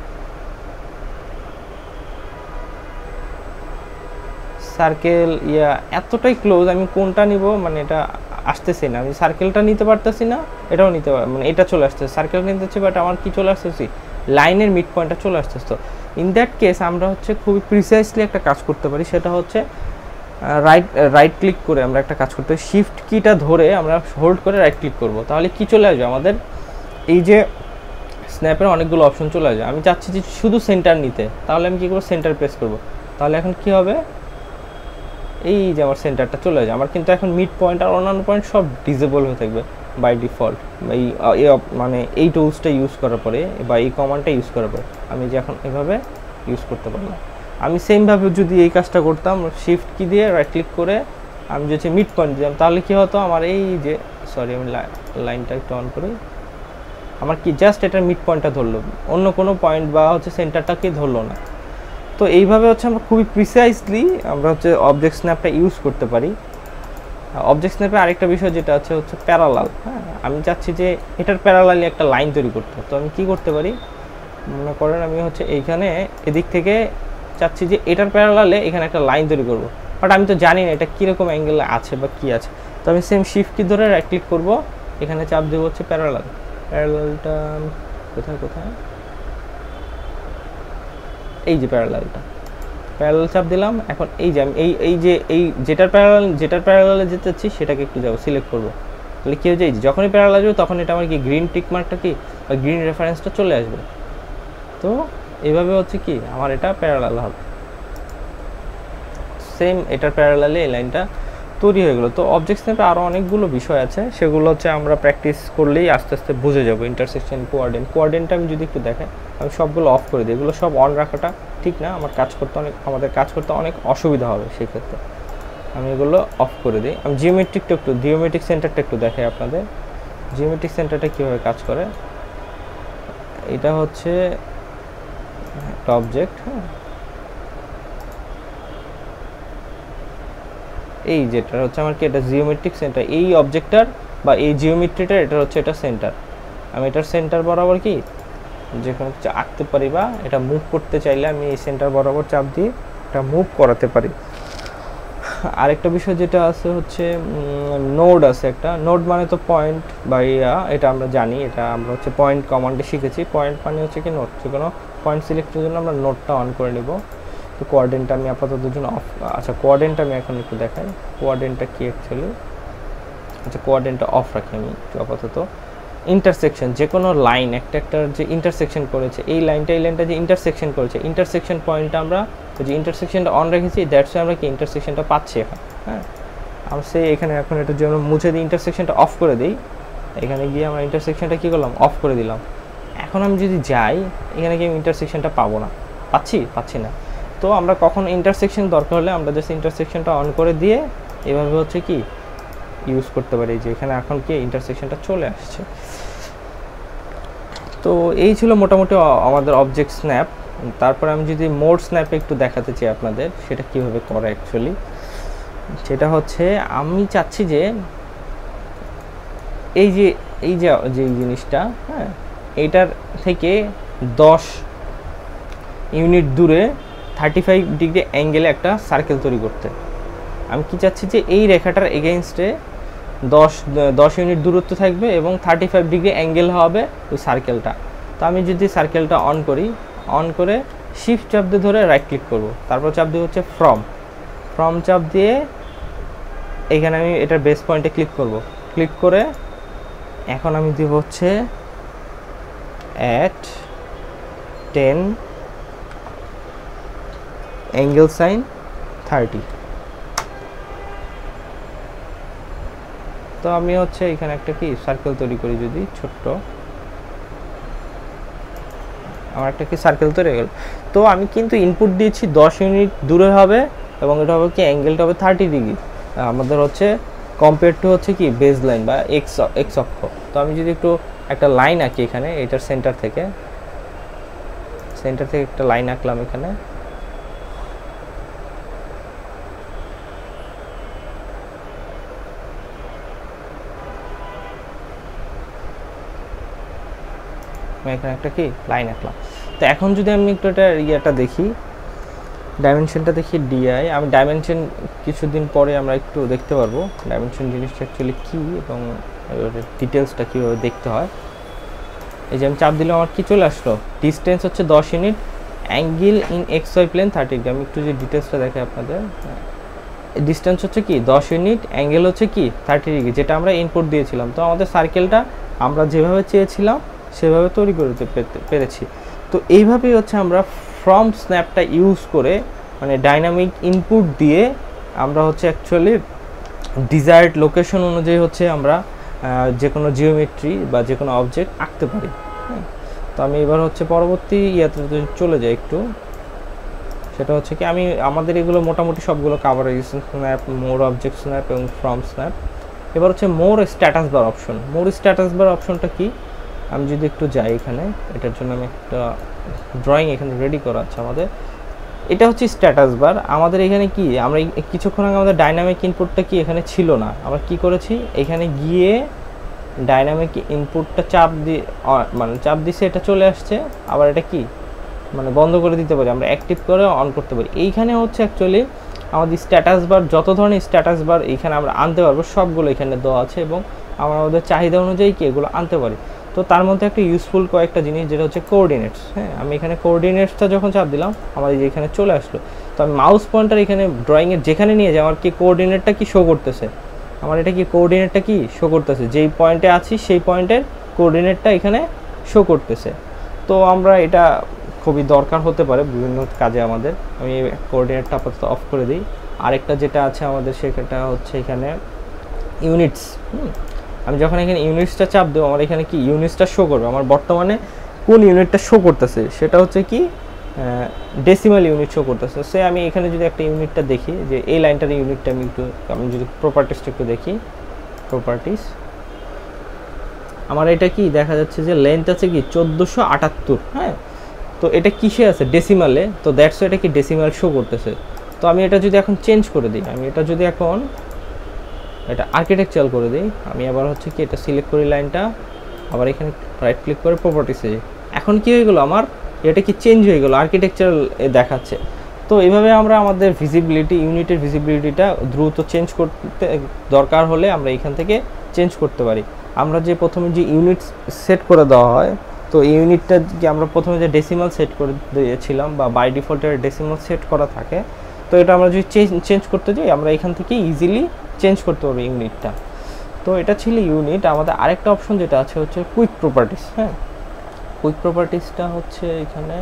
সার্কেল ইয়া এতটাই ক্লোজ, আমি কোনটা নিব মানে এটা আসতেছে না, আমি সার্কেলটা নিতে পারতেছি না, এটাও নিতে পার মানে এটা চলে আসতেছে, সার্কেল নিতে হচ্ছে বাট আমার কি চলে আসতেছি লাইনের মিড পয়েন্টটা চলে আসতেছে। তো ইন দ্যাট কেস আমরা হচ্ছে খুবই প্রিসাইসলি একটা কাজ করতে পারি, সেটা হচ্ছে রাইট রাইট ক্লিক করে আমরা একটা কাজ করতে পারি, শিফট কিটা ধরে আমরা হোল্ড করে রাইট ক্লিক করব, তাহলে কি চলে আসবে আমাদের এই যে স্ন্যাপের অনেকগুলো অপশন চলে আসবে। আমি চাচ্ছি যে শুধু সেন্টার নিতে, তাহলে আমি কী করবো সেন্টার প্রেস করব, তাহলে এখন কি হবে এই যে আমার সেন্টারটা চলে আসবে। আমার কিন্তু এখন মিড পয়েন্ট আর অন্যান্য পয়েন্ট সব ডিসেবল হয়ে থাকবে বাই ডিফল্ট, এই মানে এই টুলসটা ইউজ করার পরে বা এই কমান্ডটা ইউজ করার পরে আমি যে এখন এভাবে ইউজ করতে পারলাম। আমি সেমভাবে যদি এই কাজটা করতাম শিফট কি দিয়ে রাইট ক্লিক করে আমি যদি মিড পয়েন্ট দিতাম, তাহলে কী হতো আমার এই যে সরি আমি লাইনটা একটু অন করি, আমার কি জাস্ট এটার মিড পয়েন্টটা ধরলো, অন্য কোনো পয়েন্ট বা হচ্ছে সেন্টারটাকে ধরলো না। তো এইভাবে হচ্ছে আমরা খুবই প্রিসাইসলি আমরা হচ্ছে অবজেক্ট স্ন্যাপটা ইউজ করতে পারি। অবজেক্ট স্ন্যাপে আরেকটা বিষয় যেটা আছে হচ্ছে প্যারালাল, হ্যাঁ আমি চাচ্ছি যে এটার প্যারালালি একটা লাইন তৈরি করতে, তো আমি কি করতে পারি মনে করেন আমি হচ্ছে এইখানে এদিক থেকে চাচ্ছি যে এটার প্যারালালে এখানে একটা লাইন তৈরি করব, বাট আমি তো জানি না এটা কীরকম অ্যাঙ্গেলে আছে বা কী আছে, তো আমি সেম শিফট কি ধরে রাইট ক্লিক করব, এখানে চাপ দেবো হচ্ছে প্যারালাল, প্যারালালটা কোথায় কোথায় এই যে প্যারালালটা, প্যারালাল চাপ দিলাম। এখন এই যে আমি এই এই যে এই যেটার প্যারালাল যেটার প্যারালালে যেতে চাচ্ছি সেটাকে একটু যাবো সিলেক্ট করবো, তাহলে কী হয়ে যায় যখনই প্যারালাল আসবে তখন এটা আমার কি গ্রিন টিক মার্কটা কি বা গ্রিন রেফারেন্সটা চলে আসবে। তো এইভাবে হচ্ছে কি আমার এটা প্যারালাল হবে, সেম এটার প্যারালালে এই লাইনটা তৈরি হয়ে গেলো। তো অবজেক্ট স্ন্যাপে আরও অনেকগুলো বিষয় আছে, সেগুলো হচ্ছে আমরা প্র্যাকটিস করলেই আস্তে আস্তে বুঝে যাবো। ইন্টারসেকশন, কোঅর্ডিনেট, কোঅর্ডিনেটটা আমি যদি একটু দেখাই, আমি সবগুলো অফ করে দিই, এগুলো সব অন রাখাটা ঠিক না, আমার কাজ করতে অনেক আমাদের কাজ করতে অনেক অসুবিধা হবে, সেই ক্ষেত্রে আমি এগুলো অফ করে দিই। আমি জিওমেট্রিকটা একটু জিওমেট্রিক সেন্টারটা একটু দেখাই আপনাদের, জিওমেট্রিক সেন্টারটা কীভাবে কাজ করে। এটা হচ্ছে একটা অবজেক্ট, হ্যাঁ এই যেটা হচ্ছে আমার কি এটা জিওমেট্রিক সেন্টার, এই অবজেক্টটার বা এই জিওমেট্রিটার এটা হচ্ছে এটা সেন্টার, আমি এটার সেন্টার বরাবর কি যে কোনো কিছু আঁকতে পারি বা এটা মুভ করতে চাইলে আমি এই সেন্টার বরাবর চাপ দিয়ে এটা মুভ করাতে পারি। আরেকটা বিষয় যেটা আছে হচ্ছে নোড আছে একটা, নোড মানে তো পয়েন্ট বা ইয়া, এটা আমরা জানি, এটা আমরা হচ্ছে পয়েন্ট কমান্ডে শিখেছি। পয়েন্ট মানে হচ্ছে কি নোড, যে কোনো পয়েন্ট সিলেক্টের জন্য আমরা নোডটা অন করে নিব। তো কোঅর্ডিনেটটা আমি আপাতত জন্য অফ, আচ্ছা কোঅর্ডিনেটটা আমি এখন একটু দেখাই, কোঅর্ডিনেটটা কি অ্যাকচুয়ালি, আচ্ছা কোঅর্ডিনেটটা অফ রাখি আমি একটু আপাতত। ইন্টারসেকশন, যে কোনো লাইন একটা একটা যে ইন্টারসেকশন করেছে, এই লাইনটা এই লাইনটা যে ইন্টারসেকশন করেছে, ইন্টারসেকশন পয়েন্টটা আমরা যে ইন্টারসেকশনটা অন রেখেছি, দ্যাটস আমরা কি ইন্টারসেকশনটা পাচ্ছি এখন, হ্যাঁ আমরা সেই এখানে এখন এটা যে আমরা মুছে দিই ইন্টারসেকশনটা অফ করে দিই, এখানে গিয়ে আমরা ইন্টারসেকশনটা কী করলাম অফ করে দিলাম। এখন আমি যদি যাই এখানে কি আমি ইন্টারসেকশনটা পাবো না, পাচ্ছি পাচ্ছি না। তো আমরা কখন ইন্টারসেকশন দরকার হলে আমরা জাস্ট ইন্টারসেকশনটা অন করে দিয়ে এভাবে হচ্ছে কি ইউজ করতে পারি, যে এখানে এখন কি ইন্টারসেকশনটা চলে আসছে। তো এই ছিল মোটামুটি আমাদের অবজেক্ট স্ন্যাপ। তারপর আমি যদি মোড স্ন্যাপে একটু দেখাতে চাই আপনাদের সেটা কীভাবে করে অ্যাকচুয়ালি, সেটা হচ্ছে আমি চাচ্ছি যে এই যে এই যে যে জিনিসটা, হ্যাঁ এইটার থেকে দশ ইউনিট দূরে থার্টি ফাইভ ডিগ্রি অ্যাঙ্গেলে একটা সার্কেল তৈরি করতে। আমি কি চাচ্ছি যে এই রেখাটার এগেইনস্টে দশ দশ ইউনিট দূরত্ব থাকবে এবং থার্টি ফাইভ ডিগ্রি অ্যাঙ্গেল হবে ওই সার্কেলটা। তো আমি যদি সার্কেলটা অন করি, অন করে শিফট চাপ দিয়ে ধরে রাইট ক্লিক করব, তারপর চাপ দিয়ে হচ্ছে ফ্রম, ফ্রম চাপ দিয়ে এখানে আমি এটার বেস পয়েন্টে ক্লিক করব, ক্লিক করে এখন আমি দিব হচ্ছে at ten angle sign thirty. তো আমি হচ্ছে এখানে একটা কি সার্কেল তৈরি করি, যদি ছোট্ট আমার একটা কি সার্কেল তৈরি হয়ে গেল। তো আমি কিন্তু ইনপুট দিয়েছি দশ ইউনিট দূরে হবে এবং এটা হবে কি অ্যাঙ্গেলটা হবে থার্টি ডিগ্রি, আমাদের হচ্ছে কম্পেয়ার টু হচ্ছে কি বেস লাইন বা এক্স এক্স অক্ষ। তো আমি যদি একটু একটা লাইন আঁকি এখানে, এটার সেন্টার থেকে সেন্টার থেকে একটা লাইন আঁকলাম এখানে, আমি এখানে একটা কি লাইন আঁকলাম। তো এখন যদি আমি একটু এটা ইয়েটা দেখি, ডাইমেনশনটা দেখি ডিআই, আমি ডাইমেনশন কিছুদিন পরে আমরা একটু দেখতে পারবো ডাইমেনশন জিনিসটা অ্যাকচুয়ালি কী এবং ডিটেলসটা কীভাবে দেখতে হয়। এই যে আমি চাপ দিলাম আমার কি চলে আসলো, ডিস্টেন্স হচ্ছে দশ unit, angle in X Y plane thirty degree. আমি একটু যে ডিটেলসটা দেখাই আপনাদের, ডিস্টেন্স হচ্ছে কি দশ ইউনিট, অ্যাঙ্গেল হচ্ছে কি থার্টি ডিগ্রি, যেটা আমরা ইনপুট দিয়েছিলাম। তো আমাদের সার্কেলটা আমরা যেভাবে চেয়েছিলাম সেভাবে তৈরি করতে পেরেছি। তো এইভাবেই হচ্ছে আমরা ফ্রম স্ন্যাপটা ইউজ করে মানে ডাইনামিক ইনপুট দিয়ে আমরা হচ্ছে অ্যাকচুয়ালি ডিজায়ার্ড লোকেশন অনুযায়ী হচ্ছে আমরা যে কোনো জিওমেট্রি বা যে কোনো অবজেক্ট আঁকতে পারি। হ্যাঁ, তো আমি এবার হচ্ছে পরবর্তী ইয়াতে চলে যাই একটু, সেটা হচ্ছে কি আমি আমাদের এগুলো মোটামুটি সবগুলো কাভার হয়ে গেছে, স্ন্যাপ, মোর অবজেক্ট স্ন্যাপ এবং ফ্রম স্ন্যাপ। এবার হচ্ছে more status bar option. More status bar অপশনটা কি, আমি যদি একটু যাই এখানে, এটার জন্য আমি একটা ড্রয়িং এখানে রেডি করা আছে আমাদের। এটা হচ্ছে স্ট্যাটাস বার। আমাদের এখানে কি আমরা কিছুক্ষণ আগে আমাদের ডাইনামিক ইনপুটটা কি এখানে ছিল না, আমরা কি করেছি এখানে গিয়ে ডাইনামিক ইনপুটটা চাপ দিয়ে মানে চাপ দিছে, এটা চলে আসছে। আবার এটা কি মানে বন্ধ করে দিতে পারি, আমরা অ্যাক্টিভ করে অন করতে পারি। এইখানে হচ্ছে অ্যাকচুয়ালি আমাদের স্ট্যাটাস বার, যত ধরনের স্ট্যাটাস বার এইখানে আমরা আনতে পারবো সবগুলো এখানে দেওয়া আছে এবং আমরা আমাদের চাহিদা অনুযায়ী কি এগুলো আনতে পারি। তো তার মধ্যে একটা ইউজফুল কয়েকটা জিনিস যেটা হচ্ছে কোঅর্ডিনেটস। হ্যাঁ, আমি এখানে কোঅর্ডিনেটসটা যখন চাপ দিলাম আমার এই যে এখানে চলে আসলো। তো আমি মাউস পয়েন্টার এখানে ড্রয়িংয়ের যেখানে নিয়ে যাই আমার কি কোঅর্ডিনেটটা কি শো করতেছে, আমার এটা কি কোঅর্ডিনেটটা কি শো করতেছে, যেই পয়েন্টে আছি সেই পয়েন্টের কোঅর্ডিনেটটা এখানে শো করতেছে। তো আমরা এটা খুবই দরকার হতে পারে বিভিন্ন কাজে আমাদের। আমি কোঅর্ডিনেটটা আপাতত অফ করে দিই। আরেকটা যেটা আছে আমাদের সেটা হচ্ছে এখানে ইউনিটস। আমি যখন এখানে ইউনিটসটা চাপ দেবো আমার এখানে কি ইউনিটসটা শো করবে, আমার বর্তমানে কোন ইউনিটটা শো করতেছে সেটা হচ্ছে কি ডেসিমাল ইউনিট শো করতেছে। সে আমি এখানে যদি একটা ইউনিটটা দেখি, যে এই লাইনটার ইউনিটটা আমি একটু আমি যদি প্রপার্টিসটা একটু দেখি, প্রপার্টিস আমার এটা কি দেখা যাচ্ছে যে লেন্থ আছে কি চোদ্দোশো আটাত্তর। হ্যাঁ, তো এটা কিসে আছে ডেসিমালে, তো দ্যাটস এটা কি ডেসিমাল শো করতেছে। তো আমি এটা যদি এখন চেঞ্জ করে দিই, আমি এটা যদি এখন এটা আর্কিটেকচারাল করে দিই, আমি আবার হচ্ছে কি এটা সিলেক্ট করি লাইনটা, আবার এখানে রাইট ক্লিক করে প্রপার্টিসে, এখন কি হয়ে গেল আমার এটা কি চেঞ্জ হয়ে গেল, আর্কিটেকচারাল দেখাচ্ছে। তো এইভাবে আমরা আমাদের ভিজিবিলিটি ইউনিটের ভিজিবিলিটিটা দ্রুত চেঞ্জ করতে দরকার হলে আমরা এখান থেকে চেঞ্জ করতে পারি। আমরা যে প্রথমে যে ইউনিট সেট করে দেওয়া হয়, তো ইউনিটটা কি আমরা প্রথমে যে ডেসিমাল সেট করে দিয়েছিলাম বা বাই ডিফল্টের ডেসিমাল সেট করা থাকে, তো এটা আমরা যদি চেঞ্জ চেঞ্জ করতে যাই আমরা এখান থেকে ইজিলি চেঞ্জ করতে পারবো ইউনিটটা। তো এটা ছিল ইউনিট। আমাদের আরেকটা অপশন যেটা আছে হচ্ছে কুইক প্রপার্টিস। হ্যাঁ, কুইক প্রপার্টিসটা হচ্ছে এখানে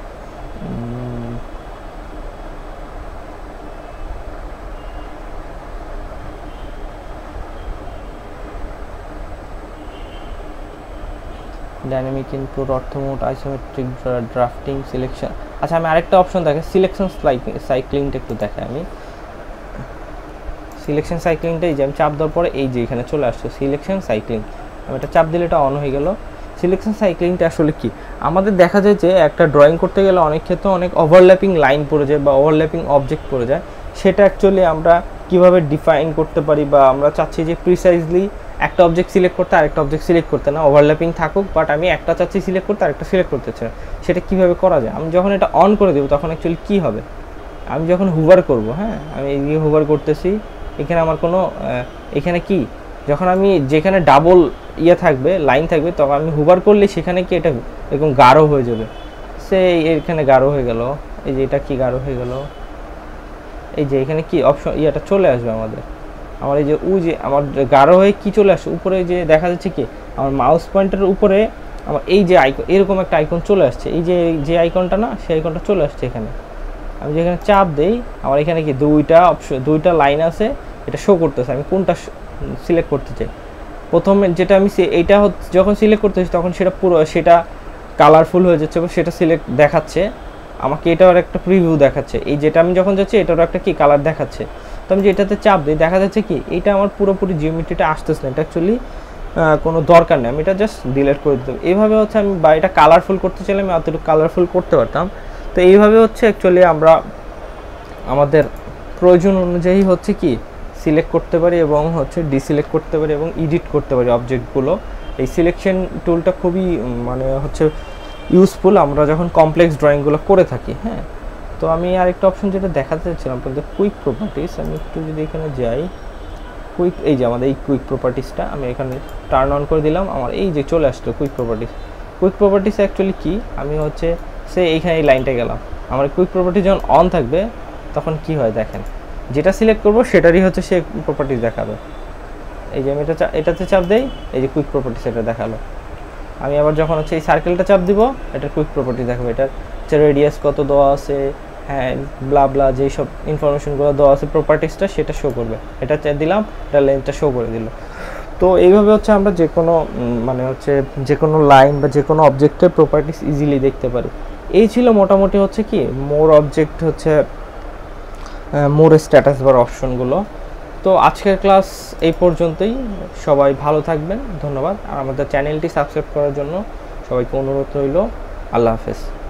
dynamic input, ortho mode, isometric drafting, selection. আচ্ছা, আমি আরেকটা অপশন দেখে সিলেকশন সাইক্লিংটা একটু দেখাই। আমি সিলেকশন সাইক্লিংটা এই যে আমি চাপ দেওয়ার পরে এই যে এখানে চলে আসছে সিলেকশন সাইক্লিং, আমি এটা চাপ দিলে এটা অন হয়ে গেল। সিলেকশন সাইক্লিংটা আসলে কি, আমাদের দেখা যায় যে একটা ড্রয়িং করতে গেলে অনেক ক্ষেত্রে অনেক ওভারল্যাপিং লাইন পড়ে যায় বা ওভারল্যাপিং অবজেক্ট পড়ে যায়, সেটা অ্যাকচুয়ালি আমরা কিভাবে ডিফাইন করতে পারি, বা আমরা চাচ্ছি যে প্রিসাইজলি একটা অবজেক্ট সিলেক্ট করতে আরেকটা অবজেক্ট সিলেক্ট করতে না, ওভারল্যাপিং থাকুক, বাট আমি একটা চাচ্ছি সিলেক্ট করতে আরেকটা সিলেক্ট করতে চাই, সেটা কীভাবে করা যায়। আমি যখন এটা অন করে দেবো তখন অ্যাকচুয়ালি কী হবে, আমি যখন হুভার করব, হ্যাঁ আমি এই হুভার করতেছি, এখানে আমার কোনো এখানে কি যখন আমি যেখানে ডাবল ইয়ে থাকবে লাইন থাকবে তখন আমি হুভার করলে সেখানে কি এটা এরকম গাঢ় হয়ে যাবে, সে এখানে গাঢ় হয়ে গেল, এই যে এটা কি গাঢ় হয়ে গেল, এই যে এখানে কি অপশন ইয়েটা চলে আসবে আমাদের, আমার এই যে উ যে আমার গাঢ় হয়ে কি চলে আসে উপরে, যে দেখা যাচ্ছে কি আমার মাউস পয়েন্টের উপরে আমার এই যে আইকন এরকম একটা আইকন চলে আসছে, এই যে যে আইকনটা না সেই আইকনটা চলে আসছে এখানে। আমি যেখানে চাপ দেই আমার এখানে কি দুইটা অপশন দুইটা লাইন আছে, এটা শো করতেছে আমি কোনটা সিলেক্ট করতে চাই। প্রথমে যেটা আমি এইটা যখন সিলেক্ট করতেছি তখন সেটা পুরো সেটা কালারফুল হয়ে যাচ্ছে, সেটা সিলেক্ট দেখাচ্ছে আমাকে, এটার একটা প্রিভিউ দেখাচ্ছে, এই যেটা আমি যখন যাচ্ছি এটারও একটা কি কালার দেখাচ্ছে। তো আমি যেটাতে চাপ দিই দেখা যাচ্ছে কি এইটা আমার পুরোপুরি জিওমেট্রিটা আসতেছে না, এটা অ্যাকচুয়ালি কোনো দরকার নেই, আমি এটা জাস্ট ডিলিট করে দিতাম। এইভাবে হচ্ছে আমি বা এটা কালারফুল করতে চাইলে আমি অতটুকু কালারফুল করতে পারতাম। তো এইভাবে হচ্ছে অ্যাকচুয়ালি আমরা আমাদের প্রয়োজন অনুযায়ী হচ্ছে কি সিলেক্ট করতে পারি এবং হচ্ছে ডিসিলেক্ট করতে পারি এবং এডিট করতে পারি অবজেক্টগুলো। এই সিলেকশন টুলটা খুবই মানে হচ্ছে ইউজফুল আমরা যখন কমপ্লেক্স ড্রয়িংগুলো করে থাকি। হ্যাঁ, তো আমি আরেকটা অপশন যেটা দেখাতে চাচ্ছিলাম আপনাদের, কুইক প্রপার্টিস। আমি একটু যদি এখানে যাই, কুইক, এই যে আমাদের এই কুইক প্রপার্টিসটা আমি এখানে টার্ন অন করে দিলাম, আমার এই যে চলে আসলো quick properties. Quick properties actually কি, আমি হচ্ছে সে এইখানে এই লাইনটা গেলাম, আমার কুইক প্রপার্টিস যখন অন থাকবে তখন কি হয় দেখেন, যেটা সিলেক্ট করব সেটারই হচ্ছে সে প্রপার্টিস দেখাবে। এই যে আমি এটা এটাতে চাপ দেই, এই যে কুইক প্রপার্টিস এটা দেখালো। আমি আবার যখন হচ্ছে এই সার্কেলটা চাপ দিব, এটা কুইক প্রপার্টিস দেখাবে, এটার হচ্ছে রেডিয়াস কত দেওয়া আছে, হ্যাঁ ব্লা ব্লা যেই সব ইনফরমেশনগুলো দেওয়া আছে প্রপার্টিসটা সেটা শো করবে। এটা দিলাম, এটা লেন্থটা শো করে দিল। তো এইভাবে হচ্ছে আমরা যে কোনো মানে হচ্ছে যে কোনো লাইন বা যে কোনো অবজেক্টের প্রপার্টিস ইজিলি দেখতে পারি। এই ছিল মোটামুটি হচ্ছে কি মোর অবজেক্ট হচ্ছে মোর স্ট্যাটাস বার অপশনগুলো। তো আজকের ক্লাস এই পর্যন্তই, সবাই ভালো থাকবেন, ধন্যবাদ। আর আমাদের চ্যানেলটি সাবস্ক্রাইব করার জন্য সবাইকে অনুরোধ রইল। আল্লাহ হাফেজ।